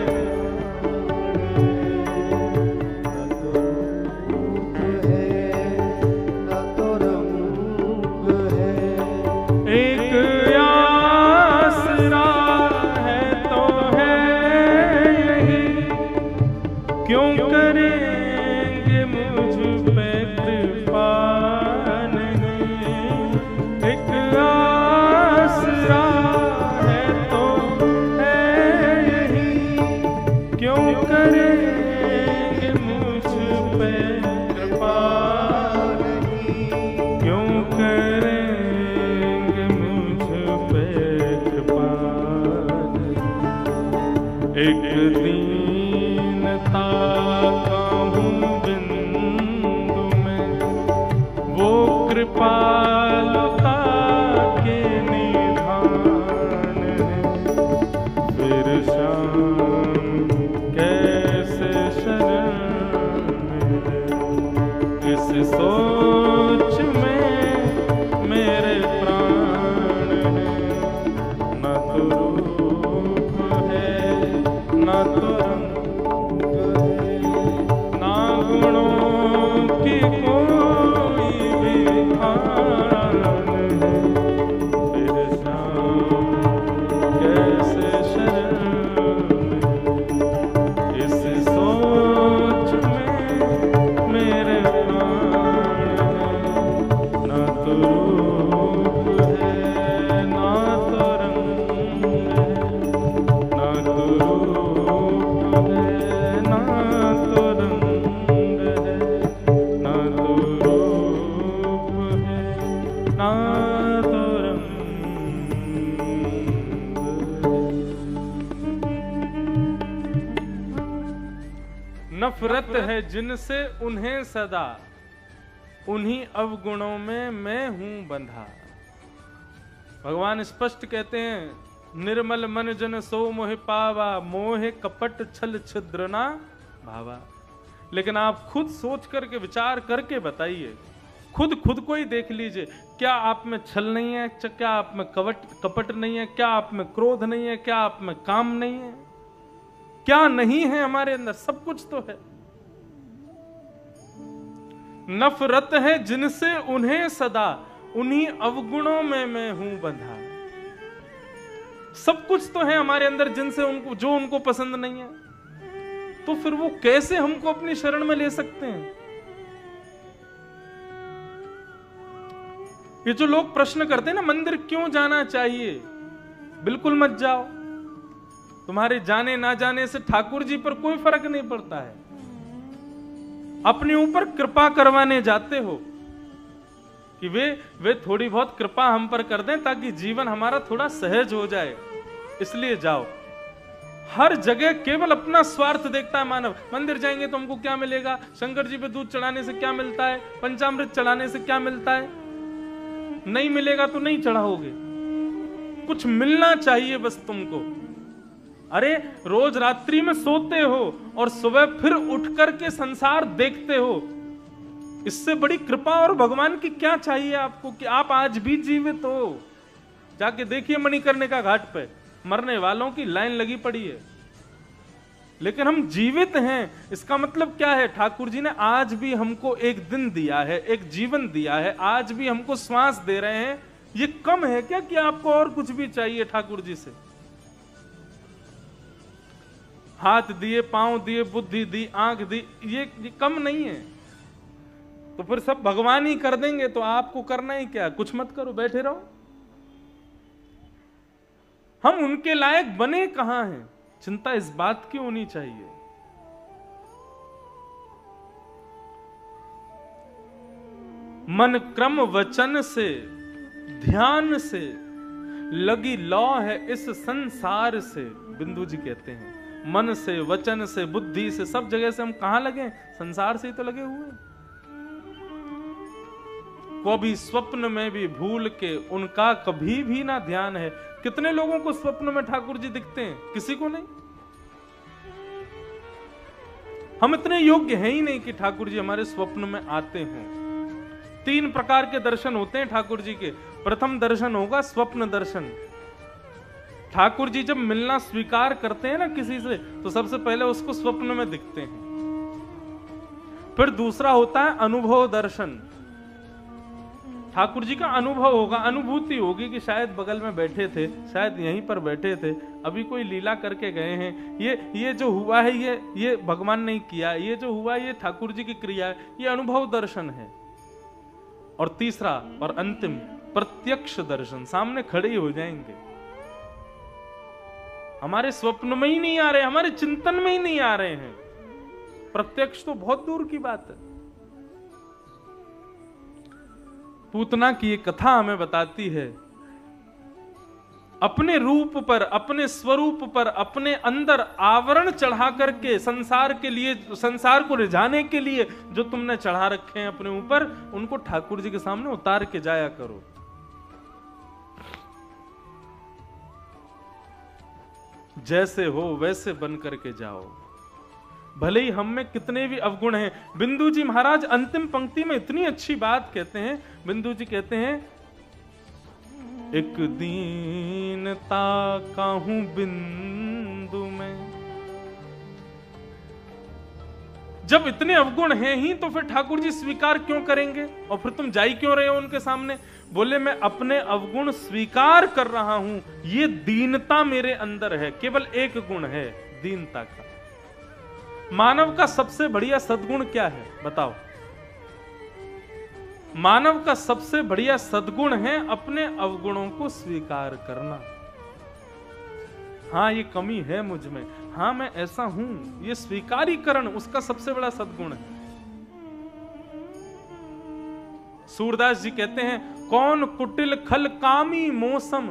न तो रूप है, न तो रंग है। एक आसरा है तो है यही, क्यों करेंगे मुझ पे कृपा नहीं। एक आसरा है तो है यही, क्यों करेंगे मुझ पे कृपा नहीं। क्यों करेंगे मुझ पे कृपा नहीं। एक दीनता का हूँ बिंदु में, वो कृपालुता के निधान है। फिर शाम कैसे शरण में, इस सोच में मेरे प्राण है। ना तो रूप है, ना तो रंग है, ना गुणों की कोई भी खान है। फिर शाम कैसे शरण में, इस सोच में मेरे प्राण है। ना तो रूप है, ना तो रंग है, ना तो रूप है, ना तो रंग है, ना तो रूप है, ना तो रंग है। नफरत है जिनसे उन्हें सदा, उन्हीं अवगुणों में मैं हूं बंधा। भगवान स्पष्ट कहते हैं, निर्मल मन जन सो मोह पावा, मोह कपट छल छिद्र ना भावा। लेकिन आप खुद सोच करके विचार करके बताइए, खुद खुद को ही देख लीजिए, क्या आप में छल नहीं है, क्या आप में कपट कपट नहीं है, क्या आप में क्रोध नहीं है, क्या आप में काम नहीं है, क्या नहीं है हमारे अंदर? सब कुछ तो है। नफरत है जिनसे उन्हें सदा, उन्हीं अवगुणों में मैं हूं बंधा। सब कुछ तो है हमारे अंदर जिनसे उनको, जो उनको पसंद नहीं है, तो फिर वो कैसे हमको अपनी शरण में ले सकते हैं? ये जो लोग प्रश्न करते हैं ना, मंदिर क्यों जाना चाहिए, बिल्कुल मत जाओ। तुम्हारे जाने ना जाने से ठाकुर जी पर कोई फर्क नहीं पड़ता है। अपने ऊपर कृपा करवाने जाते हो कि वे वे थोड़ी बहुत कृपा हम पर कर दें ताकि जीवन हमारा थोड़ा सहज हो जाए, इसलिए जाओ। हर जगह केवल अपना स्वार्थ देखता है मानव। मंदिर जाएंगे तो हमको क्या मिलेगा, शंकर जी पे दूध चढ़ाने से क्या मिलता है, पंचामृत चढ़ाने से क्या मिलता है, नहीं मिलेगा तो नहीं चढ़ाओगे। कुछ मिलना चाहिए बस तुमको। अरे रोज रात्रि में सोते हो और सुबह फिर उठ करके संसार देखते हो, इससे बड़ी कृपा और भगवान की क्या चाहिए आपको कि आप आज भी जीवित हो? जाके देखिए मणिकर्णिका घाट पे मरने वालों की लाइन लगी पड़ी है, लेकिन हम जीवित हैं। इसका मतलब क्या है? ठाकुर जी ने आज भी हमको एक दिन दिया है, एक जीवन दिया है, आज भी हमको श्वास दे रहे हैं। ये कम है क्या कि आपको और कुछ भी चाहिए ठाकुर जी से? हाथ दिए, पांव दिए, बुद्धि दी, आंख दी, ये, ये कम नहीं है। तो फिर सब भगवान ही कर देंगे तो आपको करना ही क्या? कुछ मत करो, बैठे रहो। हम उनके लायक बने कहां हैं? चिंता इस बात की होनी चाहिए। मन क्रम वचन से, ध्यान से लगी लौ है इस संसार से। बिंदु जी कहते हैं मन से, वचन से, बुद्धि से, सब जगह से हम कहां लगे? संसार से ही तो लगे हुए। कभी स्वप्न में भी भूल के उनका कभी भी ना ध्यान है। कितने लोगों को स्वप्न में ठाकुर जी दिखते हैं? किसी को नहीं। हम इतने योग्य हैं ही नहीं कि ठाकुर जी हमारे स्वप्न में आते हों। तीन प्रकार के दर्शन होते हैं ठाकुर जी के। प्रथम दर्शन होगा स्वप्न दर्शन। ठाकुर जी जब मिलना स्वीकार करते हैं ना किसी से, तो सबसे पहले उसको स्वप्न में दिखते हैं। फिर दूसरा होता है अनुभव दर्शन। ठाकुर जी का अनुभव होगा, अनुभूति होगी कि शायद बगल में बैठे थे, शायद यहीं पर बैठे थे, अभी कोई लीला करके गए हैं। ये ये जो हुआ है ये ये भगवान नहीं किया, ये जो हुआ है ये ठाकुर जी की क्रिया है। ये अनुभव दर्शन है। और तीसरा और अंतिम प्रत्यक्ष दर्शन, सामने खड़े ही हो जाएंगे। हमारे स्वप्न में ही नहीं आ रहे, हमारे चिंतन में ही नहीं आ रहे हैं। प्रत्यक्ष तो बहुत दूर की बात है। पूतना की ये कथा हमें बताती है, अपने रूप पर, अपने स्वरूप पर, अपने अंदर आवरण चढ़ा करके संसार के लिए, संसार को रिझाने के लिए जो तुमने चढ़ा रखे हैं अपने ऊपर, उनको ठाकुर जी के सामने उतार के जाया करो। जैसे हो वैसे बन करके जाओ, भले ही हम में कितने भी अवगुण हैं। बिंदु जी महाराज अंतिम पंक्ति में इतनी अच्छी बात कहते हैं। बिंदु जी कहते हैं, एक दीनता काहूं बिंदु में। जब इतने अवगुण हैं ही तो फिर ठाकुर जी स्वीकार क्यों करेंगे? और फिर तुम जाई क्यों रहे हो उनके सामने? बोले मैं अपने अवगुण स्वीकार कर रहा हूं, ये दीनता मेरे अंदर है। केवल एक गुण है दीनता का। मानव का सबसे बढ़िया सद्गुण क्या है बताओ? मानव का सबसे बढ़िया सद्गुण है अपने अवगुणों को स्वीकार करना। हाँ ये कमी है मुझ में, हाँ मैं ऐसा हूं, ये स्वीकारीकरण उसका सबसे बड़ा सद्गुण है। सूरदास जी कहते हैं, कौन कुटिल खल कामी मौसम।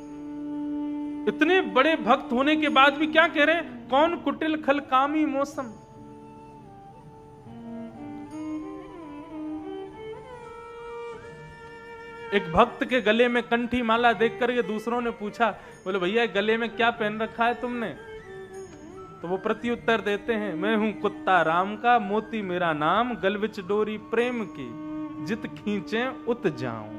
इतने बड़े भक्त होने के बाद भी क्या कह रहे हैं? कौन कुटिल खल कामी मौसम। एक भक्त के गले में कंठी माला देख करके दूसरों ने पूछा, बोले भैया गले में क्या पहन रखा है तुमने? तो वो प्रत्युत्तर देते हैं, मैं हूं कुत्ता राम का, मोती मेरा नाम, गलविच डोरी प्रेम की, जित खींचे उत जाऊं।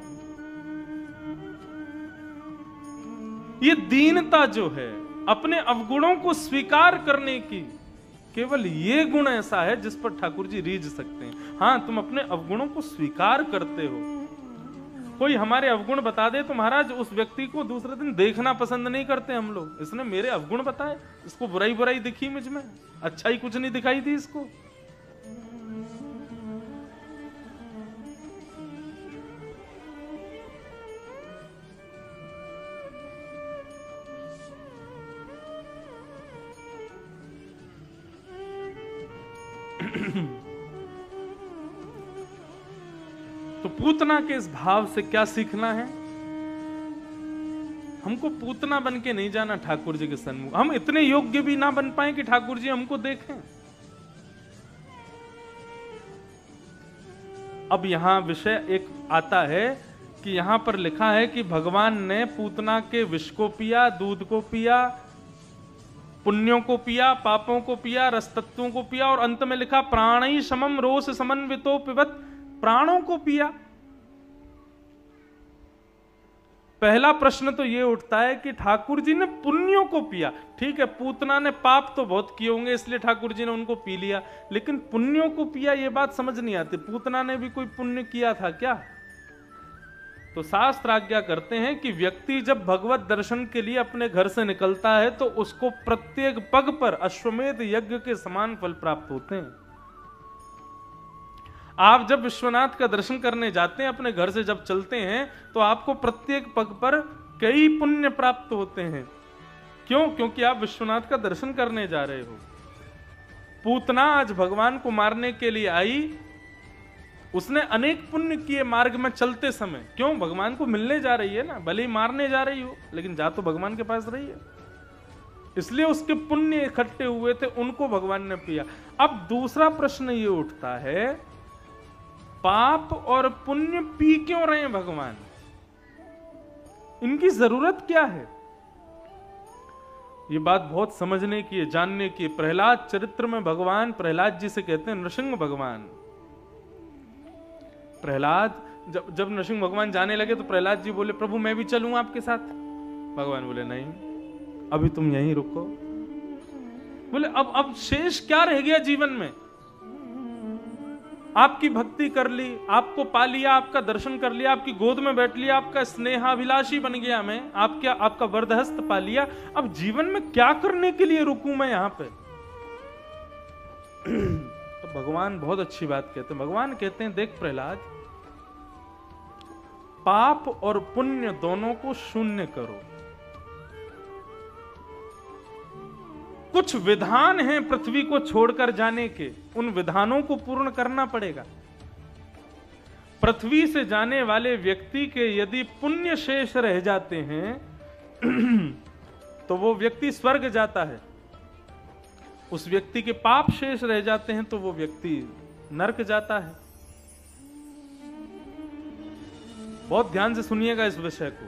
ये दीनता जो है, अपने अवगुणों को स्वीकार करने की, केवल ये गुण ऐसा है जिस पर ठाकुर जी रीझ सकते हैं। हां, तुम अपने अवगुणों को स्वीकार करते हो। कोई हमारे अवगुण बता दे तो महाराज उस व्यक्ति को दूसरे दिन देखना पसंद नहीं करते हम लोग। इसने मेरे अवगुण बताए, इसको बुराई बुराई दिखी मुझ में, अच्छाई कुछ नहीं दिखाई दी इसको। तो पूतना के इस भाव से क्या सीखना है? हमको पूतना बन के नहीं जाना ठाकुर जी के सन्मुख। हम इतने योग्य भी ना बन पाए कि ठाकुर जी हमको देखें। अब यहां विषय एक आता है कि यहां पर लिखा है कि भगवान ने पूतना के विष को पिया, दूध को पिया, पुण्यों को पिया, पापों को पिया, रसतत्वों को पिया, और अंत में लिखा प्राणी समम रोष समन्वितो पिबत, प्राणों को पिया। पहला प्रश्न तो यह उठता है कि ठाकुर जी ने पुण्यों को पिया। ठीक है, पूतना ने पाप तो बहुत किए होंगे इसलिए ठाकुर जी ने उनको पी लिया, लेकिन पुण्यों को पिया यह बात समझ नहीं आती। पूतना ने भी कोई पुण्य किया था क्या? तो शास्त्र आज्ञा करते हैं कि व्यक्ति जब भगवत दर्शन के लिए अपने घर से निकलता है तो उसको प्रत्येक पग पर अश्वमेध यज्ञ के समान फल प्राप्त होते हैं। आप जब विश्वनाथ का दर्शन करने जाते हैं, अपने घर से जब चलते हैं, तो आपको प्रत्येक पग पर कई पुण्य प्राप्त होते हैं। क्यों? क्योंकि आप विश्वनाथ का दर्शन करने जा रहे हो। पूतना आज भगवान को मारने के लिए आई, उसने अनेक पुण्य किए मार्ग में चलते समय। क्यों? भगवान को मिलने जा रही है ना, भले ही मारने जा रही हो, लेकिन जा तो भगवान के पास रही है, इसलिए उसके पुण्य इकट्ठे हुए थे, उनको भगवान ने पिया। अब दूसरा प्रश्न ये उठता है, पाप और पुण्य पी क्यों रहे हैं भगवान? इनकी जरूरत क्या है? ये बात बहुत समझने की है, जानने की। प्रहलाद चरित्र में भगवान प्रहलाद जी से कहते हैं, नृसिंह भगवान। प्रहलाद जब जब नृसिंह भगवान जाने लगे तो प्रहलाद जी बोले, प्रभु मैं भी चलूं आपके साथ। भगवान बोले, नहीं, अभी तुम यहीं रुको। बोले, अब अब शेष क्या रह गया जीवन में? आपकी भक्ति कर ली, आपको पा लिया, आपका दर्शन कर लिया, आपकी गोद में बैठ लिया, आपका स्नेहाभिलाषी बन गया मैं, आपका आपका वरदहस्त पा लिया, अब जीवन में क्या करने के लिए रुकूं मैं यहां पे? तो भगवान बहुत अच्छी बात कहते हैं। भगवान कहते हैं, देख प्रहलाद, पाप और पुण्य दोनों को शून्य करो। कुछ विधान हैं पृथ्वी को छोड़कर जाने के, उन विधानों को पूर्ण करना पड़ेगा। पृथ्वी से जाने वाले व्यक्ति के यदि पुण्य शेष रह जाते हैं तो वो व्यक्ति स्वर्ग जाता है। उस व्यक्ति के पाप शेष रह जाते हैं तो वो व्यक्ति नरक जाता है। बहुत ध्यान से सुनिएगा इस विषय को।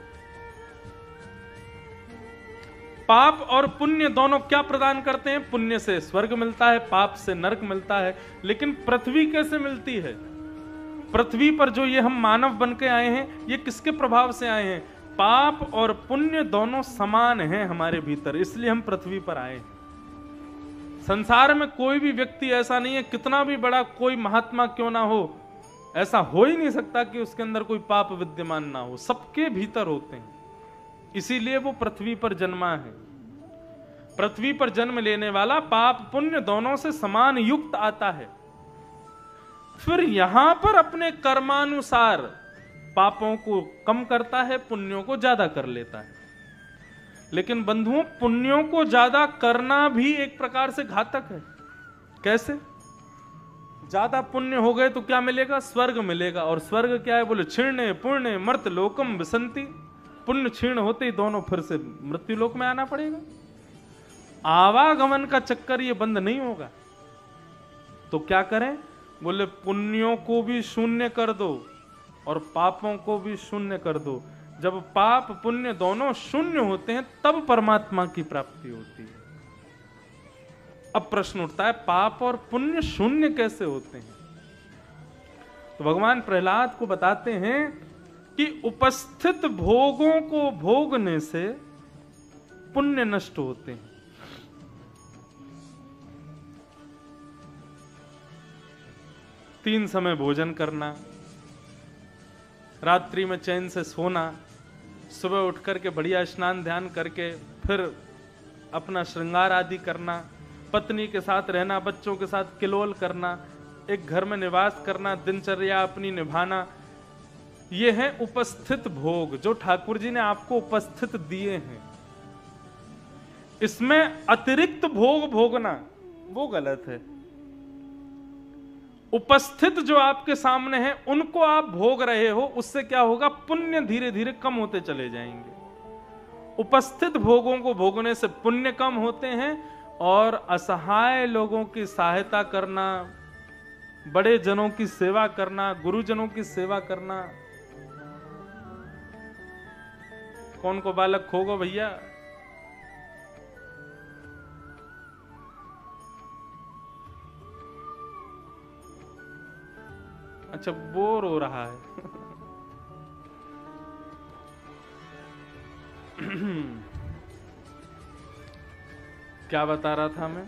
पाप और पुण्य दोनों क्या प्रदान करते हैं? पुण्य से स्वर्ग मिलता है, पाप से नरक मिलता है। लेकिन पृथ्वी कैसे मिलती है? पृथ्वी पर जो ये हम मानव बन के आए हैं, ये किसके प्रभाव से आए हैं? पाप और पुण्य दोनों समान हैं हमारे भीतर, इसलिए हम पृथ्वी पर आए। संसार में कोई भी व्यक्ति ऐसा नहीं है, कितना भी बड़ा कोई महात्मा क्यों ना हो, ऐसा हो ही नहीं सकता कि उसके अंदर कोई पाप विद्यमान ना हो। सबके भीतर होते हैं, इसीलिए वो पृथ्वी पर जन्मा है। पृथ्वी पर जन्म लेने वाला पाप पुण्य दोनों से समान युक्त आता है। फिर यहां पर अपने कर्मानुसार पापों को कम करता है, पुण्यों को ज्यादा कर लेता है। लेकिन बंधुओं, पुण्यों को ज्यादा करना भी एक प्रकार से घातक है। कैसे? ज्यादा पुण्य हो गए तो क्या मिलेगा? स्वर्ग मिलेगा। और स्वर्ग क्या है? बोले, क्षीणे पुण्य मर्त लोकम विसंति। पुण्य क्षीण होते ही दोनों फिर से मृत्यु लोक में आना पड़ेगा। आवागमन का चक्कर ये बंद नहीं होगा। तो क्या करें? बोले, पुण्यों को भी शून्य कर दो और पापों को भी शून्य कर दो। जब पाप पुण्य दोनों शून्य होते हैं तब परमात्मा की प्राप्ति होती है। अब प्रश्न उठता है, पाप और पुण्य शून्य कैसे होते हैं? तो भगवान प्रहलाद को बताते हैं कि उपस्थित भोगों को भोगने से पुण्य नष्ट होते हैं। तीन समय भोजन करना, रात्रि में चैन से सोना, सुबह उठ करके बढ़िया स्नान ध्यान करके फिर अपना श्रृंगार आदि करना, पत्नी के साथ रहना, बच्चों के साथ किलोल करना, एक घर में निवास करना, दिनचर्या अपनी निभाना, ये है उपस्थित भोग जो ठाकुर जी ने आपको उपस्थित दिए हैं। इसमें अतिरिक्त भोग भोगना वो गलत है। उपस्थित जो आपके सामने है उनको आप भोग रहे हो, उससे क्या होगा? पुण्य धीरे धीरे कम होते चले जाएंगे। उपस्थित भोगों को भोगने से पुण्य कम होते हैं और असहाय लोगों की सहायता करना, बड़े जनों की सेवा करना, गुरुजनों की सेवा करना। कौन को बालक खोगो भैया? अच्छा, बोर हो रहा है। क्या बता रहा था मैं?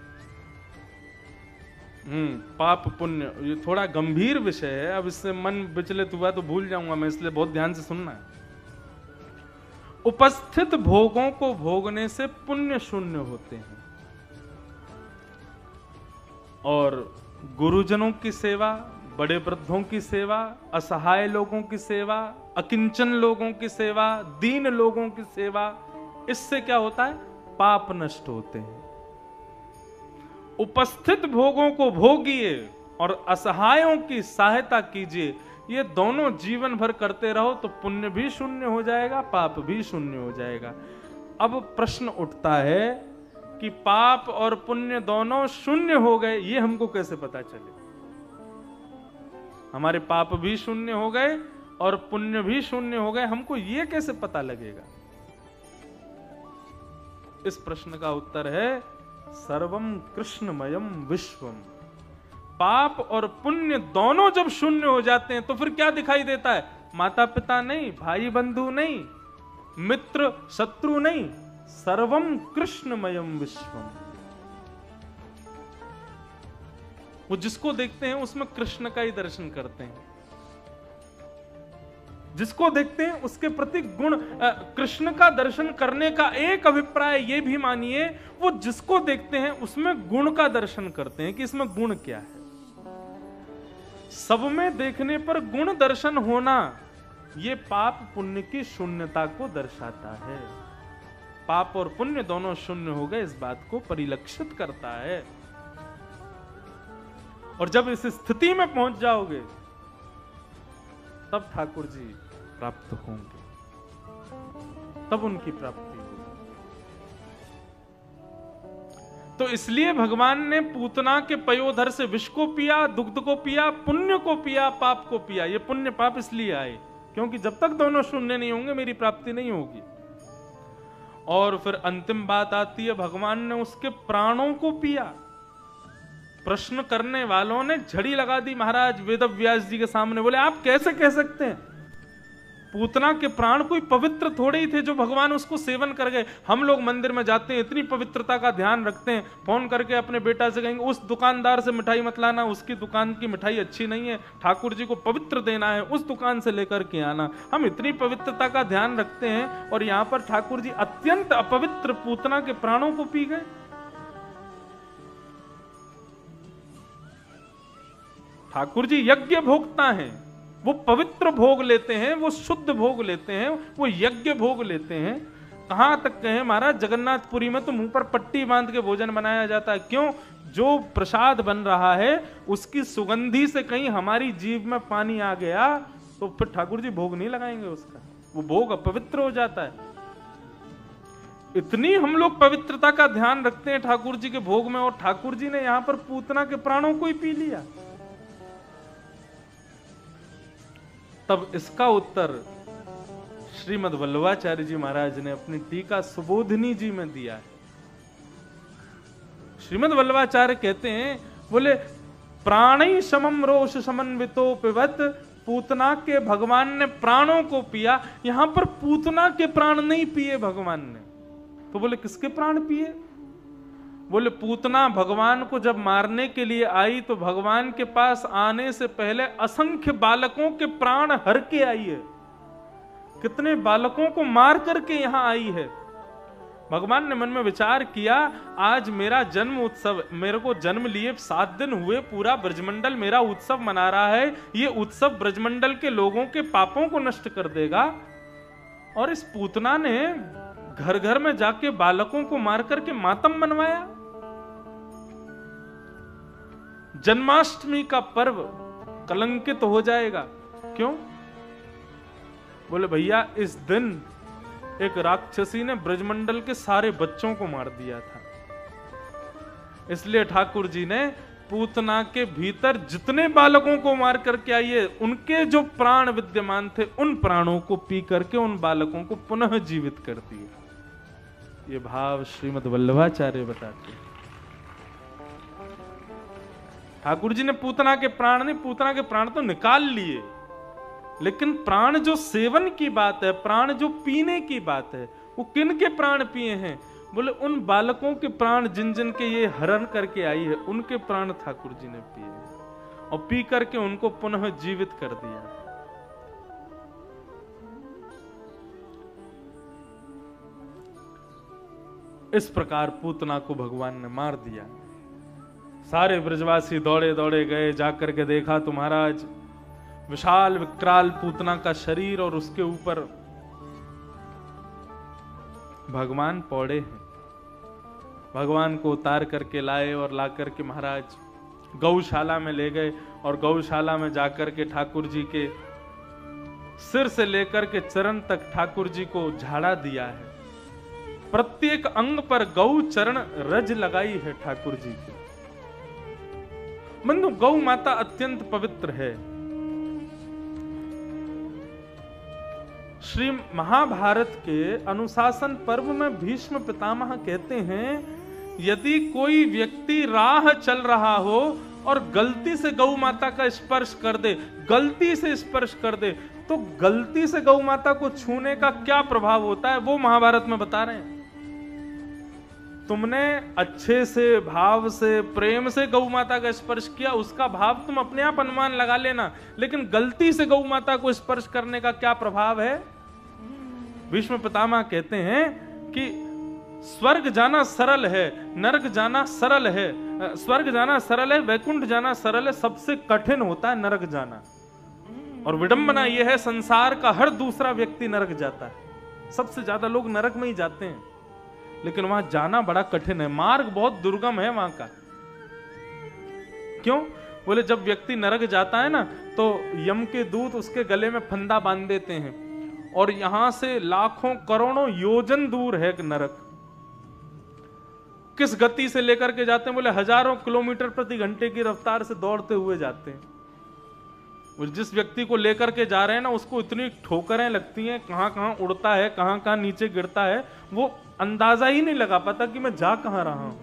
हम्म पाप पुण्य, ये थोड़ा गंभीर विषय है। अब इससे मन विचलित हुआ तो भूल जाऊंगा मैं, इसलिए बहुत ध्यान से सुनना है। उपस्थित भोगों को भोगने से पुण्य शून्य होते हैं और गुरुजनों की सेवा, बड़े वृद्धों की सेवा, असहाय लोगों की सेवा, अकिंचन लोगों की सेवा, दीन लोगों की सेवा, इससे क्या होता है? पाप नष्ट होते हैं। उपस्थित भोगों को भोगिए और असहायों की सहायता कीजिए। ये दोनों जीवन भर करते रहो तो पुण्य भी शून्य हो जाएगा, पाप भी शून्य हो जाएगा। अब प्रश्न उठता है कि पाप और पुण्य दोनों शून्य हो गए, ये हमको कैसे पता चले? हमारे पाप भी शून्य हो गए और पुण्य भी शून्य हो गए, हमको ये कैसे पता लगेगा? इस प्रश्न का उत्तर है सर्वम कृष्णमयम विश्वम। पाप और पुण्य दोनों जब शून्य हो जाते हैं तो फिर क्या दिखाई देता है? माता पिता नहीं, भाई बंधु नहीं, मित्र शत्रु नहीं, सर्वम कृष्णमयम विश्वम। वो जिसको देखते हैं उसमें कृष्ण का ही दर्शन करते हैं। जिसको देखते हैं उसके प्रति गुण, कृष्ण का दर्शन करने का एक अभिप्राय ये भी मानिए, वो जिसको देखते हैं उसमें गुण का दर्शन करते हैं कि इसमें गुण क्या है। सब में देखने पर गुण दर्शन होना ये पाप पुण्य की शून्यता को दर्शाता है। पाप और पुण्य दोनों शून्य हो गए, इस बात को परिलक्षित करता है। और जब इस स्थिति में पहुंच जाओगे तब ठाकुर जी प्राप्त होंगे, तब उनकी प्राप्ति होगी। तो इसलिए भगवान ने पूतना के पयोधर से विष को पिया, दुग्ध को पिया, पुण्य को पिया, पाप को पिया। ये पुण्य पाप इसलिए आए क्योंकि जब तक दोनों शून्य नहीं होंगे मेरी प्राप्ति नहीं होगी। और फिर अंतिम बात आती है, भगवान ने उसके प्राणों को पिया। प्रश्न करने वालों ने झड़ी लगा दी महाराज वेदव्यास जी के सामने, बोले आप कैसे कह सकते हैं? पूतना के प्राण कोई पवित्र थोड़े ही थे जो भगवान उसको सेवन कर गए। हम लोग मंदिर में जाते हैं, इतनी पवित्रता का ध्यान रखते हैं, फोन करके अपने बेटा से कहेंगे उस दुकानदार से मिठाई मत लाना, उसकी दुकान की मिठाई अच्छी नहीं है, ठाकुर जी को पवित्र देना है, उस दुकान से लेकर के आना। हम इतनी पवित्रता का ध्यान रखते हैं और यहाँ पर ठाकुर जी अत्यंत अपवित्र पूतना के प्राणों को पी गए। ठाकुर जी यज्ञ भोगता है, वो पवित्र भोग लेते हैं, वो शुद्ध भोग लेते हैं, वो यज्ञ भोग लेते हैं। कहां तक कहें महाराज, जगन्नाथपुरी में तो मुंह पर पट्टी बांध के भोजन बनाया जाता है। क्यों? जो प्रसाद बन रहा है उसकी सुगंधी से कहीं हमारी जीभ में पानी आ गया तो फिर ठाकुर जी भोग नहीं लगाएंगे उसका, वो भोग अपवित्र हो जाता है। इतनी हम लोग पवित्रता का ध्यान रखते हैं ठाकुर जी के भोग में, और ठाकुर जी ने यहां पर पूतना के प्राणों को ही पी लिया। तब इसका उत्तर श्रीमद् वल्लभाचार्य जी महाराज ने अपनी टीका सुबोधिनी जी में दिया है। श्रीमद् वल्लभाचार्य कहते हैं, बोले प्राणी समम रोष समन्वितो पिबत, पूतना के भगवान ने प्राणों को पिया। यहां पर पूतना के प्राण नहीं पिए भगवान ने, तो बोले किसके प्राण पिए? बोले पूतना भगवान को जब मारने के लिए आई तो भगवान के पास आने से पहले असंख्य बालकों के प्राण हर के आई है। कितने बालकों को मार करके यहां आई है। भगवान ने मन में विचार किया, आज मेरा जन्म उत्सव, मेरे को जन्म लिए सात दिन हुए, पूरा ब्रजमंडल मेरा उत्सव मना रहा है, ये उत्सव ब्रजमंडल के लोगों के पापों को नष्ट कर देगा। और इस पूतना ने घर घर में जाके बालकों को मार करके मातम मनवाया। जन्माष्टमी का पर्व कलंकित हो जाएगा। क्यों? बोले भैया इस दिन एक राक्षसी ने ब्रजमंडल के सारे बच्चों को मार दिया था, इसलिए ठाकुर जी ने पूतना के भीतर जितने बालकों को मार करके आई है, उनके जो प्राण विद्यमान थे उन प्राणों को पी करके उन बालकों को पुनः जीवित कर दिया। ये भाव श्रीमद् वल्लभाचार्य बताते हैं। ठाकुर जी ने पूतना के प्राण नहीं, पूतना के प्राण तो निकाल लिए, लेकिन प्राण जो सेवन की बात है, प्राण जो पीने की बात है, वो किन के प्राण पिए हैं? बोले उन बालकों के प्राण जिन जिन के ये हरण करके आई है, उनके प्राण ठाकुर जी ने पिए और पी करके उनको पुनः जीवित कर दिया। इस प्रकार पूतना को भगवान ने मार दिया। सारे ब्रजवासी दौड़े दौड़े गए, जाकर के देखा तो महाराज विशाल विकराल पूतना का शरीर और उसके ऊपर भगवान पौड़े हैं। भगवान को उतार करके लाए और ला करके महाराज गौशाला में ले गए और गौशाला में जाकर के ठाकुर जी के सिर से लेकर के चरण तक ठाकुर जी को झाड़ा दिया है। प्रत्येक अंग पर गौ चरण रज लगाई है ठाकुर जी की। बंधु, गौ माता अत्यंत पवित्र है। श्री महाभारत के अनुशासन पर्व में भीष्म पितामह कहते हैं, यदि कोई व्यक्ति राह चल रहा हो और गलती से गौ माता का स्पर्श कर दे, गलती से स्पर्श कर दे, तो गलती से गौ माता को छूने का क्या प्रभाव होता है वो महाभारत में बता रहे हैं। तुमने अच्छे से, भाव से, प्रेम से गौ माता का स्पर्श किया, उसका भाव तुम अपने आप अनुमान लगा लेना, लेकिन गलती से गौ माता को स्पर्श करने का क्या प्रभाव है? भीष्म पितामह कहते हैं कि स्वर्ग जाना सरल है, नरक जाना सरल है। स्वर्ग जाना सरल है, वैकुंठ जाना सरल है, सबसे कठिन होता है नरक जाना। और विडंबना यह है, संसार का हर दूसरा व्यक्ति नरक जाता है। सबसे ज्यादा लोग नरक में ही जाते हैं, लेकिन वहां जाना बड़ा कठिन है, मार्ग बहुत दुर्गम है वहां का। क्यों? बोले जब व्यक्ति नरक जाता है ना, तो यम के दूत उसके गले में फंदा बांध देते हैं, और यहां से लाखों करोड़ों योजन दूर है नरक। किस गति से लेकर के जाते हैं? बोले हजारों किलोमीटर प्रति घंटे की रफ्तार से दौड़ते हुए जाते हैं। जिस व्यक्ति को लेकर के जा रहे हैं ना, उसको इतनी ठोकरें लगती हैं, कहां कहां उड़ता है, कहां कहां नीचे गिरता है, वो अंदाजा ही नहीं लगा पाता कि मैं जा कहां रहा हूं।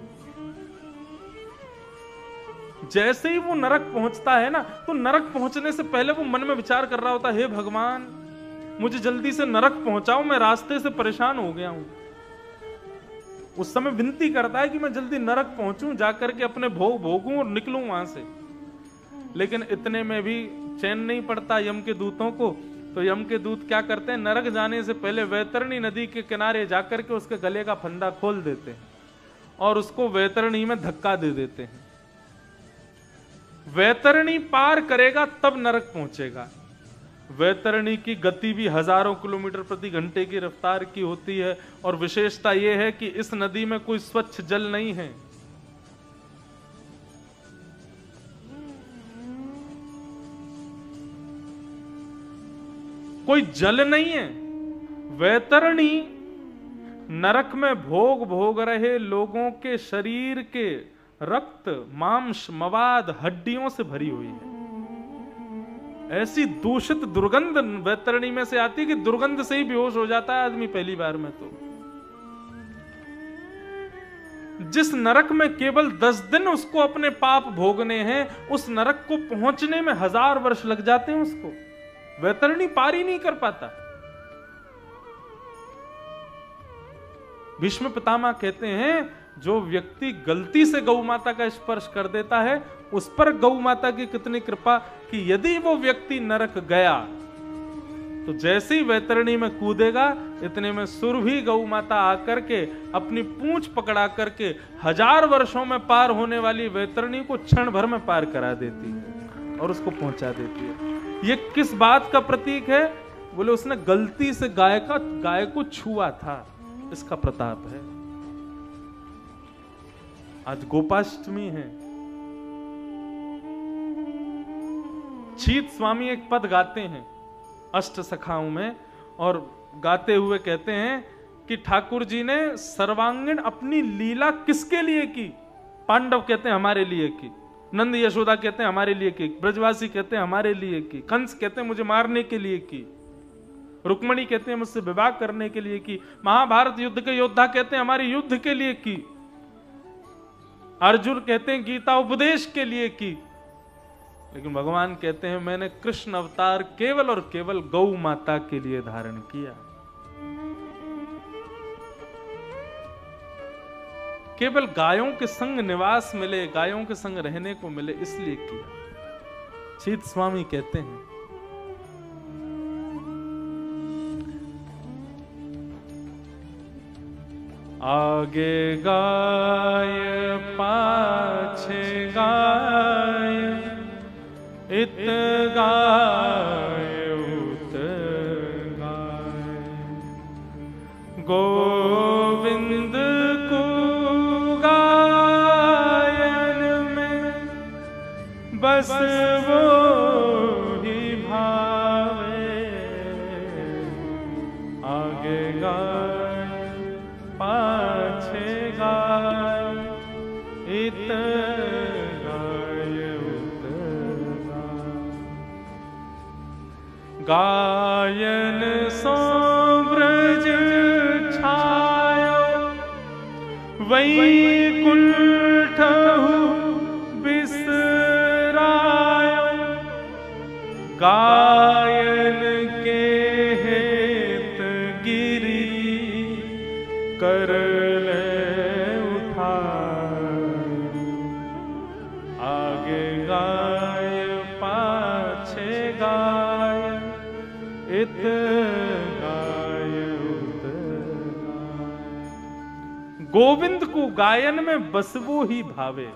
जैसे ही वो नरक पहुंचता है ना, तो नरक पहुंचने से पहले वो मन में विचार कर रहा होता है, हे भगवान मुझे जल्दी से नरक पहुंचाओ, मैं रास्ते से परेशान हो गया हूं। उस समय विनती करता है कि मैं जल्दी नरक पहुंचूं, जाकर के अपने भोग भोगूं और निकलूं वहां से। लेकिन इतने में भी चैन नहीं पड़ता यम के दूतों को। तो यम के दूत क्या करते हैं, नरक जाने से पहले वैतरणी नदी के किनारे जाकर के उसके गले का फंदा खोल देते हैं और उसको वैतरणी में धक्का दे देते हैं। वैतरणी पार करेगा तब नरक पहुंचेगा। वैतरणी की गति भी हजारों किलोमीटर प्रति घंटे की रफ्तार की होती है, और विशेषता यह है कि इस नदी में कोई स्वच्छ जल नहीं है। कोई जल नहीं है। वैतरणी नरक में भोग भोग रहे लोगों के शरीर के रक्त, मांस, मवाद, हड्डियों से भरी हुई है। ऐसी दूषित दुर्गंध वैतरणी में से आती है कि दुर्गंध से ही बेहोश हो जाता है आदमी पहली बार में। तो जिस नरक में केवल दस दिन उसको अपने पाप भोगने हैं, उस नरक को पहुंचने में हजार वर्ष लग जाते हैं उसको। वैतरणी पार ही नहीं कर पाता। भीष्म पितामह कहते हैं, जो व्यक्ति गलती से गौ माता का स्पर्श कर देता है, उस पर गौ माता की कितनी कृपा कि यदि वो व्यक्ति नरक गया तो जैसे ही वैतरणी में कूदेगा, इतने में सुरभि गौ माता आकर के अपनी पूंछ पकड़ा करके हजार वर्षों में पार होने वाली वैतरणी को क्षण भर में पार करा देती है और उसको पहुंचा देती है। ये किस बात का प्रतीक है? बोले उसने गलती से गाय का गाय को छुआ था, इसका प्रताप है। आज गोपाष्टमी है। छीत स्वामी एक पद गाते हैं अष्ट सखाओं में, और गाते हुए कहते हैं कि ठाकुर जी ने सर्वांगीण अपनी लीला किसके लिए की? पांडव कहते हैं हमारे लिए की, नंद यशोदा कहते हैं हमारे लिए की, ब्रजवासी कहते हैं हमारे लिए की, कंस कहते हैं मुझे मारने के लिए की, रुक्मणी कहते हैं मुझसे विवाह करने के लिए की, महाभारत युद्ध के योद्धा कहते हैं हमारे युद्ध के लिए की, अर्जुन कहते हैं गीता उपदेश के लिए की। लेकिन भगवान कहते हैं मैंने कृष्ण अवतार केवल और केवल गौ माता के लिए धारण किया, केवल गायों के संग निवास मिले, गायों के संग रहने को मिले, इसलिए किया। छीत स्वामी कहते हैं, आगे गाय पाछे गाय, इत गाय उत गाय, गोविंद को गायन में बस वो ही भावे, आगे गाय पाछे गाय, इत गायन सो ब्रज छायो, वैकुंठ बिसरायो, गायन के हेत गिरी कर ले उठायो, आगे गाय पाछे गाय, इत गाय उत गाय। गोविंद को गायन में बसवो ही भावे।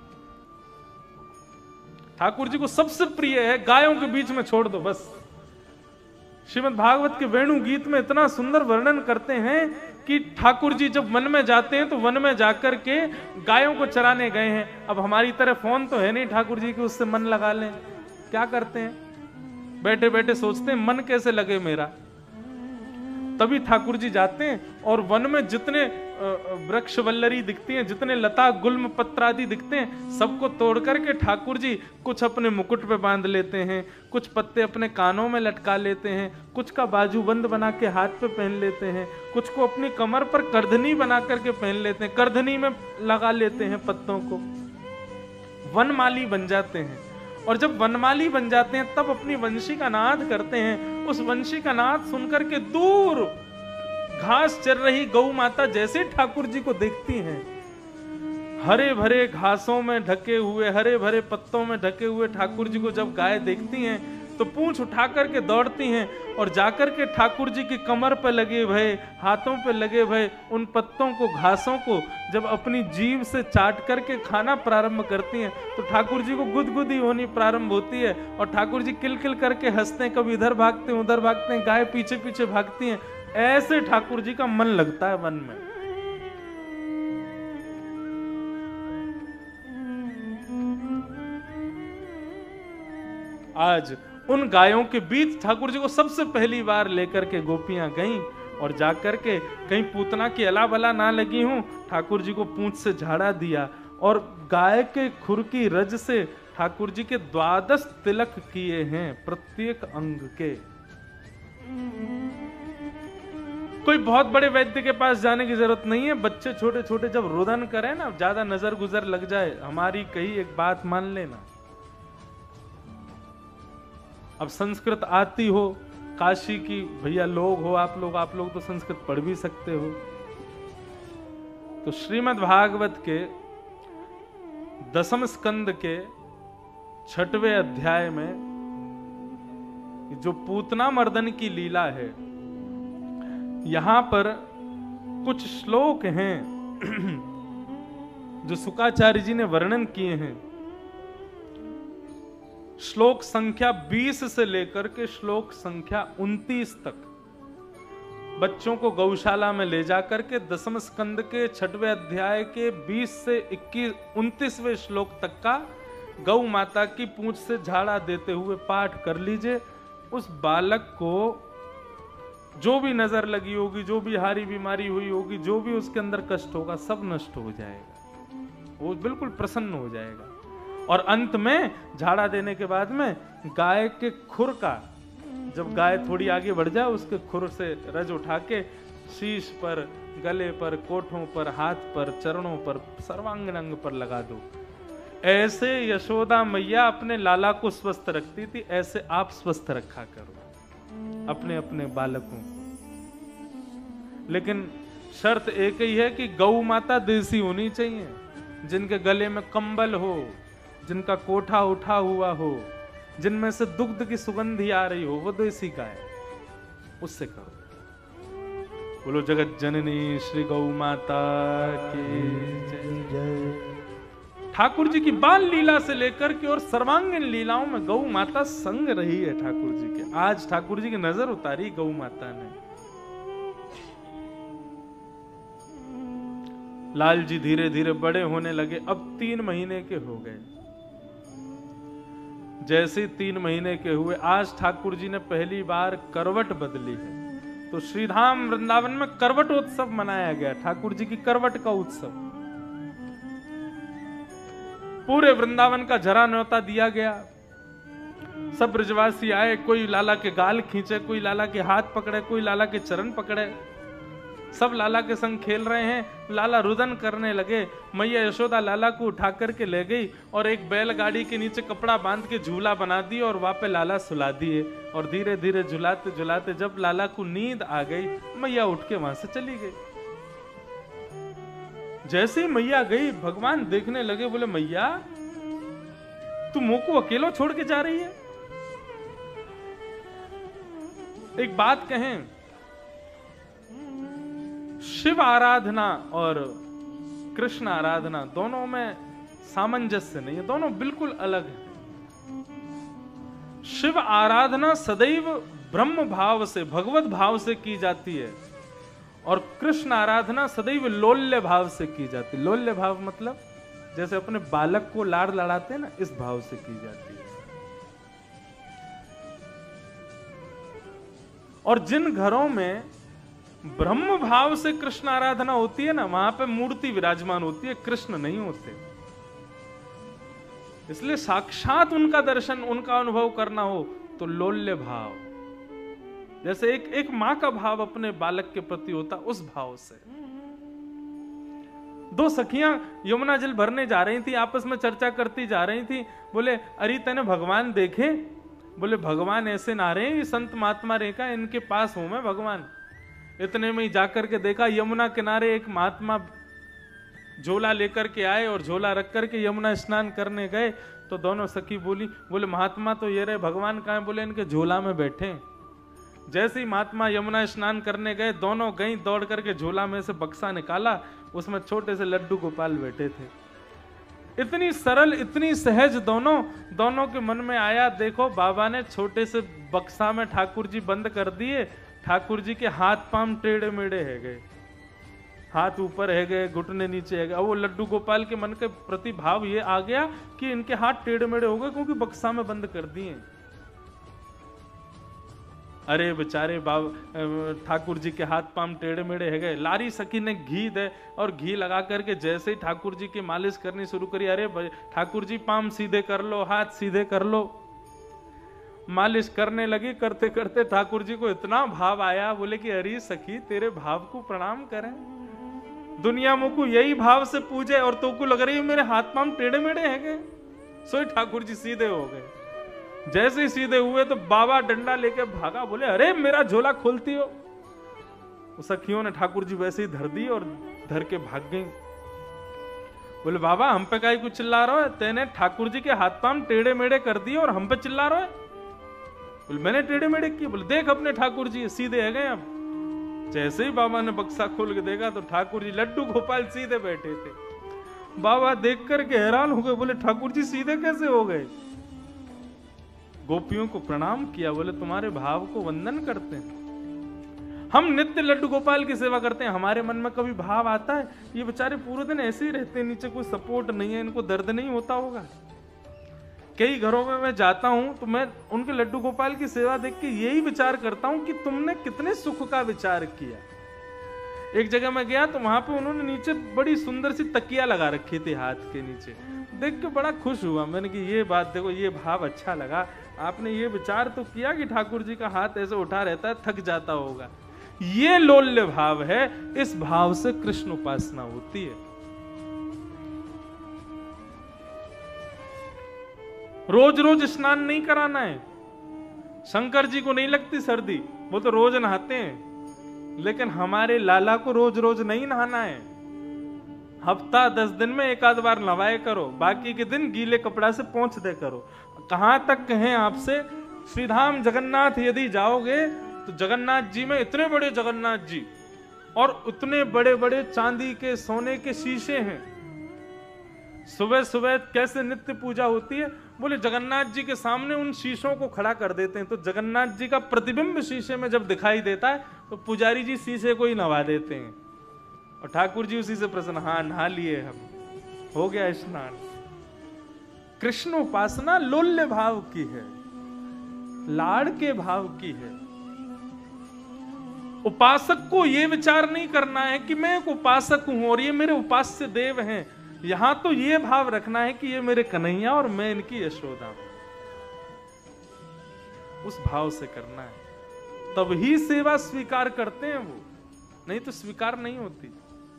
ठाकुर जी को सबसे प्रिय है गायों के बीच में छोड़ दो बस। श्रीमद् भागवत के वेणु गीत में इतना सुंदर वर्णन करते हैं कि ठाकुर जी जब वन में जाते हैं तो वन में जाकर के गायों को चराने गए हैं। अब हमारी तरह फोन तो है नहीं ठाकुर जी की उससे मन लगा लें। क्या करते हैं? बैठे बैठे सोचते हैं मन कैसे लगे मेरा। तभी ठाकुर जी जाते हैं और वन में जितने वृक्ष वल्लरी दिखती हैं, जितने लता गुल्म पत्र आदि दिखते हैं, सबको तोड़ करके ठाकुर जी कुछ अपने मुकुट पे बांध लेते हैं, कुछ पत्ते अपने कानों में लटका लेते हैं, कुछ का बाजूबंद बना के हाथ पे पहन लेते हैं, कुछ को अपनी कमर पर करधनी बना करके पहन लेते हैं, करधनी में लगा लेते हैं पत्तों को। वनमाली बन जाते हैं। और जब वनमाली बन जाते हैं तब अपनी वंशी का नाद करते हैं। उस वंशी का नाद सुनकर के दूर घास चर रही गौ माता जैसे ठाकुर जी को देखती हैं, हरे भरे घासों में ढके हुए, हरे भरे पत्तों में ढके हुए ठाकुर जी को जब गाय देखती हैं तो पूंछ उठा करके दौड़ती हैं और जाकर के ठाकुर जी की कमर पर लगे भय, हाथों पे लगे भय उन पत्तों को, घासों को जब अपनी जीभ से चाट करके खाना प्रारंभ करती हैं तो ठाकुर जी को गुदगुदी होनी प्रारंभ होती है और ठाकुर जी किलकिल करके हंसते हैं, कभी इधर भागते हैं उधर भागते हैं, गाय पीछे पीछे भागती हैं। ऐसे ठाकुर जी का मन लगता है वन में। आज उन गायों के बीच ठाकुर जी को सबसे पहली बार लेकर के गोपियां गईं और जाकर के कहीं पूतना की अला बला ना लगी हूं, ठाकुर जी को पूंछ से झाड़ा दिया और गाय के खुर की रज से ठाकुर जी के द्वादश तिलक किए हैं प्रत्येक अंग के। कोई बहुत बड़े वैद्य के पास जाने की जरूरत नहीं है। बच्चे छोटे छोटे जब रुदन करें ना, ज्यादा नजर गुजर लग जाए, हमारी कही एक बात मान लेना। अब संस्कृत आती हो, काशी की भैया लोग हो आप लोग, आप लोग तो संस्कृत पढ़ भी सकते हो। तो श्रीमद् भागवत के दसम स्कंद के छठवें अध्याय में जो पूतना मर्दन की लीला है, यहां पर कुछ श्लोक हैं जो शुकाचार्य जी ने वर्णन किए हैं। श्लोक संख्या बीस से लेकर के श्लोक संख्या उनतीस तक बच्चों को गौशाला में ले जाकर के दसम स्कंद के छठवें अध्याय के बीस से इक्कीस उनतीसवें श्लोक तक का गौ माता की पूंछ से झाड़ा देते हुए पाठ कर लीजिए। उस बालक को जो भी नजर लगी होगी, जो भी हारी बीमारी हुई होगी, जो भी उसके अंदर कष्ट होगा, सब नष्ट हो जाएगा। वो बिल्कुल प्रसन्न हो जाएगा। और अंत में झाड़ा देने के बाद में गाय के खुर का, जब गाय थोड़ी आगे बढ़ जाए, उसके खुर से रज उठा के शीश पर, गले पर, कोठों पर, हाथ पर, चरणों पर, सर्वांग अंग पर लगा दो। ऐसे यशोदा मैया अपने लाला को स्वस्थ रखती थी, ऐसे आप स्वस्थ रखा करो अपने अपने बालकों को। लेकिन शर्त एक ही है कि गौ माता देसी होनी चाहिए, जिनके गले में कंबल हो, जिनका कोठा उठा हुआ हो, जिनमें से दुग्ध की सुगंधी आ रही हो, वो देसी गाय, उससे करो। बोलो जगत जननी श्री गौ माता की जय। ठाकुर जी की बाल लीला से लेकर के और सर्वांगीण लीलाओं में गौ माता संग रही है ठाकुर जी के। आज ठाकुर जी की नजर उतारी गौ माता ने। लाल जी धीरे धीरे बड़े होने लगे, अब तीन महीने के हो गए। जैसे तीन महीने के हुए, आज ठाकुर जी ने पहली बार करवट बदली है। तो श्रीधाम वृंदावन में करवट उत्सव मनाया गया, ठाकुर जी की करवट का उत्सव। पूरे वृंदावन का जरा न्योता दिया गया। सब ब्रजवासी आए, कोई लाला के गाल खींचे, कोई लाला के हाथ पकड़े, कोई लाला के चरण पकड़े। सब लाला के संग खेल रहे हैं। लाला रुदन करने लगे। मैया यशोदा लाला को उठा करके ले गई और एक बैलगाड़ी के नीचे कपड़ा बांध के झूला बना दिया और वहां पे लाला सुला दिए। और धीरे धीरे झुलाते झुलाते जब लाला को नींद आ गई, मैया उठ के वहां से चली गई। जैसे ही मैया गई, भगवान देखने लगे, बोले मैया तू मुंह को अकेला छोड़ के जा रही है? एक बात कहें, शिव आराधना और कृष्ण आराधना दोनों में सामंजस्य नहीं है, दोनों बिल्कुल अलग है। शिव आराधना सदैव ब्रह्म भाव से, भगवत भाव से की जाती है और कृष्ण आराधना सदैव लोल्य भाव से की जाती है। लोल्य भाव मतलब जैसे अपने बालक को लाड़ लड़ाते हैं ना, इस भाव से की जाती है। और जिन घरों में ब्रह्म भाव से कृष्ण आराधना होती है ना, वहां पे मूर्ति विराजमान होती है, कृष्ण नहीं होते। इसलिए साक्षात उनका दर्शन, उनका अनुभव करना हो तो लोल्य भाव, जैसे एक एक मां का भाव अपने बालक के प्रति होता, उस भाव से। दो सखियां यमुना जल भरने जा रही थी, आपस में चर्चा करती जा रही थी। बोले अरे तने भगवान देखे? बोले भगवान ऐसे ना रहे, ये संत महात्मा रेखा, इनके पास हूं मैं भगवान। इतने में ही जाकर के देखा, यमुना किनारे एक महात्मा झोला लेकर के आए और झोला रख करके यमुना स्नान करने गए। तो दोनों सखी बोली, बोले महात्मा तो ये रहे, भगवान कहाँ है? बोले इनके झोला में बैठे। जैसे ही महात्मा यमुना स्नान करने गए, दोनों गई दौड़ करके झोला में से बक्सा निकाला, उसमें छोटे से लड्डू गोपाल बैठे थे। इतनी सरल, इतनी सहज, दोनों दोनों के मन में आया, देखो बाबा ने छोटे से बक्सा में ठाकुर जी बंद कर दिए। ठाकुर जी के हाथ पांव टेढ़े मेढ़े है गए, हाथ ऊपर है गए, घुटने नीचे है गए। वो लड्डू गोपाल के मन के प्रति भाव ये आ गया कि इनके हाथ टेढ़े मेढ़े हो गए, क्योंकि बक्सा में बंद कर दिए। अरे बेचारे बाबा ठाकुर जी के हाथ पांव टेढ़े मेढ़े है गए। लारी सखी ने घी दे और घी लगा करके जैसे ही ठाकुर जी की मालिश करनी शुरू करी, अरे ठाकुर जी पांव सीधे कर लो, हाथ सीधे कर लो। मालिश करने लगी। करते करते ठाकुर जी को इतना भाव आया, बोले कि अरे सखी तेरे भाव को प्रणाम करें, दुनिया मुझको यही भाव से पूजे और तो को लग रही है मेरे हाथ पांव टेढ़े मेढ़े हैं गए। सोई ठाकुर जी सीधे हो गए। जैसे ही सीधे हुए तो बाबा डंडा लेके भागा, बोले अरे मेरा झोला खोलती हो। सखियों ने ठाकुर जी वैसे ही धर दी और धर के भाग गई। बोले बाबा हम पे काहे कुछ चिल्ला रहा है, तेने ठाकुर जी के हाथ पांव टेढ़े मेढ़े कर दिए और हम पे चिल्ला रहा है। बोले मैंने टेढ़े मेढ़े किए। बोले देख अपने ठाकुर जी सीधे है गए। अब जैसे ही बाबा ने बक्सा खोल के देखा तो ठाकुर जी लड्डू गोपाल सीधे बैठे थे। बाबा देख करके हैरान हो गए, बोले ठाकुर जी सीधे कैसे हो गए। गोपियों को प्रणाम किया, बोले तुम्हारे भाव को वंदन करते हैं। हम नित्य लड्डू गोपाल की सेवा करते हैं, हमारे मन में कभी भाव आता है ये बेचारे पूरे दिन ऐसे ही रहते हैं, नीचे कोई सपोर्ट नहीं है, इनको दर्द नहीं होता होगा। कई घरों में मैं जाता हूं तो मैं उनके लड्डू गोपाल की सेवा देख के यही विचार करता हूं कि तुमने कितने सुख का विचार किया। एक जगह मैं गया तो वहां पे उन्होंने नीचे बड़ी सुंदर सी तकिया लगा रखी थी हाथ के नीचे, देख के बड़ा खुश हुआ। मैंने कि ये बात देखो, ये भाव अच्छा लगा, आपने ये विचार तो किया कि ठाकुर जी का हाथ ऐसे उठा रहता है, थक जाता होगा। ये लोल्य भाव है, इस भाव से कृष्ण उपासना होती है। रोज रोज स्नान नहीं कराना है। शंकर जी को नहीं लगती सर्दी, वो तो रोज नहाते हैं, लेकिन हमारे लाला को रोज रोज नहीं नहाना है। हफ्ता दस दिन में एक आध बार नवाए करो, बाकी के दिन गीले कपड़ा से पोंछ दे करो। कहां तक कहें आपसे, श्रीधाम जगन्नाथ यदि जाओगे तो जगन्नाथ जी में इतने बड़े जगन्नाथ जी और उतने बड़े बड़े चांदी के सोने के शीशे हैं। सुबह सुबह कैसे नित्य पूजा होती है, बोले जगन्नाथ जी के सामने उन शीशों को खड़ा कर देते हैं, तो जगन्नाथ जी का प्रतिबिंब शीशे में जब दिखाई देता है तो पुजारी जी शीशे को ही नवा देते हैं और ठाकुर जी उसी से प्रसन्न, हाँ नहा लिए हम, हो गया स्नान। कृष्ण उपासना लोल्य भाव की है, लाड़ के भाव की है। उपासक को यह विचार नहीं करना है कि मैं एक उपासक हूं और ये मेरे उपास्य देव हैं। यहां तो ये भाव रखना है कि ये मेरे कन्हैया और मैं इनकी यशोदा हूं। उस भाव से करना है, तब ही सेवा स्वीकार करते हैं वो, नहीं तो स्वीकार नहीं होती।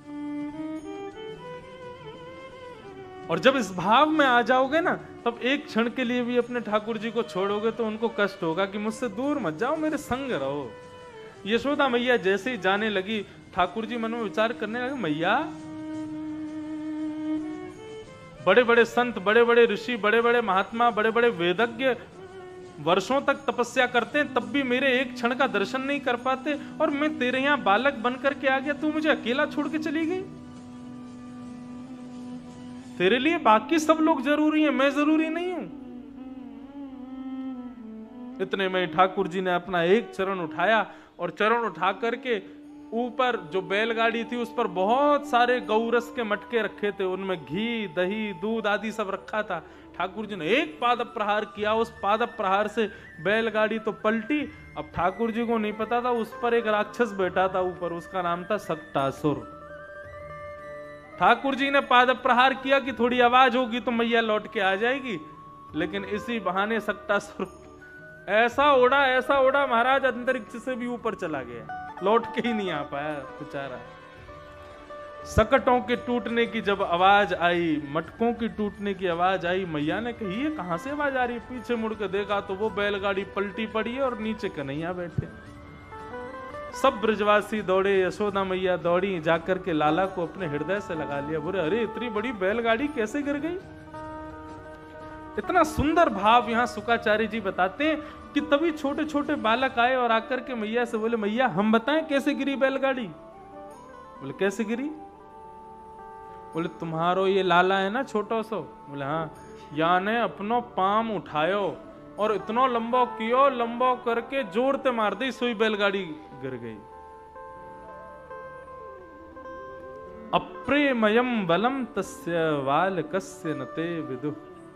और जब इस भाव में आ जाओगे ना, तब एक क्षण के लिए भी अपने ठाकुर जी को छोड़ोगे तो उनको कष्ट होगा कि मुझसे दूर मत जाओ, मेरे संग रहो। यशोदा मैया जैसे ही जाने लगी, ठाकुर जी मन में विचार करने लगे, मैया बड़े बड़े संत, बड़े बड़े ऋषि, बड़े बड़े महात्मा, बड़े बड़े वेदज्ञ वर्षों तक तपस्या करते हैं, तब भी मेरे एक क्षण का दर्शन नहीं कर पाते, और मैं तेरे यहां बालक बन करके आ गया, तू मुझे अकेला छोड़ के चली गई। तेरे लिए बाकी सब लोग जरूरी हैं, मैं जरूरी नहीं हूं। इतने में ठाकुर जी ने अपना एक चरण उठाया और चरण उठा करके ऊपर जो बैलगाड़ी थी उस पर बहुत सारे गौरस के मटके रखे थे, उनमें घी, दही, दूध आदि सब रखा था। ठाकुर जी ने एक पाद प्रहार किया, उस पाद प्रहार से बैलगाड़ी तो पलटी। अब ठाकुर जी को नहीं पता था उस पर एक राक्षस बैठा था ऊपर, उसका नाम था सक्टासुर। ठाकुर जी ने पाद प्रहार किया कि थोड़ी आवाज होगी तो मैया लौट के आ जाएगी, लेकिन इसी बहाने सक्टासुर ऐसा उड़ा ऐसा उड़ा महाराज अंतरिक्ष से भी ऊपर चला गया, लौट के ही नहीं आ पाया बेचारा। सकटों के टूटने की जब आवाज आई, मटकों की टूटने की आवाज आई, मैया ने कही ये कहां से आवाज आ रही है। पीछे मुड़ के देखा तो वो बैलगाड़ी पलटी पड़ी है और नीचे कन्हैया बैठे। सब ब्रजवासी दौड़े, यशोदा मैया दौड़ी, जाकर के लाला को अपने हृदय से लगा लिया। बोले अरे इतनी बड़ी बैलगाड़ी कैसे गिर गई। इतना सुंदर भाव यहाँ शुकाचार्य जी बताते हैं कि तभी छोटे छोटे बालक आए और आकर के मैया से बोले मैया हम बताएं कैसे गिरी बैलगाड़ी। बोले कैसे गिरी। बोले तुम्हारो ये लाला है ना छोटो सो। बोले हाँ। या ने अपनो पाम उठायो और इतना लंबो कियो, लंबो करके जोर ते मार दी, सोई बैलगाड़ी गिर गई। अप्रेमयम बलम तस्य वालकस्य नते विदुः।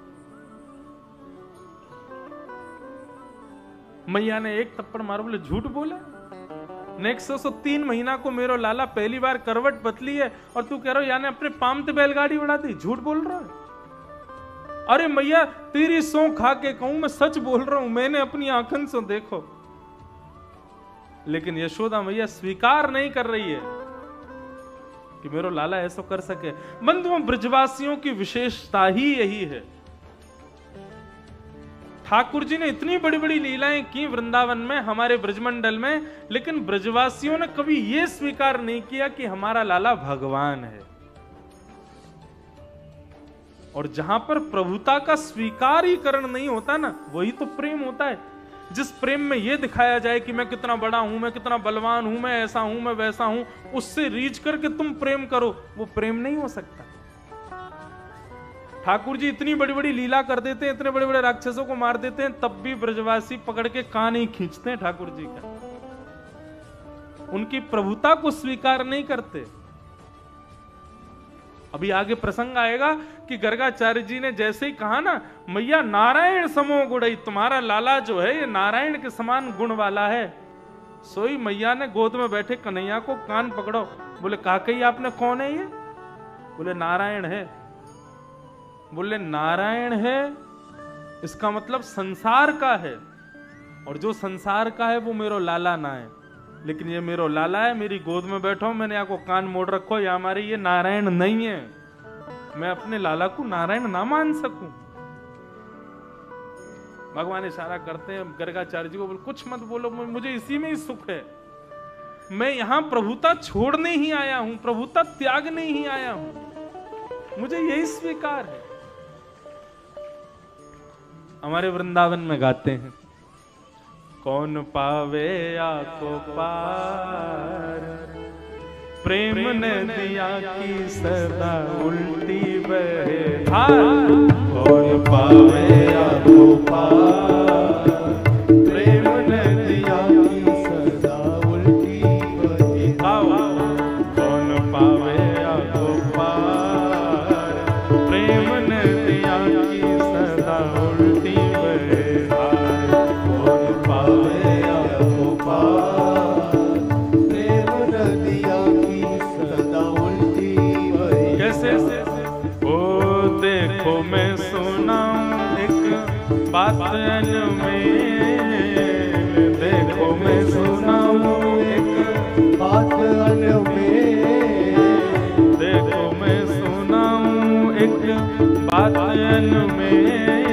मैया ने एक थप्पड़ मारा। बोले झूठ बोला, नेक्स्ट सौ तीन महीना को मेरो लाला पहली बार करवट बदली है और तू कह रहा हो यानी अपने पाम ते बैलगाड़ी उड़ा दी, झूठ बोल रहा है। अरे मैया तेरी सौं खा के कहूं, मैं सच बोल रहा हूं, मैंने अपनी आंखन से देखो। लेकिन यशोदा मैया स्वीकार नहीं कर रही है कि मेरो लाला ऐसा कर सके। बंधुओं, ब्रजवासियों की विशेषता ही यही है। ठाकुर जी ने इतनी बड़ी बड़ी लीलाएं की वृंदावन में, हमारे ब्रजमंडल में, लेकिन ब्रजवासियों ने कभी यह स्वीकार नहीं किया कि हमारा लाला भगवान है। और जहां पर प्रभुता का स्वीकारीकरण नहीं होता ना, वही तो प्रेम होता है। जिस प्रेम में यह दिखाया जाए कि मैं कितना बड़ा हूं, मैं कितना बलवान हूं, मैं ऐसा हूं, मैं वैसा हूं, उससे रीझ करके तुम प्रेम करो, वो प्रेम नहीं हो सकता। ठाकुर जी इतनी बड़ी बड़ी लीला कर देते हैं, इतने बड़े बड़े राक्षसों को मार देते हैं, तब भी ब्रजवासी पकड़ के कान ही खींचते हैं ठाकुर जी का। उनकी प्रभुता को स्वीकार नहीं करते। अभी आगे प्रसंग आएगा कि गर्गाचार्य जी ने जैसे ही कहा ना, मैया नारायण समो गुड़ई, तुम्हारा लाला जो है ये नारायण के समान गुण वाला है। सोई मैया ने गोद में बैठे कन्हैया को कान पकड़ो, बोले काकई आपने कौन है ये? बोले नारायण है। बोले नारायण है इसका मतलब संसार का है, और जो संसार का है वो मेरो लाला ना है, लेकिन ये मेरो लाला है, मेरी गोद में बैठो, मैंने आपको कान मोड़ रखो, या हमारे ये नारायण नहीं है। मैं अपने लाला को नारायण ना मान सकूं। भगवान इशारा करते हैं गर्गाचार्य जी को, बोल कुछ मत बोलो, मुझे इसी में ही सुख है। मैं यहां प्रभुता छोड़ने ही आया हूं, प्रभुता त्यागने ही आया हूं, मुझे यही स्वीकार है। हमारे वृंदावन में गाते हैं, कौन पावे आको पार, प्रेम ने दिया की सदा उल्टी बहे धार। कौन पावे आको पार, प्रेम ने दिया की सदा उल्टी बहे धार। कौन पावे आको पार, प्रेम ने दिया की सदा उल्टी बहे धार। कौन पावे आको पार, प्रेम ने दिया की सदा उल्टी बहे। कैसे? ओ देखो मैं सुनाऊं एक बात अनमेल, देखो मैं सुनाऊं एक बात अनमेल, देखो मैं सुनाऊं एक बात अनमेल,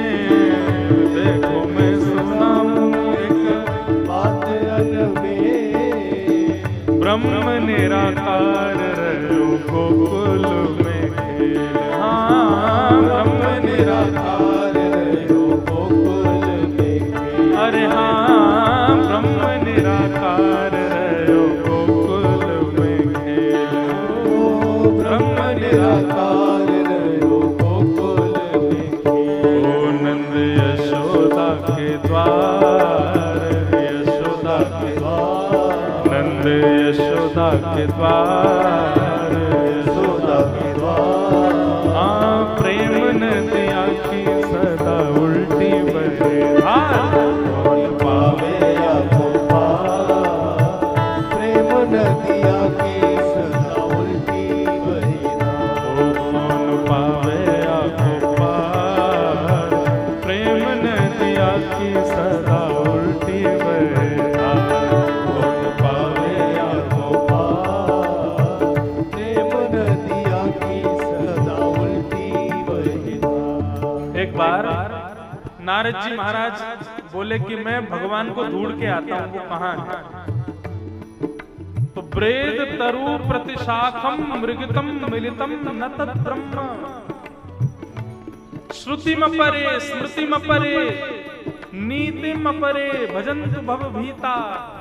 देखो मैं सुनाऊं एक बात अनमेल। ब्रह्म निराकार रहो गोकुल में खेल। हाँ ब्रह्म निराकार रहो गोकुल में खेल। अरे हाँ ब्रह्म निराकार रहो गोकुल में खेल। ओ ब्रह्म निराकार रहो गोकुल में खेल। ओ नंद यशोदा के द्वार, यशोदा के द्वार, नंद यशोदा के द्वार, यशोदा के द्वार। हाँ प्रेम नदिया की सदा उल्टी बहे धार। कौन पावे आको पार, प्रेम नदिया की सदा उल्टी बहे धार। कौन पावे आको पार, प्रेम नदिया की सदा उल्टी बहे धार। कौन पावे आको पार, प्रेम नदिया की सदा उल्टी बहे धार। एक बार नारद जी महाराज बोले कि मैं भगवान को ढूंढ के आता हूं, वो कहां है? तो ब्रेद तरु प्रतिशाखम मृगतम मिलितम न तत् ब्रह्म, श्रुतिम परे स्मृतिम परे नीतिम परे भजन्तु भवभीता।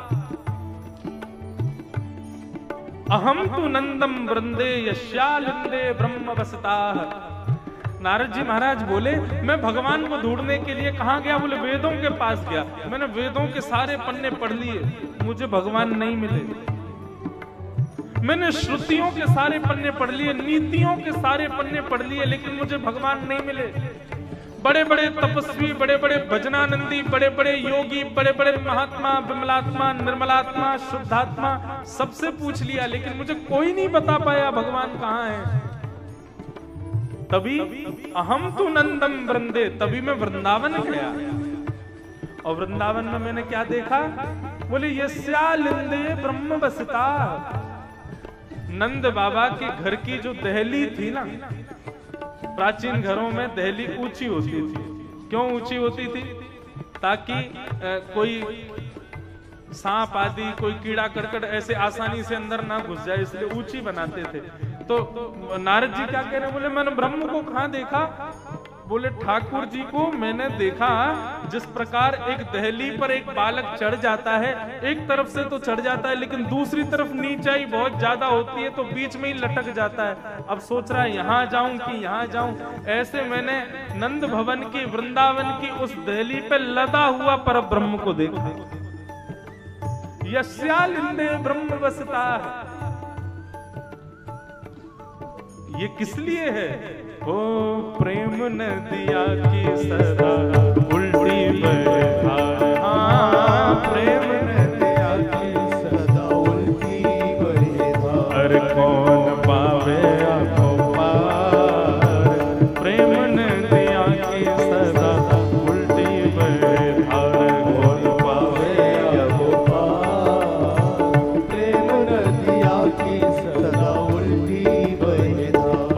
अहम तु नंदम वृंदे यस्यालिंदे ब्रह्म वसताः। नारद जी महाराज बोले मैं भगवान को ढूंढने के लिए कहां गया? बोले वेदों के पास गया। मैंने वेदों के सारे पन्ने पढ़ लिए, मुझे भगवान नहीं मिले। मैंने श्रुतियों के सारे पन्ने पढ़ लिए, नीतियों के सारे पन्ने पढ़ लिए, लेकिन मुझे भगवान नहीं मिले। बड़े बड़े तपस्वी, बड़े बड़े भजनानंदी, बड़े बड़े योगी, बड़े बड़े महात्मा, विमलात्मा, निर्मलात्मा, शुद्धात्मा, सबसे पूछ लिया, लेकिन मुझे कोई नहीं बता पाया भगवान कहां है। तभी अहम तु नंदम वृंदे, तभी मैं वृंदावन गया। और वृंदावन में मैंने क्या देखा? बोले यस्यालिंदे ब्रह्म बसता। नंद बाबा के घर की जो दहली थी ना, प्राचीन घरों में दहली ऊंची होती थी। क्यों ऊंची होती थी? ताकि आ, कोई सांप आदि, कोई कीड़ा करकट ऐसे आसानी से अंदर ना घुस जाए, इसलिए ऊंची बनाते थे। तो नारद जी क्या कह रहे हैं? बोले मैंने ब्रह्म को कहां देखा? बोले ठाकुर जी को मैंने देखा जिस प्रकार एक दहली पर एक बालक चढ़ जाता है, एक तरफ से तो चढ़ जाता है लेकिन दूसरी तरफ नीचाई बहुत ज्यादा होती है तो बीच में ही लटक जाता है। अब सोच रहा है यहाँ जाऊं कि यहाँ जाऊं। ऐसे मैंने नंद भवन की, वृंदावन की उस दहली पे लदा हुआ पर ब्रह्म को देखा। यस्यालिंदे ब्रह्म बसता। ये किस लिए है? ओ प्रेम नदिया की सदा उल्टी बहधार। हाँ, प्रेम नदिया की सदा उल्टी बहधार। हर कौन पावे आपको पार। प्रेम नदिया की सदा उल्टी बहधार। कौन पावे आपको पार। प्रेम नदिया की सदा उल्टी बहधार।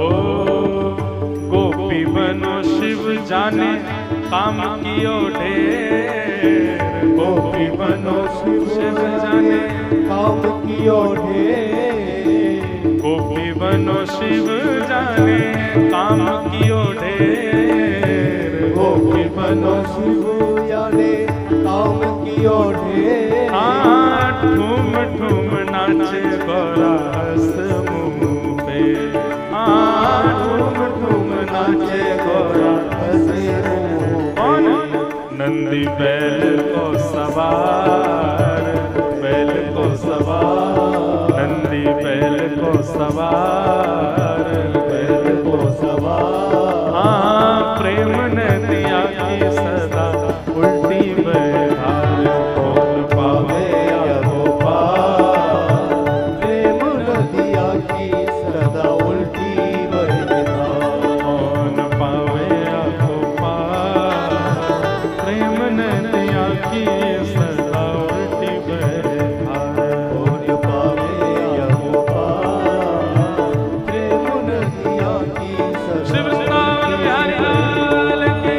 गोपी बनो शिव जाने काम कियो ढेर। गोपी बनो शिव जाने काम कियो ढेर। गोपी बनो शिव जाने काम कियो ढेर। गोपी बनो शिव जाने काम कियो ढेर। हाँ, ठूम ठूम नाचे गोरा हंस मुँह पे। हाँ, ठूम ठूम नाचे गोरा हंसे कौन? नंदी बैल को सवार। बैल को सवार। नंदी बैल को सवार। बैल को सवार। हाँ, प्रेम नदिया की सदा उल्टी बहधार। कौन पावे आपको पार। प्रेम नदिया की सदा उल्टी बहधार। कौन पावे आपको पार। प्रेम नदिया की सदा उल्टी बहधार। कौन पावे आपको पार। प्रेम नदिया की सदा शिव वृंदावन बिहारी लाल की।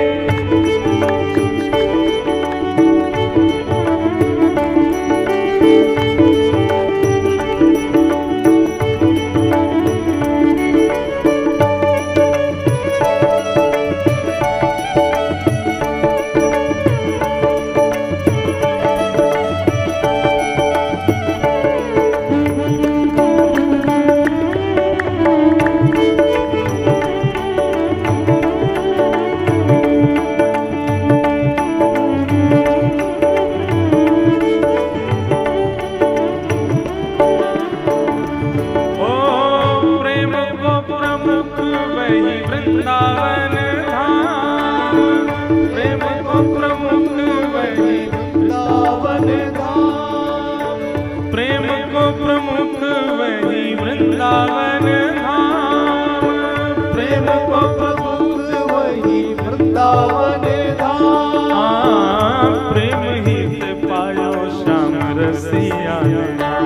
ओ प्रेम को प्रमुख वही वृंदावन धाम। प्रेम को प्रमुख वही वृंदावन धाम। प्रेम को प्रमुख वही वृंदावन धाम। प्रेम को प्रमुख वही वृंदावन धाम। हाँ, प्रेम ही से पायो श्याम रसिया ने।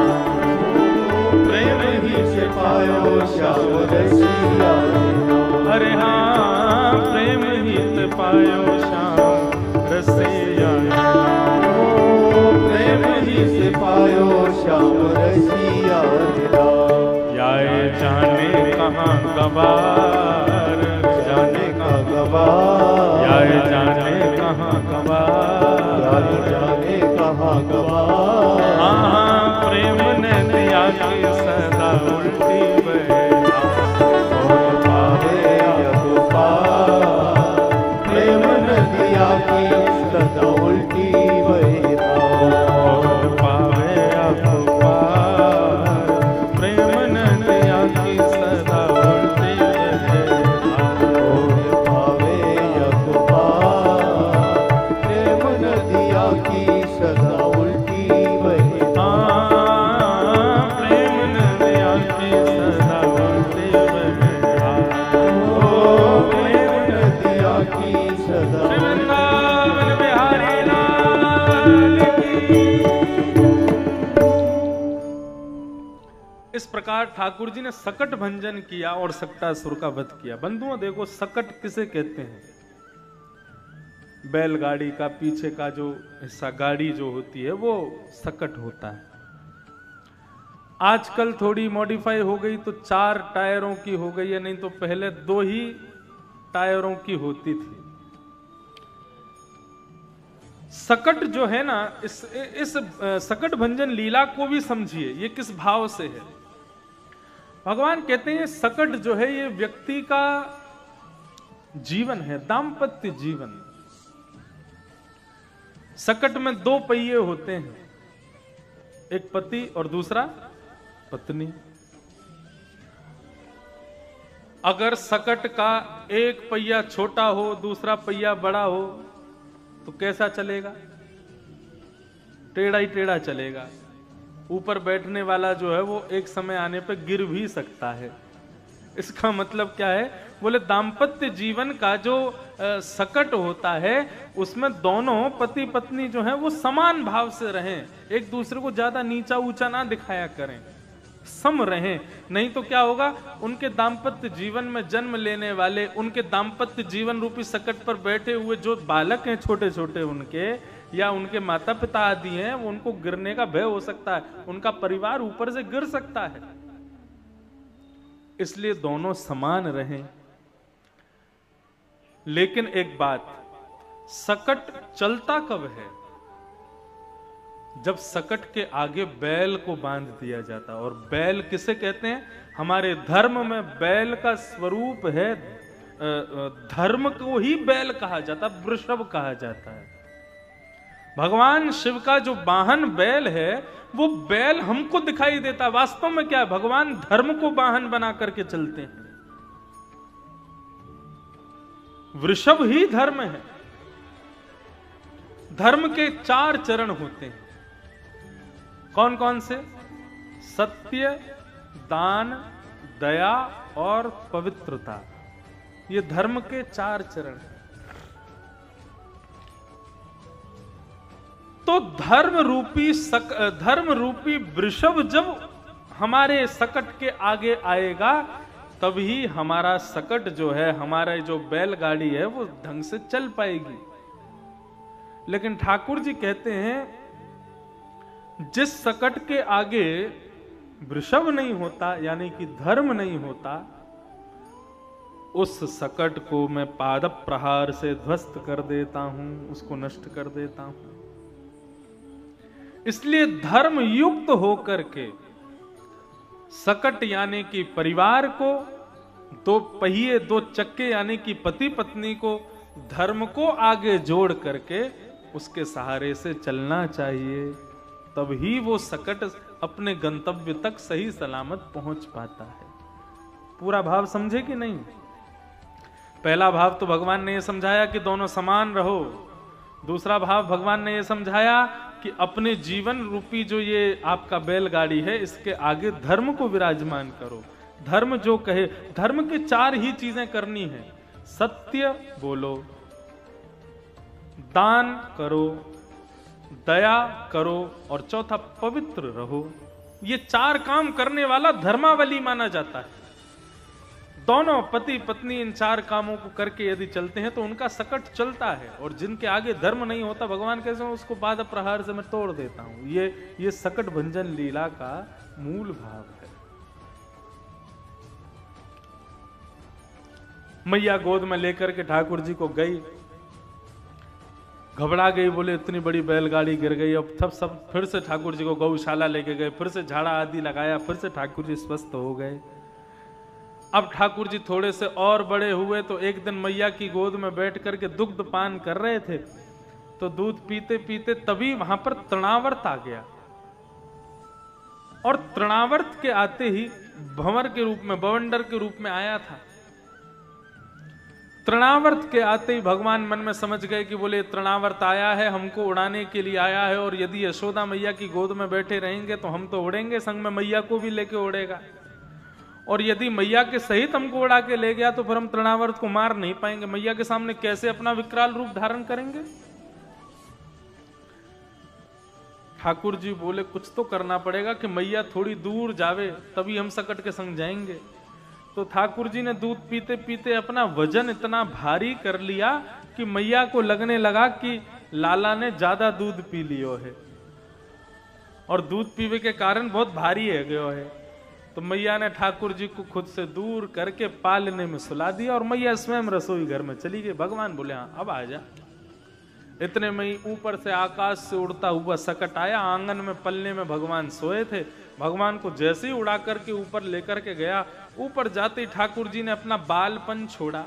प्रेम ही से पायो श्याम रसिया। अरे हाँ, प्रेम ही से पायो श्याम रसिया ने। प्रेम ही से पायो श्याम रसिया। याए जाने कहाँ गवार। जाने का गवार। याए जाने कहाँ गवार। जाने जाने कहाँ गवार। हाँ, प्रेम नदिया की सदा उल्टी बहधार। कौन पावे आपको पार। प्रेम नदिया की सदा उल्टी बहधार। कौन पावे आपको पार। प्रेम नदिया की सदा उल्टी बहधार। कौन पावे आपको पार। प्रेम नदिया की सदा उल्टी इस प्रकार ठाकुर जी ने सकट भंजन किया और सक्टासुर का वध किया। बंधुओं देखो, सकट किसे कहते हैं? बैलगाड़ी का पीछे का जो हिस्सा, गाड़ी जो होती है, वो सकट होता है। आजकल थोड़ी मॉडिफाई हो गई तो चार टायरों की हो गई है, नहीं तो पहले दो ही टायरों की होती थी। सकट जो है ना, इस इस सकट भंजन लीला को भी समझिए, ये किस भाव से है। भगवान कहते हैं सकट जो है ये व्यक्ति का जीवन है, दाम्पत्य जीवन। सकट में दो पहिए होते हैं, एक पति और दूसरा पत्नी। अगर सकट का एक पहिया छोटा हो, दूसरा पहिया बड़ा हो, तो कैसा चलेगा? टेढ़ा ही टेढ़ा चलेगा। ऊपर बैठने वाला जो है वो एक समय आने पर गिर भी सकता है। इसका मतलब क्या है? बोले दाम्पत्य जीवन का जो आ, सकट होता है, उसमें दोनों पति पत्नी जो है वो समान भाव से रहें, एक दूसरे को ज्यादा नीचा ऊंचा ना दिखाया करें, सम रहें। नहीं तो क्या होगा, उनके दाम्पत्य जीवन में जन्म लेने वाले, उनके दाम्पत्य जीवन रूपी सकट पर बैठे हुए जो बालक हैं छोटे छोटे उनके, या उनके माता पिता आदि हैं, वो उनको गिरने का भय हो सकता है, उनका परिवार ऊपर से गिर सकता है। इसलिए दोनों समान रहें। लेकिन एक बात, सकट चलता कब है? जब सकट के आगे बैल को बांध दिया जाता। और बैल किसे कहते हैं? हमारे धर्म में बैल का स्वरूप है, धर्म को ही बैल कहा जाता, वृषभ कहा जाता है। भगवान शिव का जो वाहन बैल है, वो बैल हमको दिखाई देता, वास्तव में क्या है? भगवान धर्म को वाहन बना करके चलते हैं। वृषभ ही धर्म है। धर्म के चार चरण होते हैं। कौन कौन से? सत्य, दान, दया और पवित्रता। ये धर्म के चार चरण हैं। तो धर्म रूपी सक, धर्म रूपी वृषभ जब हमारे सकट के आगे आएगा, तभी हमारा सकट जो है, हमारा जो बैलगाड़ी है, वो ढंग से चल पाएगी। लेकिन ठाकुर जी कहते हैं जिस सकट के आगे वृषभ नहीं होता, यानी कि धर्म नहीं होता, उस सकट को मैं पाद प्रहार से ध्वस्त कर देता हूं, उसको नष्ट कर देता हूं। इसलिए धर्म युक्त होकर के सकट यानी कि परिवार को, दो पहिए दो चक्के यानी कि पति पत्नी को, धर्म को आगे जोड़ करके उसके सहारे से चलना चाहिए। तभी वो सकट अपने गंतव्य तक सही सलामत पहुंच पाता है। पूरा भाव समझे कि नहीं? पहला भाव तो भगवान ने यह समझाया कि दोनों समान रहो। दूसरा भाव भगवान ने यह समझाया कि अपने जीवन रूपी जो ये आपका बैलगाड़ी है, इसके आगे धर्म को विराजमान करो। धर्म जो कहे, धर्म के चार ही चीजें करनी है। सत्य बोलो, दान करो, दया करो, और चौथा पवित्र रहो। ये चार काम करने वाला धर्मावली माना जाता है। दोनों पति पत्नी इन चार कामों को करके यदि चलते हैं तो उनका सकट चलता है। और जिनके आगे धर्म नहीं होता, भगवान कैसे उसको पाद प्रहार से मैं तोड़ देता हूं। ये ये सकट भंजन लीला का मूल भाव है। मैया गोद में लेकर के ठाकुर जी को गई, घबरा गई, बोले इतनी बड़ी बैलगाड़ी गिर गई। अब सब सब फिर से ठाकुर जी को गौशाला लेके गए, फिर से झाड़ा आदि लगाया, फिर से ठाकुर जी स्वस्थ हो गए। अब ठाकुर जी थोड़े से और बड़े हुए तो एक दिन मैया की गोद में बैठ करके दुग्ध पान कर रहे थे, तो दूध पीते पीते तभी वहां पर तृणावर्त आ गया। और तृणावर्त के आते ही भंवर के रूप में, बवंडर के रूप में आया था। तृणावर्त के आते ही भगवान मन में समझ गए कि बोले तृणावर्त आया है, हमको उड़ाने के लिए आया है, और यदि यशोदा मैया की गोद में बैठे रहेंगे तो हम तो उड़ेंगे, संग में मैया को भी लेके उड़ेगा। और यदि मैया के सहित हमको उड़ा के ले गया तो फिर हम तृणावर्त को मार नहीं पाएंगे। मैया के सामने कैसे अपना विकराल रूप धारण करेंगे? ठाकुर जी बोले कुछ तो करना पड़ेगा कि मैया थोड़ी दूर जावे तभी हम सकट के संग जाएंगे। तो ठाकुर जी ने दूध पीते पीते अपना वजन इतना भारी कर लिया कि मैया को लगने लगा कि लाला ने ज्यादा दूध पी लियो है और दूध पीवे के कारण बहुत भारी है गयो है। तो मैया ने ठाकुर जी को खुद से दूर करके पालने में सुला दिया और मैया स्वयं रसोई घर में चली गई। भगवान बोले हाँ अब आ जा। इतने में ही ऊपर से आकाश से उड़ता हुआ सकट आया। आंगन में पल्ले में भगवान सोए थे। भगवान को जैसे ही उड़ा करके ऊपर लेकर के गया, ऊपर जाते ही ठाकुर जी ने अपना बालपन छोड़ा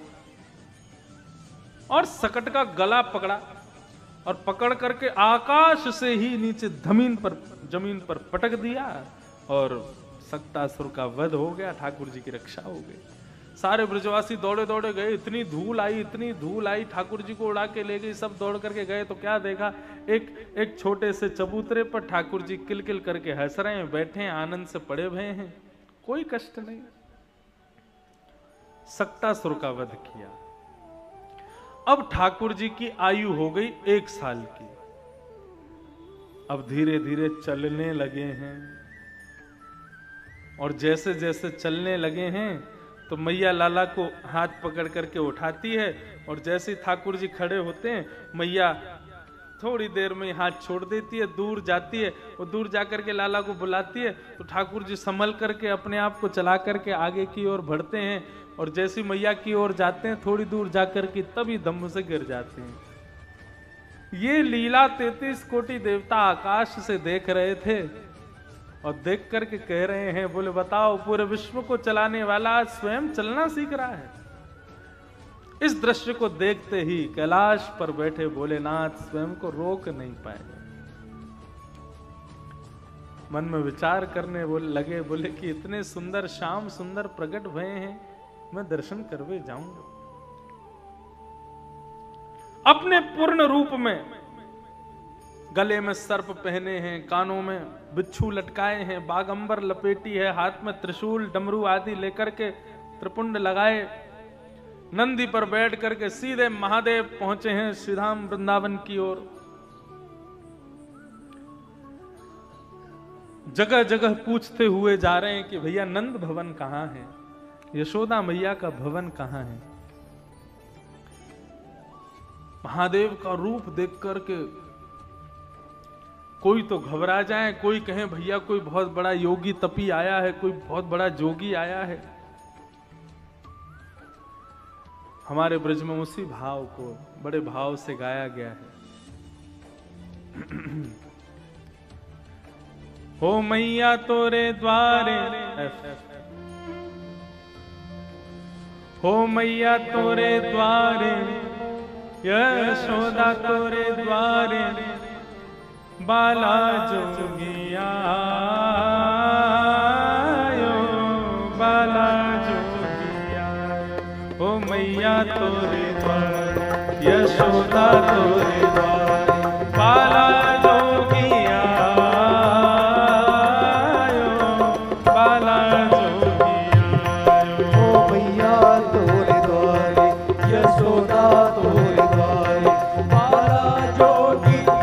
और सकट का गला पकड़ा और पकड़ करके आकाश से ही नीचे जमीन पर जमीन पर पटक दिया और सक्तासुर का वध हो गया। ठाकुर जी की रक्षा हो गई। सारे ब्रजवासी दौड़े दौड़े गए। इतनी धूल आई इतनी धूल आई ठाकुर जी को उड़ा के ले गई। सब दौड़ करके गए तो क्या देखा, एक एक छोटे से चबूतरे पर ठाकुर जी किलकिल करके हंस रहे हैं, बैठे हैं, आनंद से पड़े हुए हैं, कोई कष्ट नहीं। सक्तासुर का वध किया। अब ठाकुर जी की आयु हो गई एक साल की। अब धीरे धीरे चलने लगे हैं और जैसे जैसे चलने लगे हैं तो मैया लाला को हाथ पकड़ करके उठाती है और जैसे ही ठाकुर जी खड़े होते हैं मैया थोड़ी देर में हाथ छोड़ देती है, दूर जाती है। वो दूर जाकर के लाला को बुलाती है तो ठाकुर जी संभल करके अपने आप को चला करके आगे की ओर बढ़ते हैं और जैसी मैया की ओर जाते हैं थोड़ी दूर जाकर के तभी दम से गिर जाते हैं। ये लीला तैतीस कोटि देवता आकाश से देख रहे थे और देख करके कह रहे हैं, बोले बताओ पूरे विश्व को चलाने वाला आज स्वयं चलना सीख रहा है। इस दृश्य को देखते ही कैलाश पर बैठे भोलेनाथ स्वयं को रोक नहीं पाए। मन में विचार करने बोले लगे, बोले कि इतने सुंदर श्याम सुंदर प्रकट हुए हैं, मैं दर्शन करवे जाऊंगा। अपने पूर्ण रूप में गले में सर्प पहने हैं, कानों में बिच्छू लटकाए हैं, बागंबर लपेटी है, हाथ में त्रिशूल डमरू आदि लेकर के त्रिपुंड लगाए, नंदी पर बैठ करके सीधे महादेव पहुंचे हैं श्रीधाम वृंदावन की ओर। जगह जगह पूछते हुए जा रहे हैं कि भैया नंद भवन कहां है, यशोदा मैया का भवन कहां है। महादेव का रूप देख करके कोई तो घबरा जाए, कोई कहे भैया कोई बहुत बड़ा योगी तपी आया है, कोई बहुत बड़ा जोगी आया है। हमारे ब्रज में उसी भाव को बड़े भाव से गाया गया है। हो मैया तोरे द्वारे, हो मैया तोरे द्वारे, यशोदा तोरे द्वारे, बाला जोगिया बाला जोगिया। हो मैया तोरे द्वार, यशोदा तोरे द्वार, बाला जोगिया बाला जोगिया। हो मैया तोरे द्वार, यशोदा तोरे द्वार, बाला जोगिया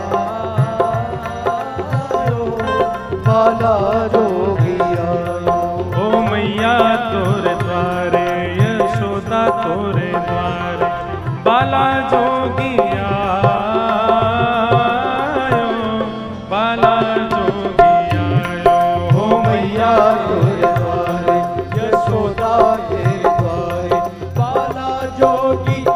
बाला जोगिया। हो मैया तोरे द्वारे, यशोदा तोरे द्वारे, बाला जोगिया बाला जोगिया। हो मैया तोरे द्वारे, यशोदा तेरे द्वारे, बाला जोगिया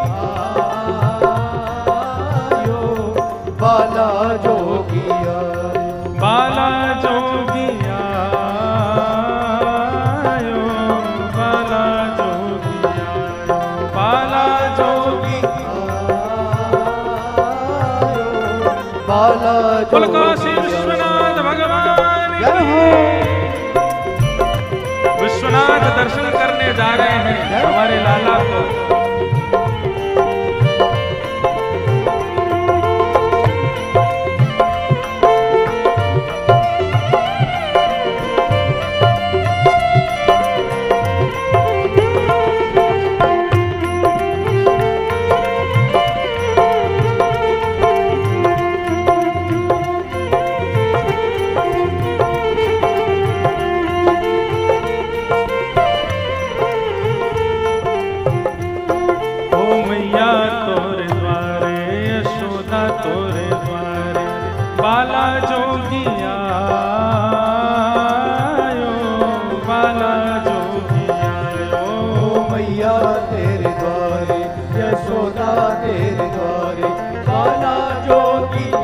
बाला जोगिया। बाला जोगिया बाला जोगिया बाला जोगिया बाला बोल काशी विश्वनाथ भगवान की। विश्वनाथ दर्शन करने जा रहे हैं हमारे लाला को। जोगिया आयो, बाला जोगिया आयो। मैया तेरे द्वारे यशोदा तेरे द्वारे बाला जोगिया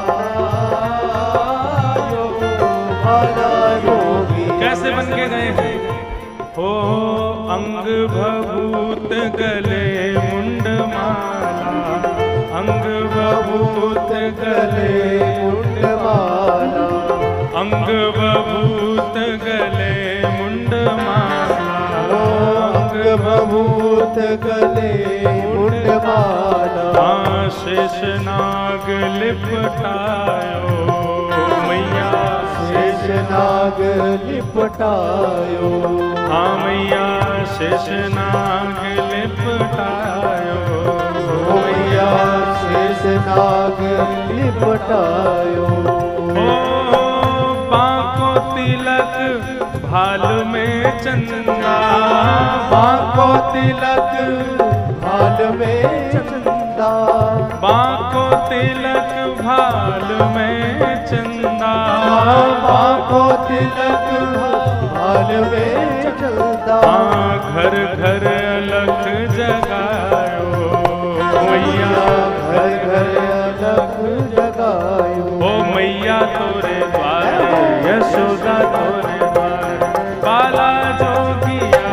आयो, बाला जोगिया। कैसे बन के गए हैं? हो अंग भभूत गले मुंड माला, अंग भभूत गले मुंड माला, अंग भभूत गले मुंड माला, अंग भभूत गले मुंड माला। शेष नाग लिपटायो मैया, शेष नाग लिपटायो, हाँ मैया शेष नाग लिपटायो मैया शेष नाग लिपटायो। ओ बांको तिलक भाल में चंदा, बांको तिलक भाल में चंदा, बांको तिलक भाल में चंदा, बांको तिलक भाल में चंदा। घर घर अलख जगायो मैया, घर घर अलख जगायो। ओ मैया तोरे द्वारे यशोदा तोरे द्वारे बाला जोगिया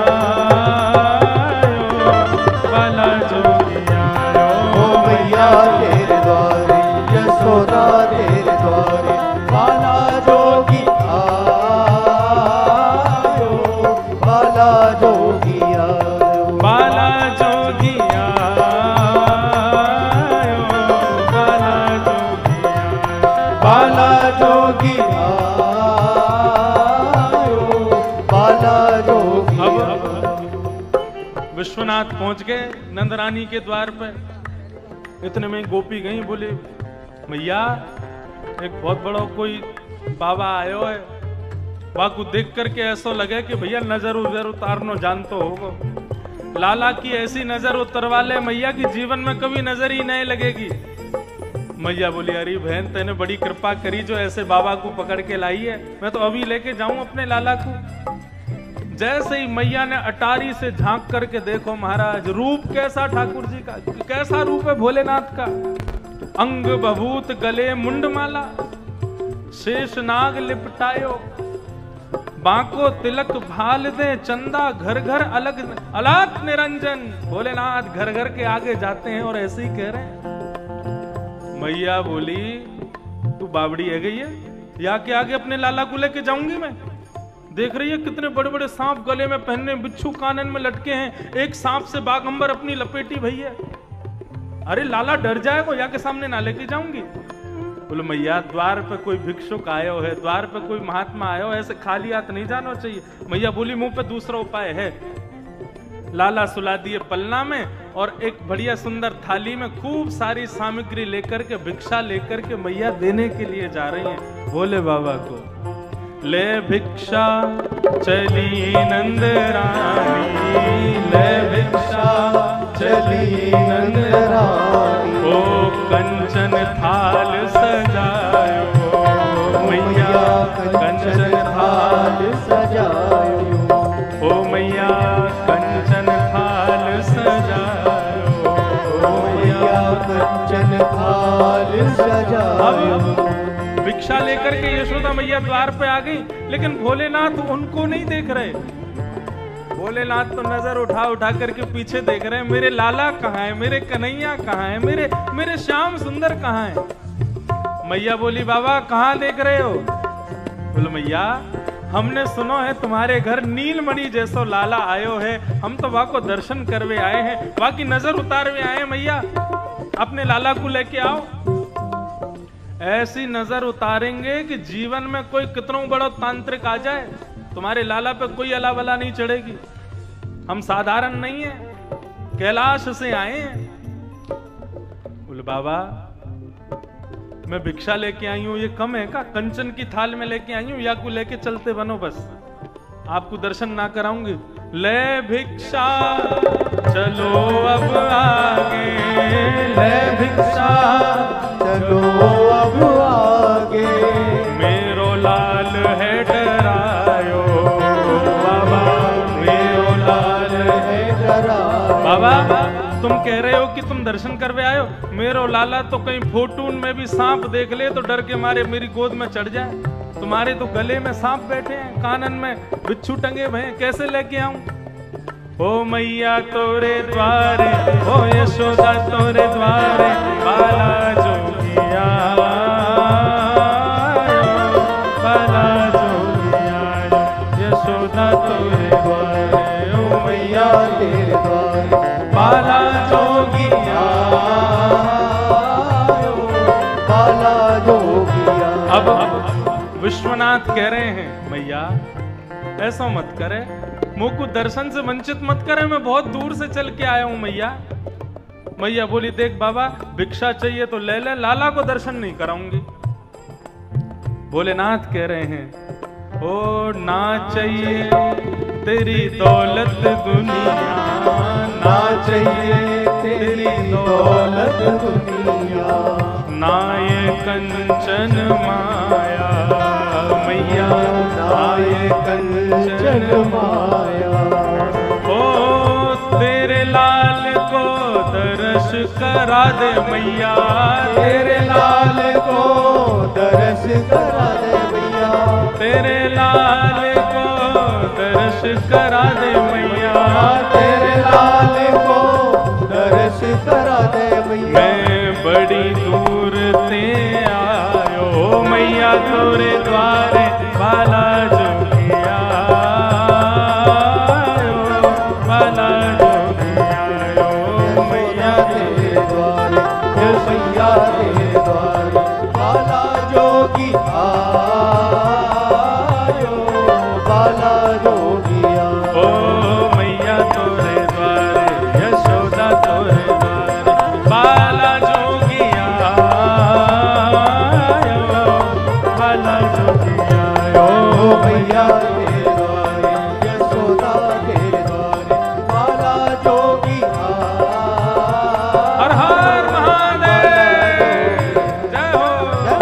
आयो, बाला जोगिया आयो। ओ मैया तेरे द्वारे यशोदा तेरे द्वारे बाला जोगी आयो, बाला जोगी आयो, बाला जोगिया आयो, बाला जोगिया बाला जोगी आयो, बाला जोगी आयो। अब विश्वनाथ पहुंच गए नंदरानी के द्वार पर। इतने में गोपी गई, बोले मैया एक बहुत बड़ा कोई बाबा आयो है, वहां को देख करके ऐसा लगे कि भैया नजर उजर उतारनो जानतो होगो। लाला की ऐसी नजर उतरवा ले मैया की जीवन में कभी नजर ही नहीं लगेगी। मैया बोली अरे बहन तेने बड़ी कृपा करी जो ऐसे बाबा को पकड़ के लाई है, मैं तो अभी लेके जाऊं अपने लाला को। जैसे ही मैया ने अटारी से झांक करके देखो महाराज, रूप कैसा ठाकुर जी का, कैसा रूप है भोलेनाथ का। अंग बभूत गले मुंडमाला, शेष नाग लिपटायो, बांको तिलक भाल दे चंदा, घर घर अलग अलग निरंजन। भोलेनाथ घर घर के आगे जाते हैं और ऐसे ही कह रहे हैं। मैया बोली तू बावड़ी है गई है, या के आगे अपने लाला को लेके जाऊंगी मैं। देख रही है कितने बड़े बड़े सांप गले में पहने, बिच्छू कानन में लटके हैं, एक सांप से बागंबर अपनी लपेटी भई है। अरे लाला डर जाएगा, या के सामने ना लेके जाऊंगी। बोले मैया द्वार पे कोई भिक्षुक आयो है, द्वार पे कोई महात्मा आयो है, ऐसे खाली हाथ नहीं जाना चाहिए। मैया बोली मुंह पे दूसरा उपाय है। लाला सुला दिए पलना में और एक बढ़िया सुंदर थाली में खूब सारी सामग्री लेकर के, भिक्षा लेकर के मैया देने के लिए जा रही हैं भोले बाबा को। ले भिक्षा चली नंद रानी, ले भिक्षा चली नंद रानी, ओ कंचन थाल सजायो मैया, कंचन थाल सजायो, ओ मैया कंचन थाल सजायो, ओ मैया कंचन थाल सजायो। भिक्षा लेकर के यशोदा मैया द्वार पे आ गई, लेकिन भोलेनाथ उनको नहीं देख रहे। भोलेनाथ तो नजर उठा उठा करके पीछे देख रहे हैं, मेरे लाला कहाँ है, मेरे कन्हैया कहाँ है, मेरे मेरे श्याम सुंदर कहाँ है। मैया बोली बाबा कहाँ देख रहे हो? बोले मैया हमने सुनो है तुम्हारे घर नीलमणि जैसो लाला आयो है, हम तो वहां को दर्शन करवे आए हैं, वहां की नजर उतारवे आए हैं। मैया अपने लाला को लेके आओ। ऐसी नजर उतारेंगे कि जीवन में कोई कितना बड़ा तांत्रिक आ जाए, तुम्हारे लाला पे कोई अला बला नहीं चढ़ेगी। हम साधारण नहीं है, कैलाश से आए हैं। बोले बाबा मैं भिक्षा लेके आई हूं, ये कम है का? कंचन की थाल में लेके आई हूं, या को लेके चलते बनो, बस आपको दर्शन ना कराऊंगी। ले भिक्षा चलो अब आगे, ले भिक्षा चलो अब आगे। मेरो लाल है डरायो बाबा, मेरो लाल है डरायो। बाबा तुम कह रहे हो कि तुम दर्शन करवे आयो, मेरो लाला तो कहीं फोटून में भी सांप देख ले तो डर के मारे मेरी गोद में चढ़ जाए। तुम्हारे तो गले में सांप बैठे हैं, कानन में बिच्छू टंगे हुए हैं, कैसे लेके आऊं? ओ मैया तोरे द्वारे, ओ यशोदा तोरे द्वारे, बाला जोगिया बाला जोगिया, यशोदा तोरे द्वारे, ओ मैया तेरे द्वारे बाला जोगिया बाला जोगिया। अब विश्वनाथ कह रहे हैं मैया ऐसा मत करे, मुझको दर्शन से वंचित मत करे, मैं बहुत दूर से चल के आया हूं मैया। मैया बोली देख बाबा भिक्षा चाहिए तो ले ले, लाला को दर्शन नहीं कराऊंगी। भोलेनाथ कह रहे हैं ओ ना चाहिए तेरी दौलत दुनिया, ना चाहिए तेरी दौलत दुनिया, ना ये कंचन माया मैया, ना ये कंचन माया। ओ तेरे लाल को दर्श करा दे मैया, तेरे लाल को दर्श करा दे मैया, तेरे लाल को दर्श करा दे मैया, तेरे लाल को दर्श करा दे मैया। मैं बड़ी दूर ते आयो मैया तोरे द्वारे, बाला जोगिया बाला जोगिया मैया तेरे द्वारे, ओ मैया तेरे द्वारे, बाला जोगी आयो बाला जोगिया। ओ मैया तोरे द्वारे, यशोदा तोरे द्वारे, बाला जोगिया बाला जोगिया ओ मैया तेरे द्वारे, यशोदा तेरे द्वारे, बाला जोगी हर हर महादेव, जय हो।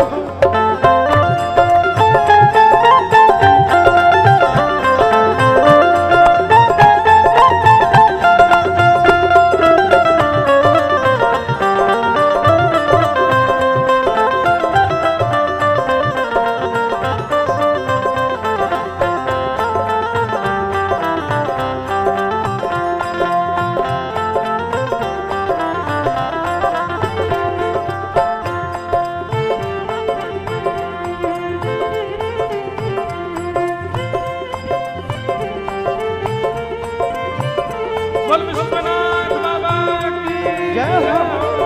बोल विश्वनाथ बाबा की जय हो।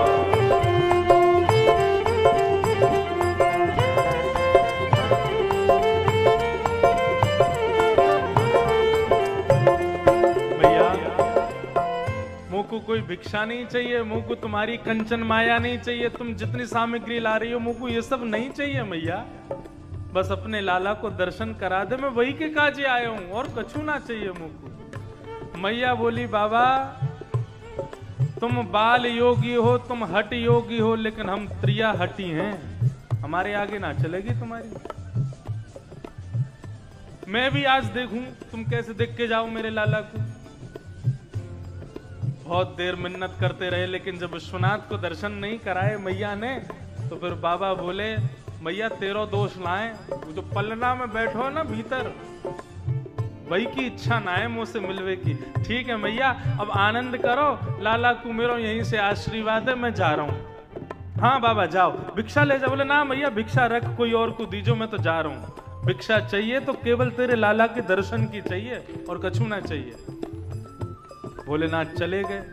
भैया मुझको कोई भिक्षा नहीं चाहिए, मुझको तुम्हारी कंचन माया नहीं चाहिए, तुम जितनी सामग्री ला रही हो मुझको ये सब नहीं चाहिए मैया। बस अपने लाला को दर्शन करा दे, मैं वही के काजे आया हूं और कछु ना चाहिए मुझको। मैया बोली बाबा तुम बाल योगी हो, तुम हट योगी हो, लेकिन हम त्रिया हटी हैं, हमारे आगे ना चलेगी तुम्हारी। मैं भी आज देखूं तुम कैसे देख के जाओ मेरे लाला को। बहुत देर मिन्नत करते रहे, लेकिन जब विश्वनाथ को दर्शन नहीं कराए मैया ने, तो फिर बाबा बोले मैया तेरो दोष लाए, वो जो पलना में बैठो ना भीतर, वही की इच्छा ना है मुझसे मिलवे की। ठीक है मैया अब आनंद करो, लाला को मेरो यहीं से आशीर्वाद है, मैं जा रहा हूं। हाँ बाबा जाओ, भिक्षा ले जाओ। बोले ना मैया भिक्षा रख, कोई और को दीजो, मैं तो जा रहा हूं। भिक्षा चाहिए तो केवल तेरे लाला के दर्शन की चाहिए और कछु ना चाहिए। भोलेनाथ चले गए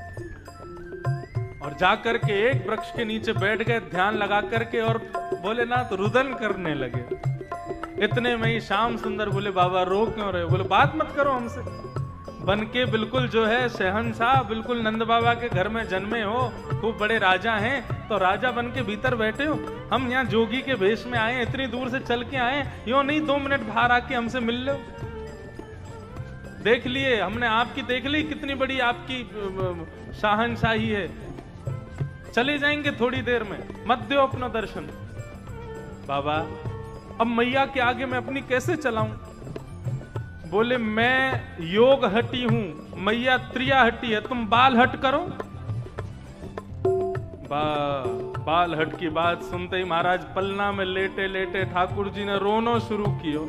और जाकर के एक वृक्ष के नीचे बैठ गए, ध्यान लगा करके, और भोलेनाथ रुदन करने लगे। इतने में ही श्याम सुंदर बोले बाबा रो क्यों रहे हो? बोले बात मत करो हमसे, बन के बिल्कुल जो है शहंशाह, बिल्कुल नंद बाबा के घर में जन्मे हो, खूब बड़े राजा हैं, तो राजा बन के भीतर बैठे हो, हम यहाँ जोगी के भेष में आए, इतनी दूर से चल के आए, यो नहीं दो मिनट बाहर आके हमसे मिल लो। देख लिए हमने आपकी, देख ली कितनी बड़ी आपकी शाहनशाही है, चले जाएंगे थोड़ी देर में, मत दो अपना दर्शन। बाबा अब मैया के आगे मैं अपनी कैसे चलाऊं? बोले मैं योग हटी हूं, मैया त्रिया हटी है, तुम बाल हट करो। बा, बाल हट की बात सुनते ही महाराज पलना में लेटे लेटे ठाकुर जी ने रोना शुरू किया।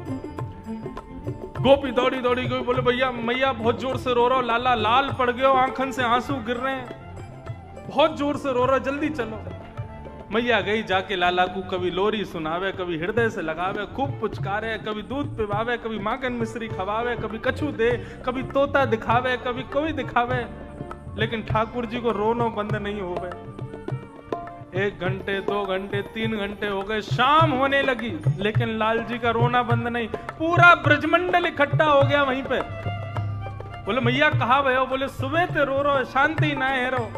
गोपी दौड़ी दौड़ी गई, बोले भैया मैया बहुत जोर से रो रहा हो, लाला लाल पड़ गए हो, आंखन से आंसू गिर रहे हैं, बहुत जोर से रो रहा, जल्दी चलो। मैया गई, जाके लाला को कभी लोरी सुनावे, कभी हृदय से लगावे, खूब पुचकारे, कभी दूध पिवावे, कभी माखन मिश्री खवावे, कभी कछू दे, कभी तोता दिखावे, कभी कोई दिखावे, लेकिन ठाकुर जी को रोनो बंद नहीं हो गए। एक घंटे, दो घंटे, तीन घंटे हो गए, शाम होने लगी, लेकिन लाल जी का रोना बंद नहीं। पूरा ब्रजमंडल इकट्ठा हो गया वहीं पे। बोले मैया कहाँ गए हो? बोले सुबह ते रो रो, शांति ना है रो।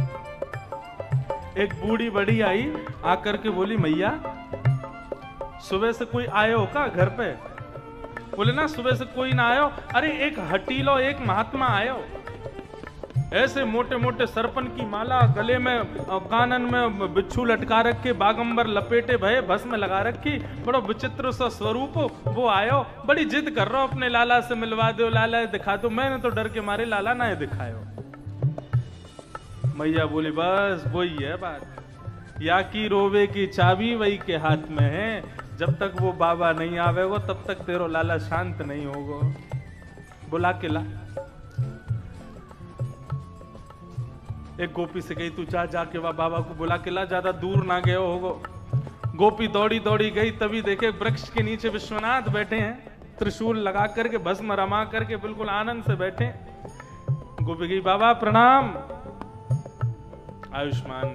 एक बूढ़ी बड़ी आई, आकर के बोली मैया सुबह से कोई आए हो का घर पे? बोले ना सुबह से कोई ना आयो। अरे एक हटीलो एक महात्मा आयो, ऐसे मोटे मोटे सरपन की माला, गले में कानन में बिच्छू लटका रखे, बागंबर लपेटे भये, भस्म लगा रखी, बड़ा विचित्र सा स्वरूप, वो आयो, बड़ी जिद कर रहा हो अपने लाला से मिलवा दो, लाला दिखा दो। मैंने तो डर के मारे लाला ना दिखायो। मैया बोली बस वही है बात, या की रोवे की चाबी वही के हाथ में है, जब तक वो बाबा नहीं आवेगो तब तक तेरो लाला शांत नहीं होगो। बुला के ला। एक गोपी से गई, तू जा जाके वह बाबा को बुला के ला, ज्यादा दूर ना गए होगो। गोपी दौड़ी दौड़ी गई, तभी देखे वृक्ष के नीचे विश्वनाथ बैठे हैं, त्रिशूल लगा करके, भस्म रमा करके, बिल्कुल आनंद से बैठे। गोपी गई, बाबा प्रणाम। आयुष्मान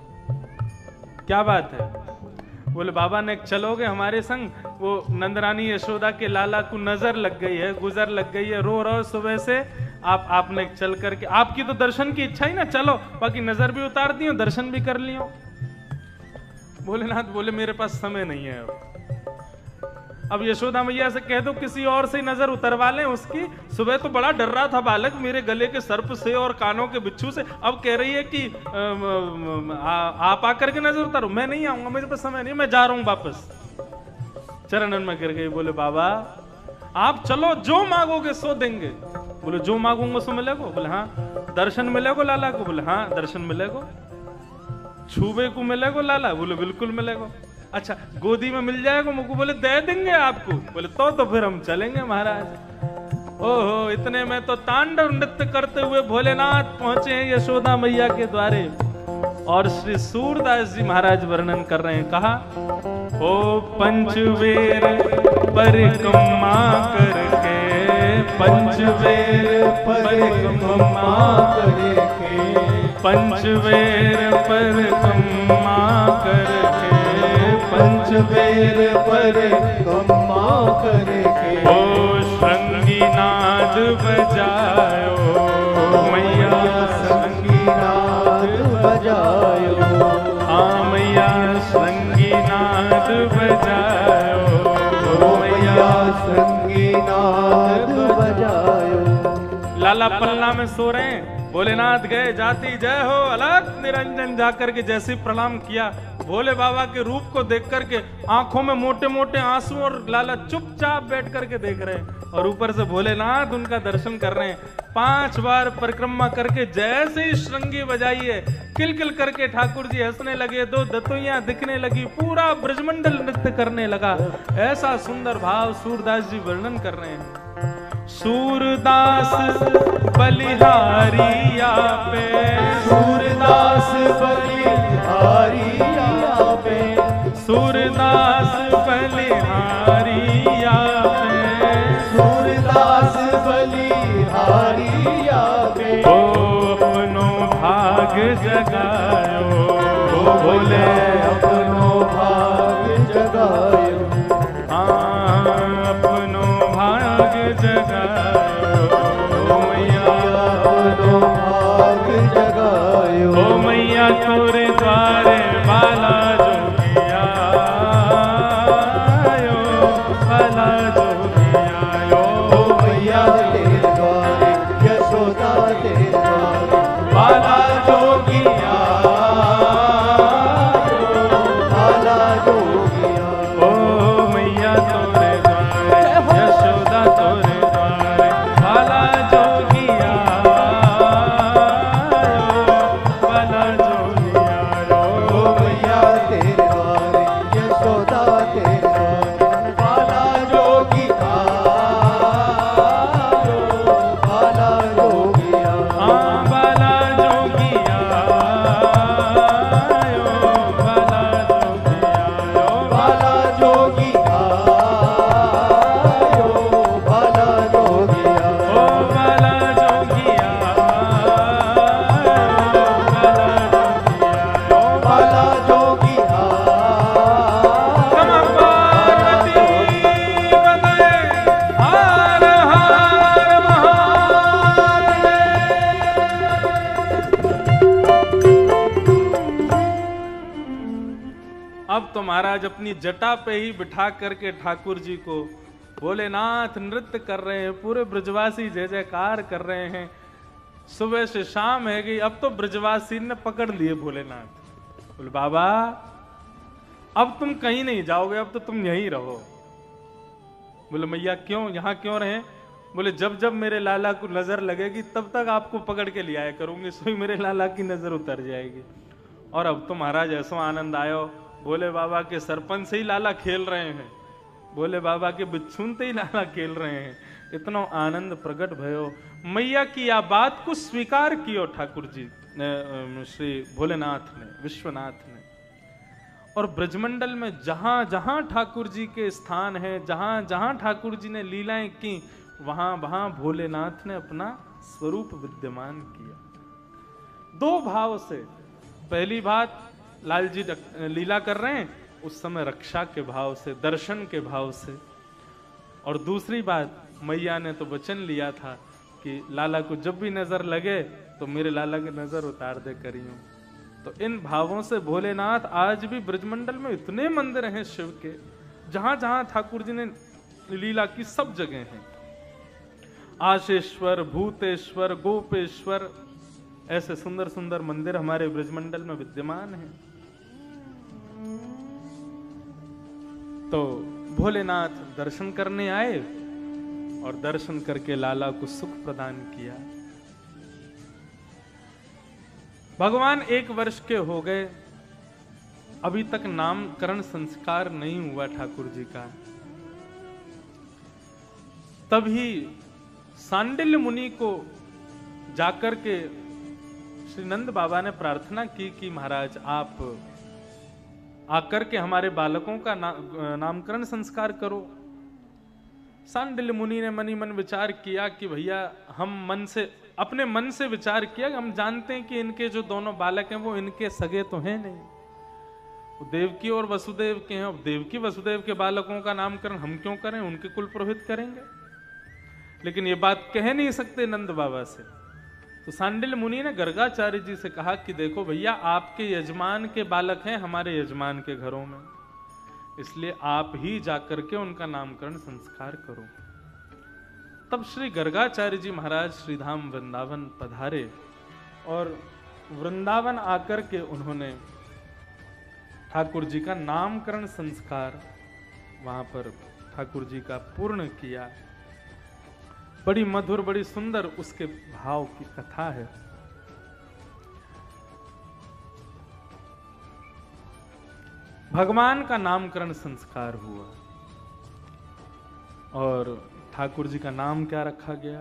भव। क्या बात है? बोले बाबा ने चलोगे हमारे संग? वो नंदरानी यशोदा के लाला को नजर लग गई है, गुजर लग गई है, रो रहो सुबह से, आप आपने चल करके, आपकी तो दर्शन की इच्छा ही ना, चलो बाकी नजर भी उतार दियो, दर्शन भी कर लियो। भोलेनाथ बोले मेरे पास समय नहीं है। अब यशोदा मैया से कह दो किसी और से नजर उतरवा लें उसकी। सुबह तो बड़ा डर रहा था बालक मेरे गले के सर्प से और कानों के बिच्छू से, अब कह रही है कि आ, आप आकर के नजर उतारो। मैं नहीं आऊंगा, मेरे पास समय नहीं, मैं जा रहा हूं वापस। चरणन में गिर गई, बोले बाबा आप चलो, जो मांगोगे सो देंगे। बोले जो मांगूंगा सो मिलेगो? बोले हाँ। दर्शन मिलेगो लाला को? बोले हाँ दर्शन मिलेगो। छूबे को मिलेगो लाला? बोले बिल्कुल मिलेगो। अच्छा गोदी में मिल जाएगा मुझको? बोले दे देंगे आपको। बोले तो तो फिर हम चलेंगे महाराज। ओहो, इतने में तो तांडव नृत्य करते हुए भोलेनाथ पहुंचे हैं यशोदा मैया के द्वारे, और श्री सूरदास जी महाराज वर्णन कर रहे हैं। कहा ओ पंचवेर परिक्रमा करके, पंचवेर परिक्रमा करके, पंचवेर परिक्रमा करके, पंचवेर परिक्रमा करके, ओ श्रृंगी नाद बजायो मैया, श्रृंगी नाद बजायो, हाँ मैया श्रृंगी नाद बजायो, मैया श्रृंगी नाद बजायो। लाला पलना में सो रहे हैं, भोलेनाथ गए, जाती जय हो अलग निरंजन जाकर के जैसे प्रणाम किया, भोले बाबा के रूप को देख करके आंखों में मोटे मोटे आंसू, और लाला चुपचाप बैठ करके देख रहे हैं, और ऊपर से भोलेनाथ उनका दर्शन कर रहे हैं। पांच बार परिक्रमा करके जैसे ही श्रृंगी बजाई है, किल किल करके ठाकुर जी हंसने लगे, दो दतुइयां दिखने लगी, पूरा ब्रजमंडल नृत्य करने लगा। ऐसा सुंदर भाव सूरदास जी वर्णन कर रहे हैं। सूरदास बलिहारी आपे, सूरदास बलिहारी आपे, सूरदास बलिहारी आपे, सूरदास बलिहारी आपे, ओ अपनो भाग जगायो, ओ बोले अपनो भाग जगायो, हाँ अपनो भाग जगायो, ओ मैया अपनो भाग जगायो, ओ मैया तोरे द्वारे बाला जोगिया आयो, बाला जोगिया आयो, ओ मैया तेरे द्वारे, यशोदा तेरे द्वारे, बाला जोगिया तेरे द्वारे बाला जोगी आयो बाला जोगी आयो बाला जोगी आयो बाला जोगी आयो बाला जोगी आयो बाला जोगी आयो बाला जोगी आयो बाला जोगी अब तो महाराज अपनी जटा पे ही बिठा करके ठाकुर जी को भोलेनाथ नृत्य कर रहे हैं, पूरे ब्रजवासी जय जयकार कर रहे हैं। सुबह से शाम है गई, अब तो ब्रजवासी ने पकड़ लिए भोलेनाथ। बोले बाबा अब तुम कहीं नहीं जाओगे, अब तो तुम यहीं रहो। बोले मैया क्यों, यहां क्यों रहे? बोले जब जब मेरे लाला को नजर लगेगी तब तक आपको पकड़ के ले आया करूंगी, सोई मेरे लाला की नजर उतर जाएगी। और अब तो महाराज ऐसा आनंद आयो, बोले बाबा के सरपंच से ही लाला खेल रहे हैं, बोले बाबा के बिच्छून से ही लाला खेल रहे हैं। इतना आनंद प्रकट भयो। मैया की या बात को स्वीकार कियो ठाकुर जी श्री भोलेनाथ ने, विश्वनाथ ने। और ब्रजमंडल में जहां जहां ठाकुर जी के स्थान है, जहां जहां ठाकुर जी ने लीलाएं की, वहां वहां भोलेनाथ ने अपना स्वरूप विद्यमान किया। दो भाव से, पहली बात लाल जी लीला कर रहे हैं उस समय रक्षा के भाव से, दर्शन के भाव से। और दूसरी बात, मैया ने तो वचन लिया था कि लाला को जब भी नजर लगे तो मेरे लाला की नजर उतार दे करियो। तो इन भावों से भोलेनाथ आज भी ब्रजमंडल में इतने मंदिर हैं शिव के, जहां जहां ठाकुर जी ने लीला की सब जगह हैं। आशेश्वर, भूतेश्वर, गोपेश्वर, ऐसे सुंदर सुंदर मंदिर हमारे ब्रजमंडल में विद्यमान हैं। तो भोलेनाथ दर्शन करने आए और दर्शन करके लाला को सुख प्रदान किया। भगवान एक वर्ष के हो गए, अभी तक नामकरण संस्कार नहीं हुआ ठाकुर जी का। तभी सांडिल्य मुनि को जाकर के श्री नंद बाबा ने प्रार्थना की कि महाराज आप आकर के हमारे बालकों का ना, नामकरण संस्कार करो। सांडिल्य मुनि ने मनी मन विचार किया कि भैया हम मन से, अपने मन से विचार किया कि हम जानते हैं कि इनके जो दोनों बालक हैं वो इनके सगे तो हैं नहीं, वो देवकी और वसुदेव के हैं। अब देवकी वसुदेव के बालकों का नामकरण हम क्यों करें, उनके कुल पुरोहित करेंगे। लेकिन ये बात कह नहीं सकते नंद बाबा से। तो सांडिल्य मुनि ने गर्गाचार्य जी से कहा कि देखो भैया आपके यजमान के बालक हैं हमारे यजमान के घरों में, इसलिए आप ही जाकर के उनका नामकरण संस्कार करो। तब श्री गर्गाचार्य जी महाराज श्रीधाम वृंदावन पधारे और वृंदावन आकर के उन्होंने ठाकुर जी का नामकरण संस्कार वहां पर ठाकुर जी का पूर्ण किया। बड़ी मधुर, बड़ी सुंदर उसके भाव की कथा है। भगवान का नामकरण संस्कार हुआ और ठाकुर जी का नाम क्या रखा गया?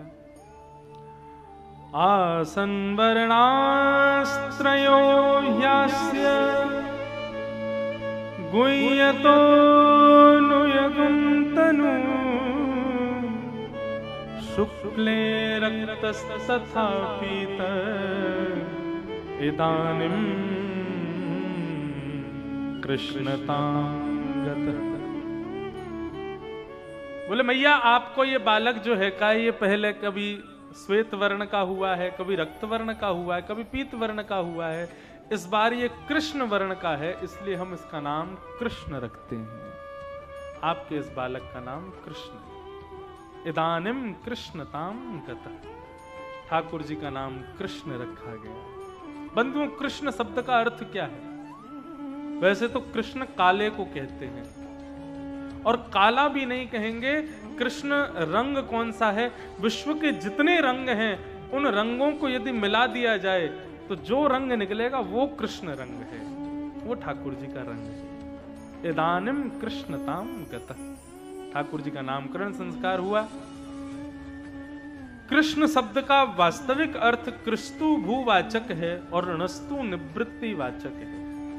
आसन वर्णास्त्रयो ह्यस्य गुह्यतो नुयगुंतनु शुक्ले रक्तस्तथा पीत इदानीं कृष्णतांगत। बोले मैया आपको ये बालक जो है का ये पहले कभी श्वेत वर्ण का हुआ है, कभी रक्त वर्ण का हुआ है, कभी पीत वर्ण का हुआ है, इस बार ये कृष्ण वर्ण का है, इसलिए हम इसका नाम कृष्ण रखते हैं। आपके इस बालक का नाम कृष्ण। इदानीम कृष्णताम गता, ठाकुर जी का नाम कृष्ण रखा गया। बंधुओं, कृष्ण शब्द का अर्थ क्या है? वैसे तो कृष्ण काले को कहते हैं और काला भी नहीं कहेंगे। कृष्ण रंग कौन सा है? विश्व के जितने रंग हैं उन रंगों को यदि मिला दिया जाए तो जो रंग निकलेगा वो कृष्ण रंग है, वो ठाकुर जी का रंग है। इदानिम कृष्णताम गतः। ठाकुर जी का नामकरण संस्कार हुआ। कृष्ण शब्द का वास्तविक अर्थ कृस्तु भूवाचक है और णस्तु निवृत्ति वाचक है।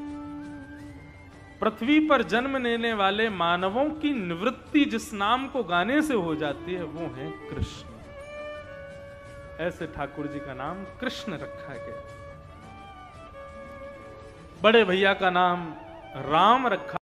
पृथ्वी पर जन्म लेने वाले मानवों की निवृत्ति जिस नाम को गाने से हो जाती है वो है कृष्ण। ऐसे ठाकुर जी का नाम कृष्ण रखा गया। बड़े भैया का नाम राम रखा।